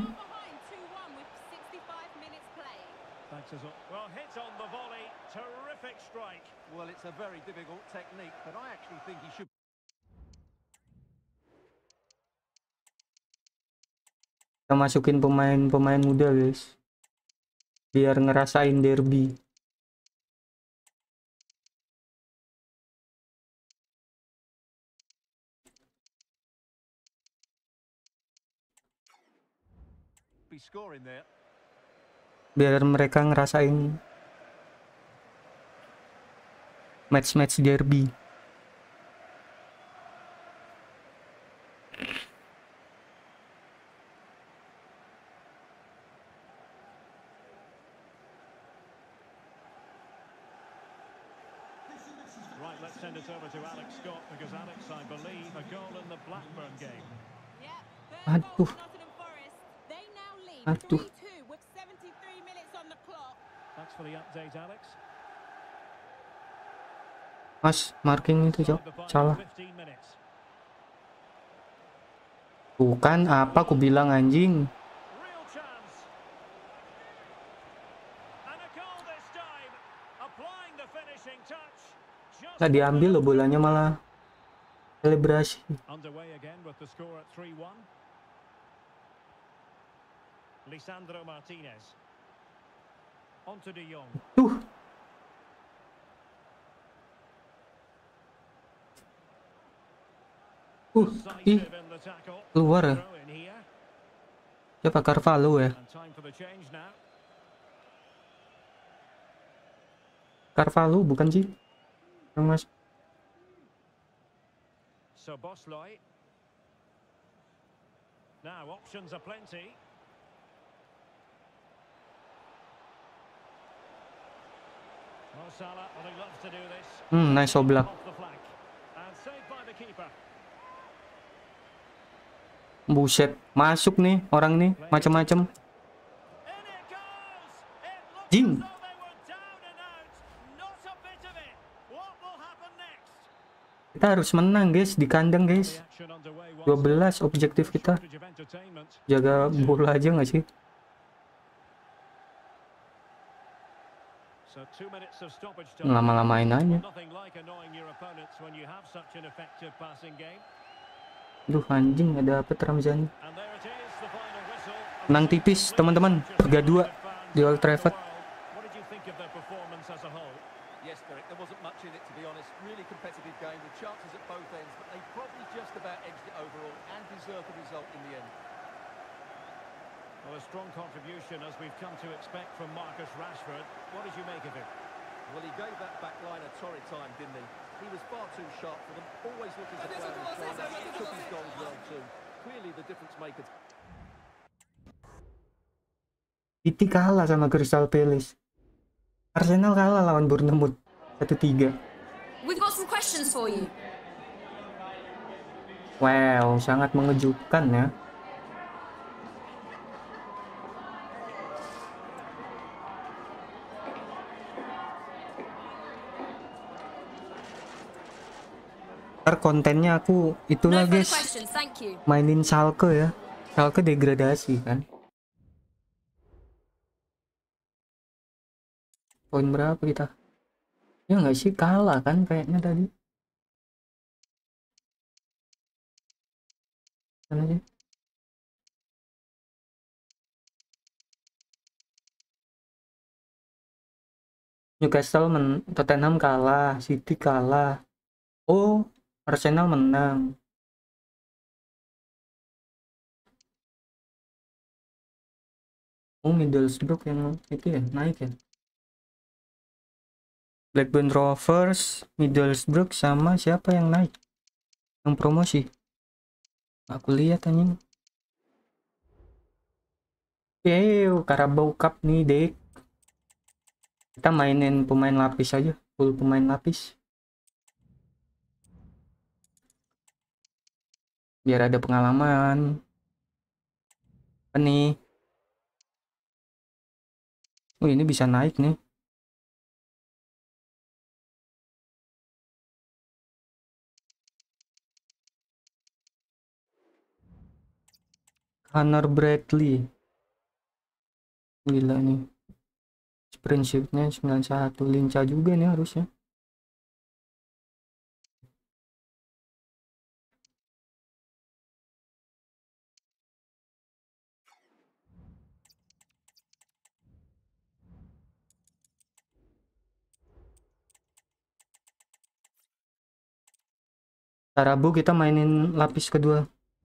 Speaker 1: Kita masukin pemain-pemain muda guys, biar ngerasain derby. Biar mereka ngerasain match-match derby.
Speaker 4: Right, let's send it over to Alex Scott because Alex, I believe, a goal in the Blackburn game.
Speaker 1: Aduh. Aduh.
Speaker 4: Thanks for the update, Alex.
Speaker 1: Mas, marking itu, Cok. Salah. Bukan apa aku bilang anjing. Nggak diambil loh bolanya, malah selebrasi.
Speaker 4: Lisandro Martinez. Onto De Jong.
Speaker 1: Tuh. Uh, ih. Keluar ya. Siapa Carvalho ya? Carvalho bukan sih? Yang mas.
Speaker 4: Szoboszlai. Now options are plenty.
Speaker 1: Hmm, nice Oblak. Buset, masuk nih orang nih, macam-macam. Jing. Kita harus menang guys di kandang guys. dua belas objektif kita. Jaga bola aja nggak sih?
Speaker 4: So two minutes of stoppage time.
Speaker 1: Lama-lamain aja.
Speaker 4: Nothing like annoying your opponents when you have such an effective passing game.
Speaker 1: Duh anjing, ada apa Ramzani?
Speaker 4: And there it is, the final whistle.
Speaker 1: Menang tipis teman-teman, tiga dua di Old Trafford.
Speaker 4: What did you think of their performance as a whole?
Speaker 5: Yes, Derek, there wasn't much in it, to be honest. Really competitive game with chances at both ends, but they probably just about edged it overall and deserved the result in the end.
Speaker 4: Well, a strong contribution, as we've come to expect from Marcus Rashford. What did you make of it?
Speaker 5: Well, he gave that back line a torrid time, didn't he? He was far too sharp for them, always looking to play in China. Took his goals well too. Clearly the difference maker.
Speaker 1: City kalah sama Crystal Palace. Arsenal kalah lawan Bournemouth satu tiga.
Speaker 7: We've got some questions for you.
Speaker 1: Wow, sangat mengejutkan ya. Ntar kontennya aku itulah
Speaker 7: No further
Speaker 1: guys,
Speaker 7: questions, thank you.
Speaker 1: mainin Schalke ya. Schalke degradasi kan. Poin berapa kita? Ya nggak sih, kalah kan kayaknya tadi. Mana aja? Newcastle men Tottenham kalah, City kalah. Oh, Arsenal menang. Oh, Middlesbrough yang itu ya, naik ya. Blackburn Rovers, Middlesbrough sama siapa yang naik? Yang promosi. Aku lihat anjing. Ew, Carabao Cup nih, Dek. Kita mainin pemain lapis aja, full pemain lapis. Biar ada pengalaman. Apa nih? Oh, ini bisa naik nih. Connor Bradley. Gila nih. Sprint shootnya sembilan puluh satu. Lincah juga nih harusnya. Rabu kita mainin lapis kedua.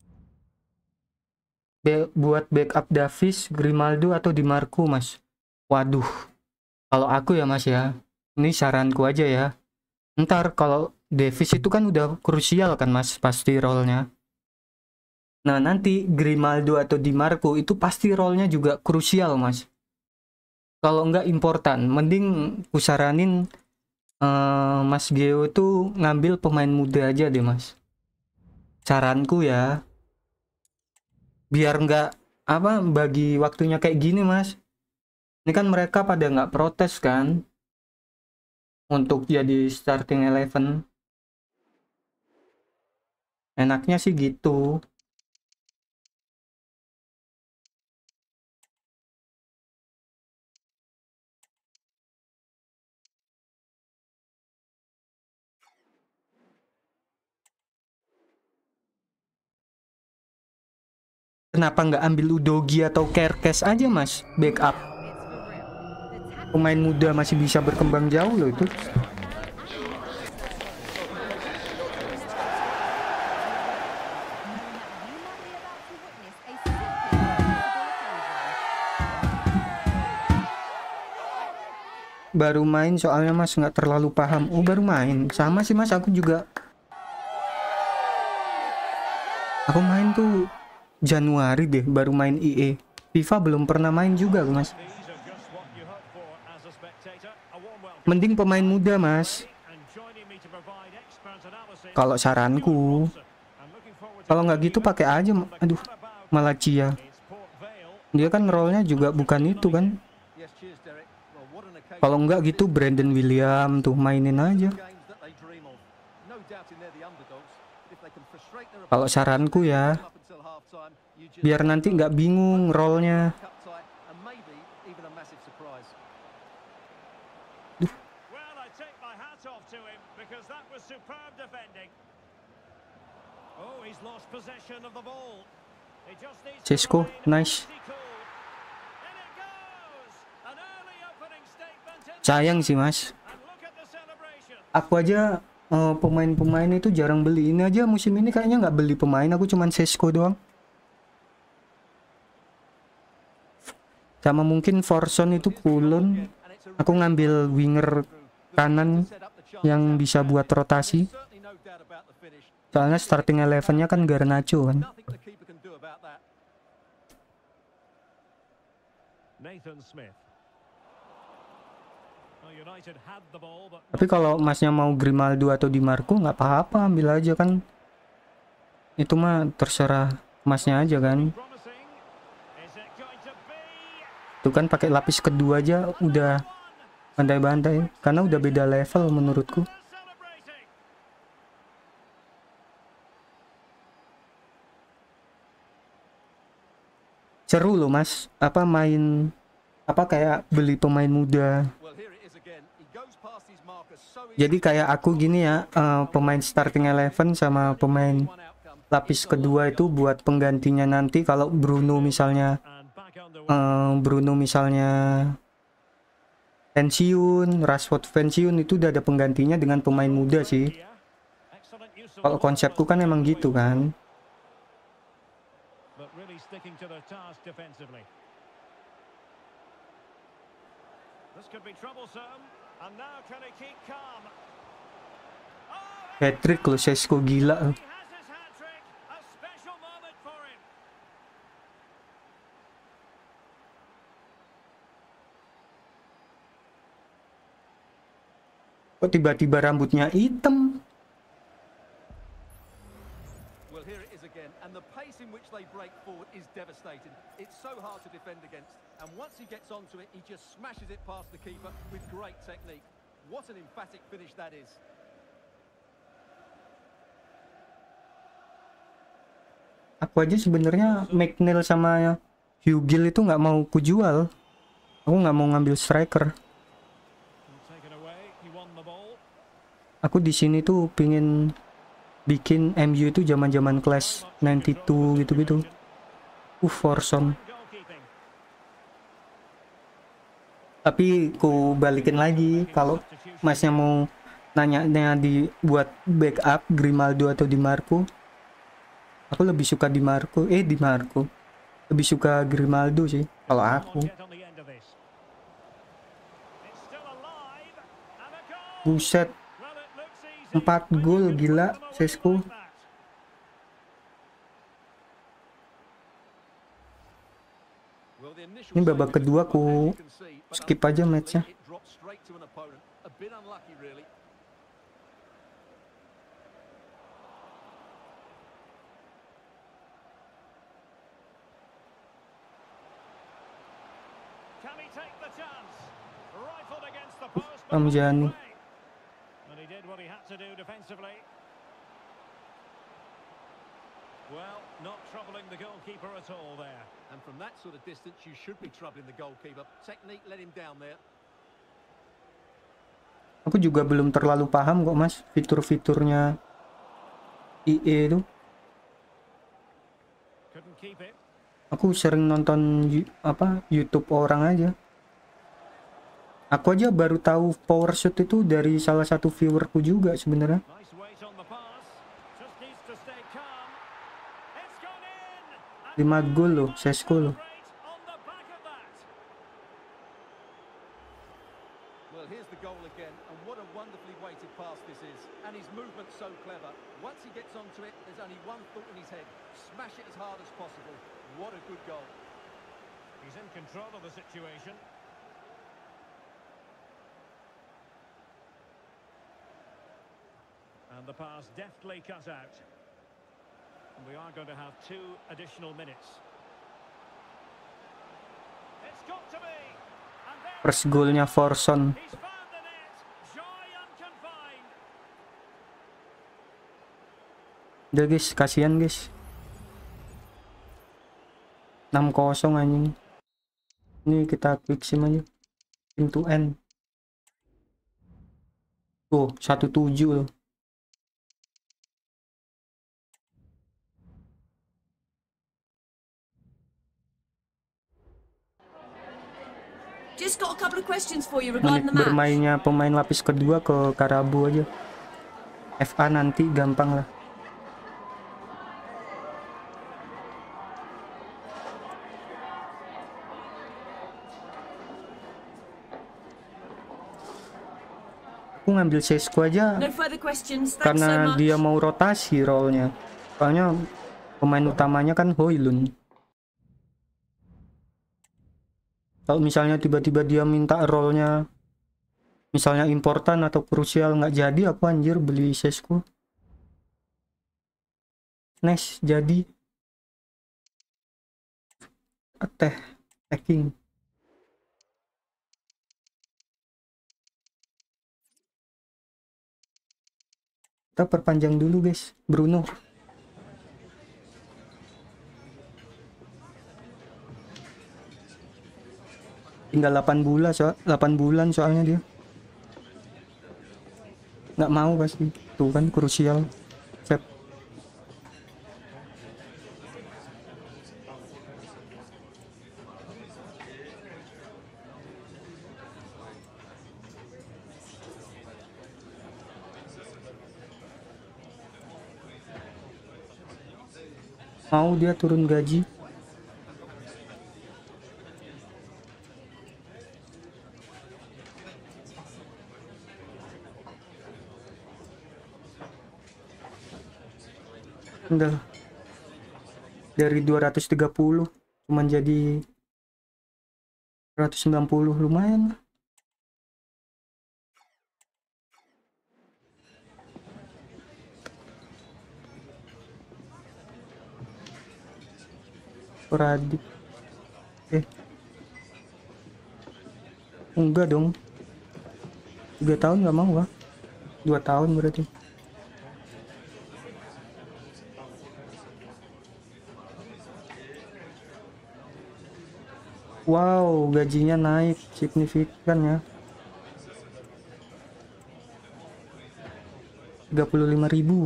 Speaker 1: Be buat backup Davis, Grimaldo atau Di Marco, Mas. Waduh. Kalau aku ya, Mas ya. Ini saranku aja ya. Ntar kalau Davis itu kan udah krusial kan, Mas, pasti role-nya. Nah, nanti Grimaldo atau Di Marco itu pasti role-nya juga krusial, Mas. Kalau enggak importan, mending kusaranin Uh, Mas Geo tuh ngambil pemain muda aja deh, Mas. Saranku ya, biar nggak apa bagi waktunya kayak gini, Mas. Ini kan mereka pada nggak protes kan untuk jadi starting eleven. Enaknya sih gitu. Kenapa nggak ambil Udogi atau Kerkes aja, Mas? Backup. Pemain muda masih bisa berkembang jauh loh itu. Baru main soalnya, Mas, nggak terlalu paham. Oh, baru main. Sama sih, Mas, aku juga. Aku main tuh Januari deh, baru main I E. FIFA belum pernah main juga, Mas. Mending pemain muda, Mas. Kalau saranku. Kalau nggak gitu pakai aja. Aduh, Malacia. Dia kan role-nya juga bukan itu kan. Kalau nggak gitu Brandon William tuh mainin aja. Kalau saranku ya, biar nanti nggak bingung role-nya.
Speaker 4: hat off to him because that was superb defending. Oh, he's lost possession of the ball. He just needs to
Speaker 1: Sesko,
Speaker 4: remain
Speaker 1: nice.
Speaker 4: icy cool. In it goes. An early opening statement in the
Speaker 1: Sayang sih mas,
Speaker 4: and look at the celebration.
Speaker 1: aku aja eh, pemain-pemain itu jarang beli. Ini aja musim ini kayaknya nggak beli pemain, aku cuman Sesko doang. Sama mungkin Forson itu kulon. Aku ngambil winger kanan yang bisa buat rotasi. Soalnya starting eleven-nya kan Garnacho kan.
Speaker 5: Nothing the keeper can do about that.
Speaker 4: Nathan Smith. Well, United had the ball, but
Speaker 1: Tapi kalau masnya mau Grimaldo atau Di Marco nggak apa-apa, ambil aja kan. Itu mah terserah masnya aja kan.
Speaker 4: promising. Is it going to be?
Speaker 1: Itu kan pakai lapis kedua aja udah bantai-bantai karena udah beda level menurutku.
Speaker 4: They're celebrating.
Speaker 1: Seru loh mas, apa main apa kayak beli pemain muda.
Speaker 5: Well, here it is again. He goes past his marker so
Speaker 1: Jadi kayak aku gini ya, eh, pemain starting eleven sama pemain
Speaker 5: one outcome.
Speaker 1: lapis kedua itu buat penggantinya nanti kalau Bruno misalnya
Speaker 4: And back on the
Speaker 1: eh, Bruno misalnya pensiun, Rashford pensiun, itu udah ada penggantinya dengan pemain muda sih.
Speaker 4: here. Excellent use of
Speaker 1: Kalau
Speaker 4: the ball.
Speaker 1: konsepku kan emang gitu kan.
Speaker 4: But really sticking to their task defensively. This could be troublesome. And now can he keep calm? Oh,
Speaker 1: Hat-trick loh, Sesko gila.
Speaker 4: he has his hat-trick. A special moment for him.
Speaker 1: Kok tiba-tiba rambutnya hitam?
Speaker 5: Well, here it is again, and the pace in which they break forward is devastating. It's so hard to defend against, and once he gets onto it, he just smashes it past the keeper with great technique. What an emphatic finish that is.
Speaker 1: Aku aja sebenarnya McNeil sama Hugill itu nggak mau kujual. Aku nggak mau ngambil striker.
Speaker 4: Taken away. He won the ball.
Speaker 1: Aku di sini tuh pingin bikin M U itu zaman-zaman class sembilan puluh dua gitu-gitu. Uh, Forson.
Speaker 4: Goalkeeping.
Speaker 1: Tapi ku balikin lagi kalau masnya mau nanya-nanya di buat backup Grimaldo atau Di Marco. Aku lebih suka Di Marco, eh Di Marco. Lebih suka Grimaldo sih kalau aku.
Speaker 4: Get on the end of this. It's still alive. And a goal.
Speaker 1: Buset,
Speaker 4: Well, it looks easy.
Speaker 1: empat gol gila Sesko.
Speaker 5: Well, the initial
Speaker 1: Ini babak
Speaker 5: save is
Speaker 1: kedua
Speaker 5: good,
Speaker 1: ku
Speaker 5: as you can see, but
Speaker 1: skip aja matchnya.
Speaker 5: it dropped straight to an opponent. A bit unlucky, really.
Speaker 4: Can he take the chance? Rifled against the post. but
Speaker 1: Ramjani.
Speaker 4: away. And he did what he had to do defensively. Well, not troubling the goalkeeper at all there.
Speaker 5: And from that sort of distance, you should be troubling the goalkeeper. Technique let him down there.
Speaker 1: Aku juga belum terlalu paham kok mas fitur-fiturnya E A itu.
Speaker 4: Couldn't keep it.
Speaker 1: Aku sering nonton yu- apa YouTube orang aja. Aku aja baru tahu power shoot itu dari salah satu viewerku juga sebenarnya.
Speaker 4: Nice weight on the pass. Just needs to stay calm. It's gone in. And
Speaker 1: lima gol loh, Sesko loh.
Speaker 4: celebrate on the back of that.
Speaker 5: Well, here's the goal again, and what a wonderfully weighted pass this is. And his movement's so clever. Once he gets onto it, there's only one thought in his head. Smash it as hard as possible. What a good goal.
Speaker 4: He's in control of the situation. And the pass deftly cut out. And we are going to have two additional minutes. It's got to be. And there
Speaker 1: First golnya Forson.
Speaker 4: he's found the net. Joy unconfined.
Speaker 1: Udah guys, kasihan guys. enam kosong anjing. Ini kita quick sim aja. Into end. Tuh, satu tujuh loh.
Speaker 7: Just got a couple of questions for you
Speaker 1: Menit
Speaker 7: regarding the match.
Speaker 1: bermainnya pemain lapis kedua ke Karabu aja. F A nanti gampang lah. Aku ngambil Sesko aja
Speaker 7: No further questions. Thanks so
Speaker 1: karena
Speaker 7: much.
Speaker 1: dia mau rotasi role-nya. Soalnya pemain utamanya kan Højlund. Kalau misalnya tiba-tiba dia minta role-nya misalnya importan atau krusial nggak jadi, aku anjir beli Sesko. Nice, jadi teh attacking. Kita perpanjang dulu guys, Bruno. Tinggal delapan bulan so delapan bulan soalnya dia. Nggak mau pasti. Tuh kan krusial. Cep. Mau dia turun gaji. Udah dari dua ratus tiga puluh cuman jadi seratus sembilan puluh, lumayan lah. Sporadik. Eh enggak dong, tiga tahun nggak mau lah, dua tahun berarti. Wow, gajinya naik signifikan ya. tiga puluh lima ribu.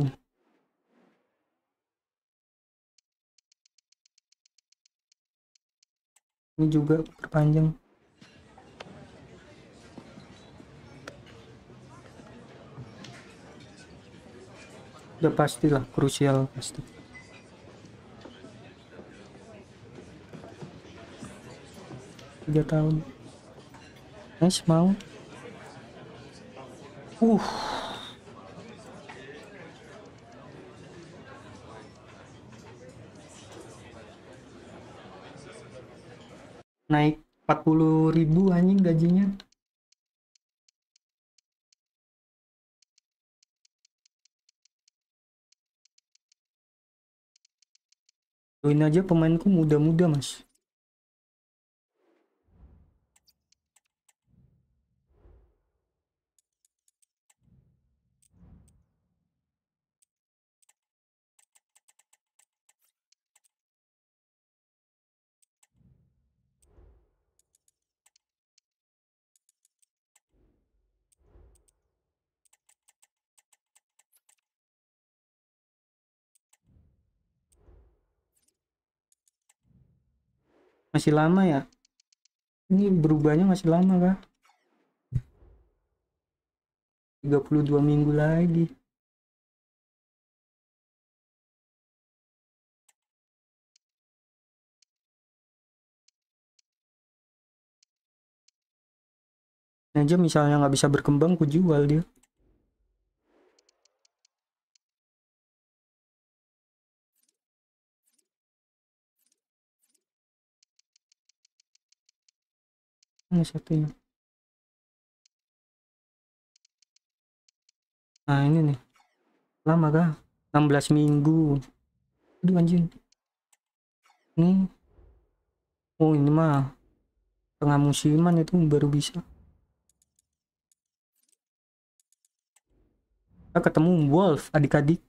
Speaker 1: Ini juga perpanjang. Udah pastilah krusial pasti. Tiga tahun. Nice, mau. Uh. Naik empat puluh ribu anjing gajinya. Join aja pemainku muda-muda mas. Masih lama ya? Ini berubahnya masih lama kah? tiga puluh dua minggu lagi. Aja misalnya nggak bisa berkembang, ku jual dia. Ini satunya. Nah ini nih, lama kah? enam belas minggu. Aduh anjing. Ini, oh ini mah tengah musiman itu baru bisa. Kita ketemu Wolf adik-adik.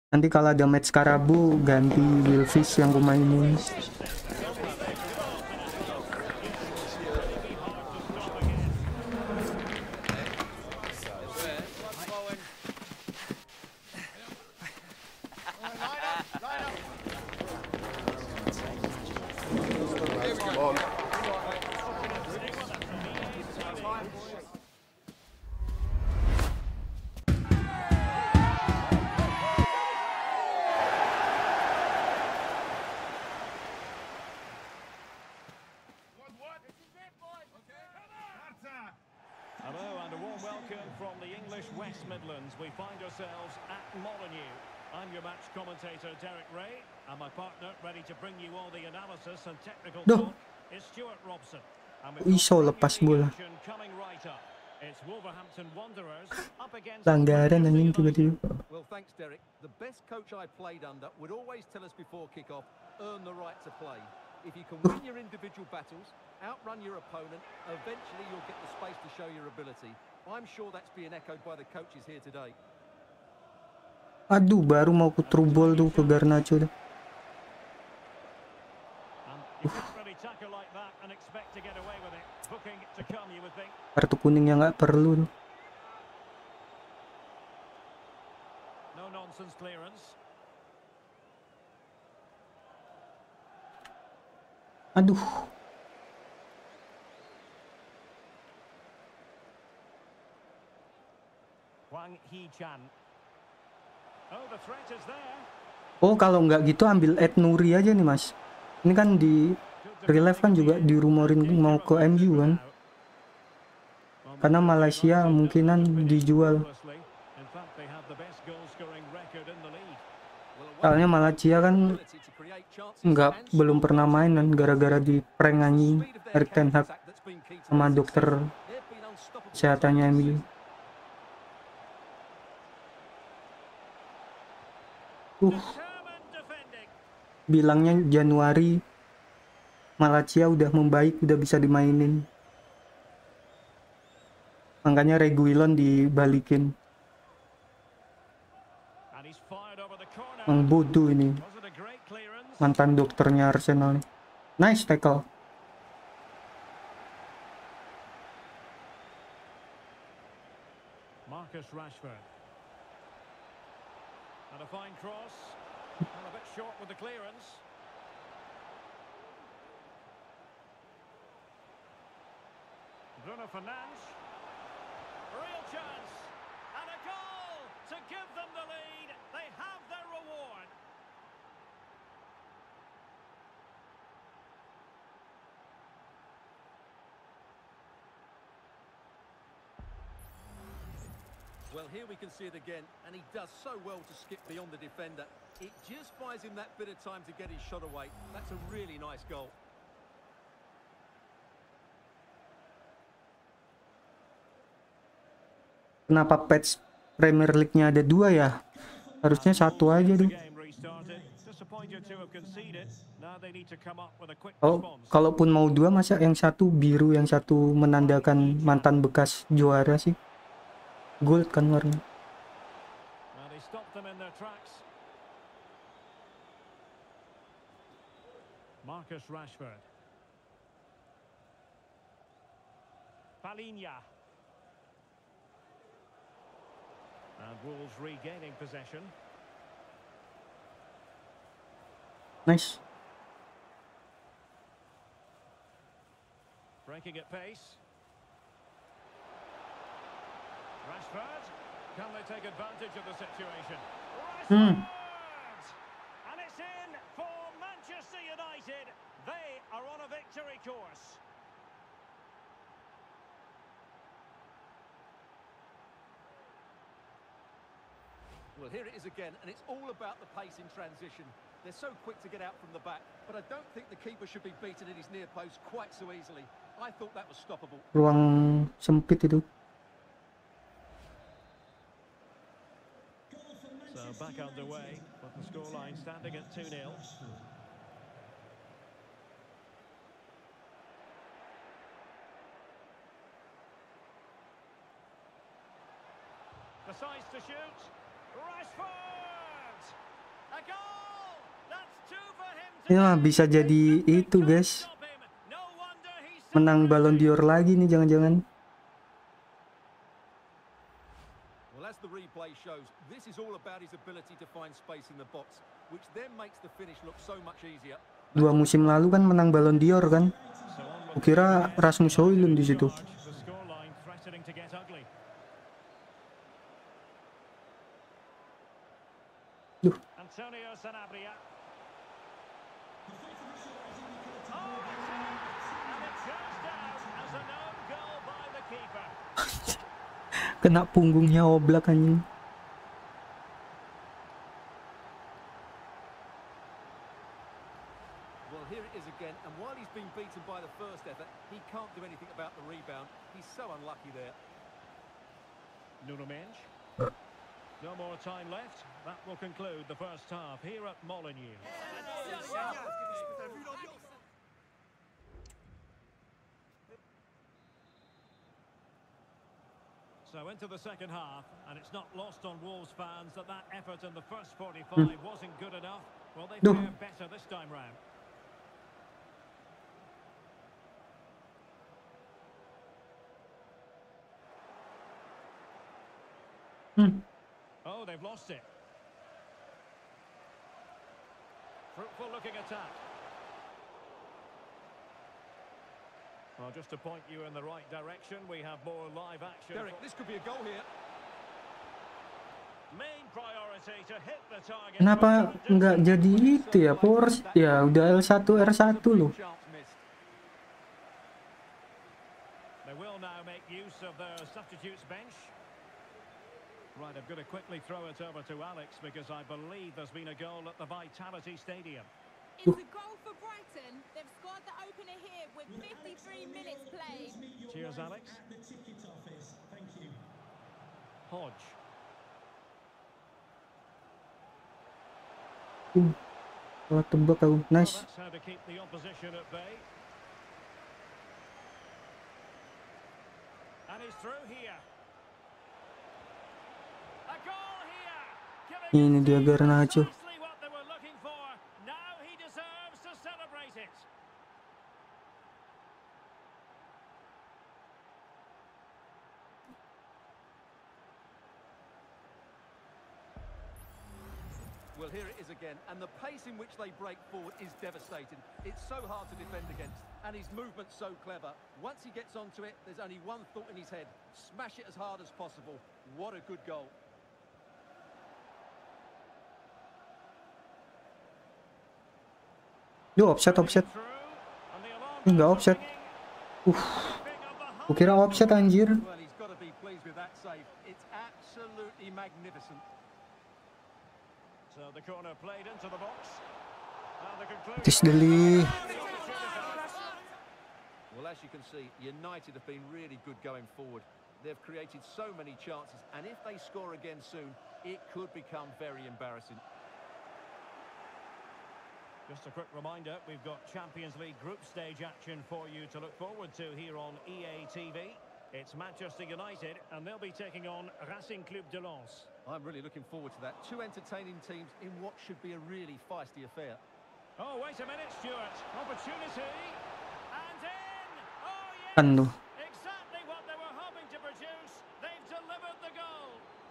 Speaker 1: Nanti kalau ada match Karabu ganti Wilfish yang kumainin.
Speaker 4: Hello and a warm welcome from the English West Midlands. We find ourselves at Molineux. I'm your match commentator Derek Ray, and my partner ready to bring you all the analysis and technical
Speaker 1: Duh.
Speaker 4: talk is Stuart Robson. And
Speaker 1: Iso lepas bola.
Speaker 4: coming right up. It's Wolverhampton Wanderers up against
Speaker 1: Langgaran anjing tiba-tiba.
Speaker 5: Well, thanks, Derek. The best coach I played under would always tell us before kick-off, earn the right to play. If you can win your individual battles, outrun your opponent, eventually you'll get the space to show your ability. I'm sure that's being echoed by the coaches here today.
Speaker 1: Aduh, baru mau ku trubol tuh ke Garnacho dah.
Speaker 4: And you can't really tackle like that and expect to get away with it. Booking to come, you would think.
Speaker 1: Kartu kuning yang nggak perlu tuh.
Speaker 4: No nonsense clearance.
Speaker 1: Aduh.
Speaker 4: Wang Hee-chan. Oh, the threat is there.
Speaker 1: Oh, kalau nggak gitu ambil Ed Nuri aja nih, Mas. Ini kan di Relive kan juga dirumorin mau ke M U kan. Karena Malaysia mungkinan dijual. Soalnya Malaysia kan nggak belum pernah mainan gara-gara di prank anjing Erik ten Hag sama dokter kesehatannya M U. Uh, bilangnya Januari Malaysia udah membaik, udah bisa dimainin. Makanya Reguilon dibalikin. Mang bodoh ini. Mantan dokternya Arsenal nih. Nice tackle.
Speaker 4: Marcus Rashford. And a fine cross. And a bit short with the clearance. Bruno Fernandes. Real chance. And a goal to give them the lead. They have their reward.
Speaker 5: Well, here we can see it again, and he does so well to skip beyond the defender. It just buys him that bit of time to get his shot away. That's a really nice goal.
Speaker 1: Kenapa patch Premier League-nya ada dua ya? Harusnya satu aja tuh. Oh, kalaupun mau dua, masa yang satu biru, yang satu menandakan mantan bekas juara sih? Gold kan warna.
Speaker 4: Marcus Rashford. Palhinha. And Wolves regaining possession.
Speaker 1: Nice.
Speaker 4: Breaking at pace. Rashford. Can they take advantage of the situation?
Speaker 1: Hmm.
Speaker 4: And it's in for Manchester United. They are on a victory course.
Speaker 5: Well, here it is again, and it's all about the pace in transition. They're so quick to get out from the back, but I don't think the keeper should be beaten in his near post quite so easily. I thought that was stoppable.
Speaker 1: Ruang sempit itu.
Speaker 4: So back underway, but the scoreline standing at two nil. Decides to shoot. Rashford! A goal! That's two for him
Speaker 1: Ya
Speaker 4: today.
Speaker 1: bisa jadi itu guys,
Speaker 4: Stop him. No wonder he's
Speaker 1: menang Ballon d'Or lagi nih jangan-jangan.
Speaker 5: Well, as the replay shows, this is all about his ability to find space in the box, which then makes the finish look so much easier.
Speaker 1: Dua musim lalu kan menang Ballon d'Or kan. Kukira Rasmus Højlund di situ.
Speaker 4: The scoreline threatening to get ugly.
Speaker 1: Duh,
Speaker 4: Antonio Sanabria. And it goes down as a known goal by the keeper.
Speaker 1: kena punggungnya Oblak anjing.
Speaker 5: Well, here it is again, and while he's been beaten by the first effort, he can't do anything about the rebound. He's so unlucky there.
Speaker 4: Nuno Mendes. No more time left. That will conclude the first half here at Molineux. So into the second half, and it's not lost on Wolves fans that that effort in the first forty-five wasn't good enough. Well, they
Speaker 1: Duh.
Speaker 4: fared better this time round.
Speaker 1: Hmm.
Speaker 4: Oh, they've lost it. Fruitful looking attack. Well, just to point you in the right direction, we have more live action.
Speaker 5: Derek, this could be a goal here.
Speaker 4: Main priority to hit the target.
Speaker 1: Kenapa nggak jadi itu ya, Force? Ya udah L satu R satu loh.
Speaker 5: Chance missed.
Speaker 4: They will now make use of their substitutes bench. Right, I'm going to quickly throw it over to Alex because I believe there's been a goal at the Vitality Stadium.
Speaker 6: It's a goal for Brighton. They've scored the opener here with fifty-three minutes played.
Speaker 4: Cheers, Alex. Hodge.
Speaker 1: Oh, tebak aku.
Speaker 4: Well,
Speaker 1: Nice.
Speaker 4: that's how to keep the opposition at bay. And he's through here. A goal here. Giving
Speaker 1: Ini
Speaker 4: his
Speaker 1: dia
Speaker 4: team
Speaker 1: Garnacho.
Speaker 4: precisely what they were looking for. Now he deserves to celebrate it.
Speaker 5: Well, here it is again, and the pace in which they break forward is devastating. It's so hard to defend against, and his movement's so clever. Once he gets onto it, there's only one thought in his head: smash it as hard as possible. What a good goal.
Speaker 1: Yo, offset, offset.
Speaker 4: Through, and the alarm
Speaker 1: Ini nggak
Speaker 4: bells are
Speaker 1: offset.
Speaker 4: ringing.
Speaker 1: Uh,
Speaker 4: Big of the
Speaker 1: kukira offset anjir.
Speaker 5: Well, he's got to be pleased with that save. It's absolutely magnificent.
Speaker 4: So the corner played into the box. And the conclusion.
Speaker 1: Tis Deli.
Speaker 5: Well, as you can see, United have been really good going forward. They've created so many chances, and if they score again soon, it could become very embarrassing.
Speaker 4: Just a quick reminder, we've got Champions League group stage action for you to look forward to here on E A T V. It's Manchester United, and they'll be taking on Racing Club de Lens.
Speaker 5: I'm really looking forward to that. Two entertaining teams in what should be a really feisty affair.
Speaker 4: Oh, wait a minute, Stuart. Opportunity. And in. Oh, yes.
Speaker 1: Ano?
Speaker 4: Exactly what they were hoping to produce. They've delivered the goal.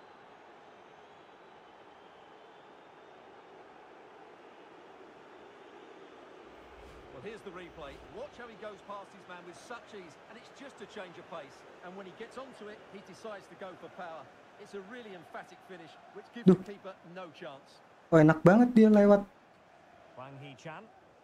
Speaker 5: Well, here's the replay. Watch how he goes past his man with such ease, and it's just a change of pace. And when he gets onto it, he decides to go for power. It's a really emphatic finish, which gives
Speaker 1: Duh.
Speaker 5: the keeper no chance.
Speaker 1: Oh, enak banget dia lewat.
Speaker 4: Wang Hee-chan.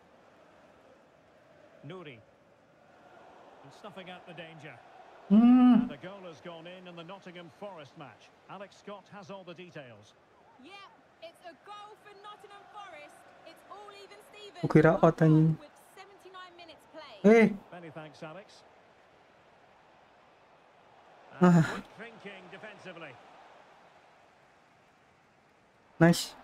Speaker 4: Nouri. And snuffing out the danger.
Speaker 1: Hmm.
Speaker 4: And the goal has gone in in the Nottingham Forest match. Alex Scott has all the details.
Speaker 6: Yeah, it's a goal for Nottingham Forest. It's all even Stevens.
Speaker 1: Kukira out anjing.
Speaker 6: With seventy-nine minutes played.
Speaker 1: Eh,
Speaker 4: Many thanks, Alex.
Speaker 1: Ah.
Speaker 4: And quick thinking defensively.
Speaker 1: nice.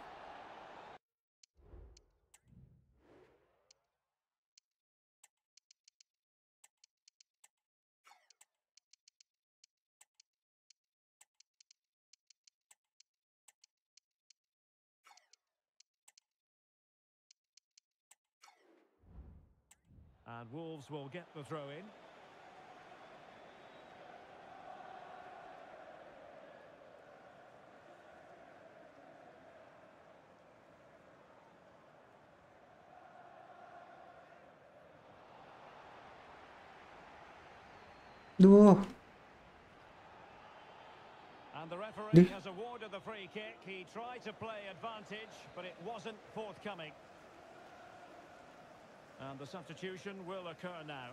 Speaker 4: And Wolves will get the throw in.
Speaker 1: Duh.
Speaker 4: And the referee has awarded the free kick. He tried to play advantage, but it wasn't forthcoming. And the substitution will occur now.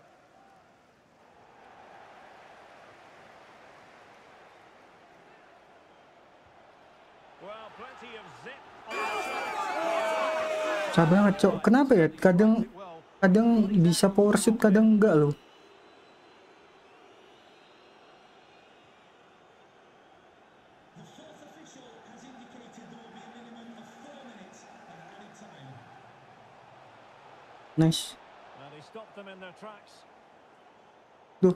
Speaker 4: Well, plenty of zip on the shot.
Speaker 1: Susah banget, Cok. Kenapa ya? Kadang kadang bisa power shoot, kadang enggak loh. Nice.
Speaker 4: And he stopped them in their tracks.
Speaker 1: Duh.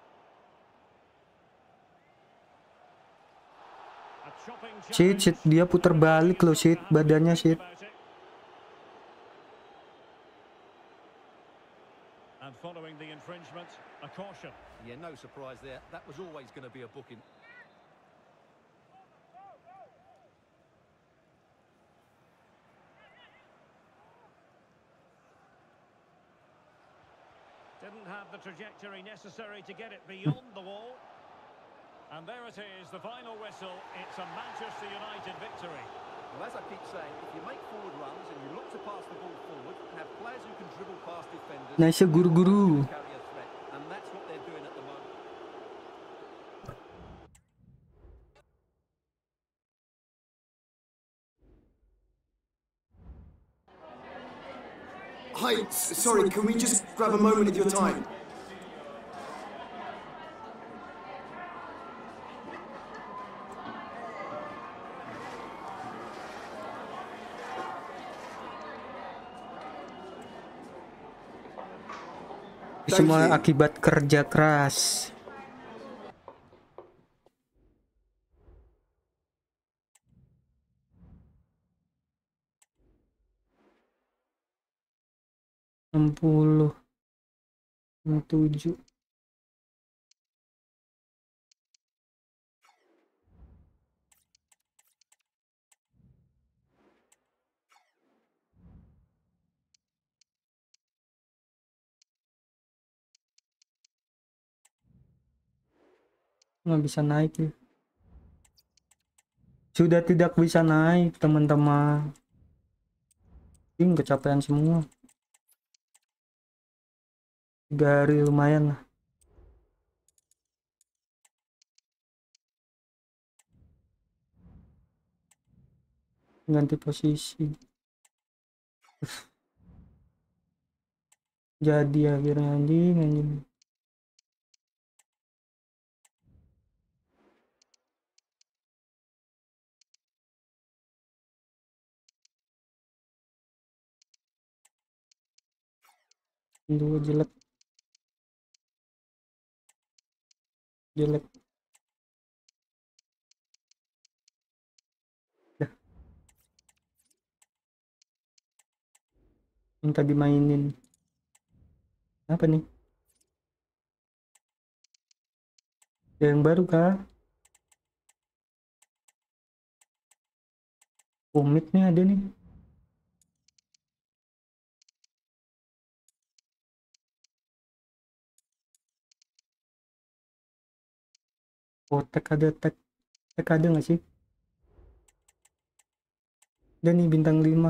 Speaker 4: A chopping
Speaker 1: Shit, shit,
Speaker 4: challenge.
Speaker 1: dia putar balik loh, shit, badannya, shit.
Speaker 4: And following the infringement, a caution.
Speaker 5: Yeah, no surprise there. That was always going to be a booking.
Speaker 4: Didn't have the trajectory necessary to get it beyond the wall. And there it is, the final whistle. It's a Manchester United victory.
Speaker 5: Well, as I keep saying, if you make forward runs and you look to pass the ball forward, have players who can dribble past defenders,
Speaker 1: Nice, guru-guru.
Speaker 5: carry a threat, and that's what they're doing at the moment.
Speaker 3: Hi, s- sorry, can we just grab a moment of your time? Thank
Speaker 1: Semua
Speaker 3: you.
Speaker 1: akibat kerja keras. enam puluh. enam puluh tujuh. Nggak bisa naik ya. Sudah tidak bisa naik, teman-teman. Tim kecapean semua. Tiga hari lumayan lah. Ganti posisi. Jadi akhirnya anjing anjing. Dua jelek. Jelek. Dah. Minta dimainin. Apa nih? Ada yang baru kah? Komitnya ada nih. Oh, tag ada, tag, tag ada nggak sih? Dan nih bintang lima.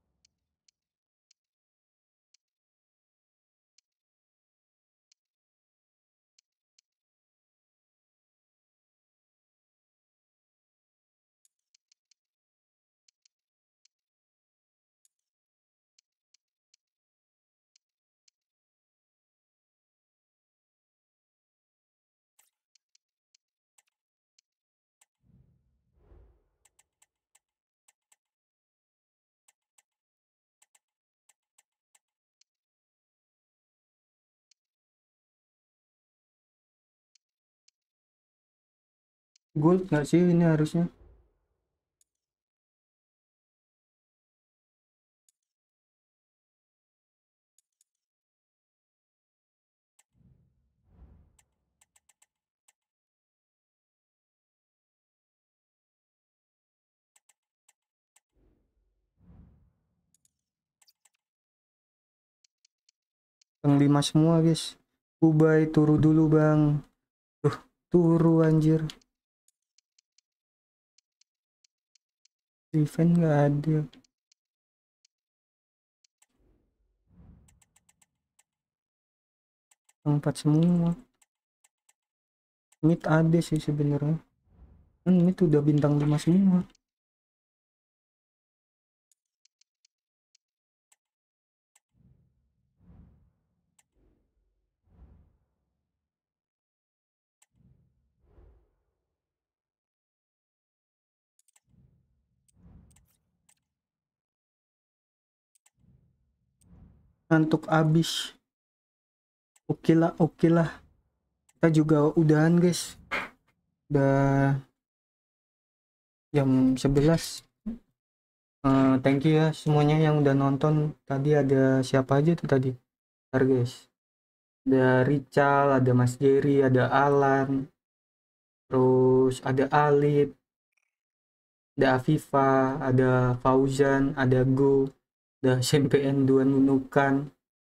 Speaker 1: Gold nggak sih ini harusnya? Bintang lima semua guys. Ubay turu dulu bang. Tuh turu anjir. Event nggak ada. Empat semua. Mid ada sih sebenarnya. Hmm, mid udah bintang lima semua. Ngantuk abis. Oke lah, oke lah. Kita juga udahan guys. Udah jam sebelas. Uh, thank you ya semuanya yang udah nonton. Tadi ada siapa aja tuh tadi? Bentar guys. Ada Rical, ada Mas Jerry, ada Alan. Terus ada Alip. Ada Afifa, ada Fauzan, ada Go, ada S M P N dua Nunukan.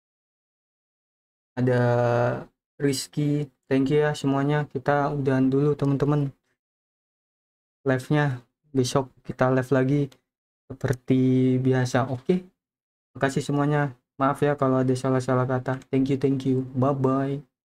Speaker 1: Ada Rizky. Thank you ya semuanya. Kita udahan dulu teman-teman live-nya. Besok kita live lagi seperti biasa. Oke, makasih semuanya. Maaf ya kalau ada salah-salah kata. Thank you, thank you. Bye bye.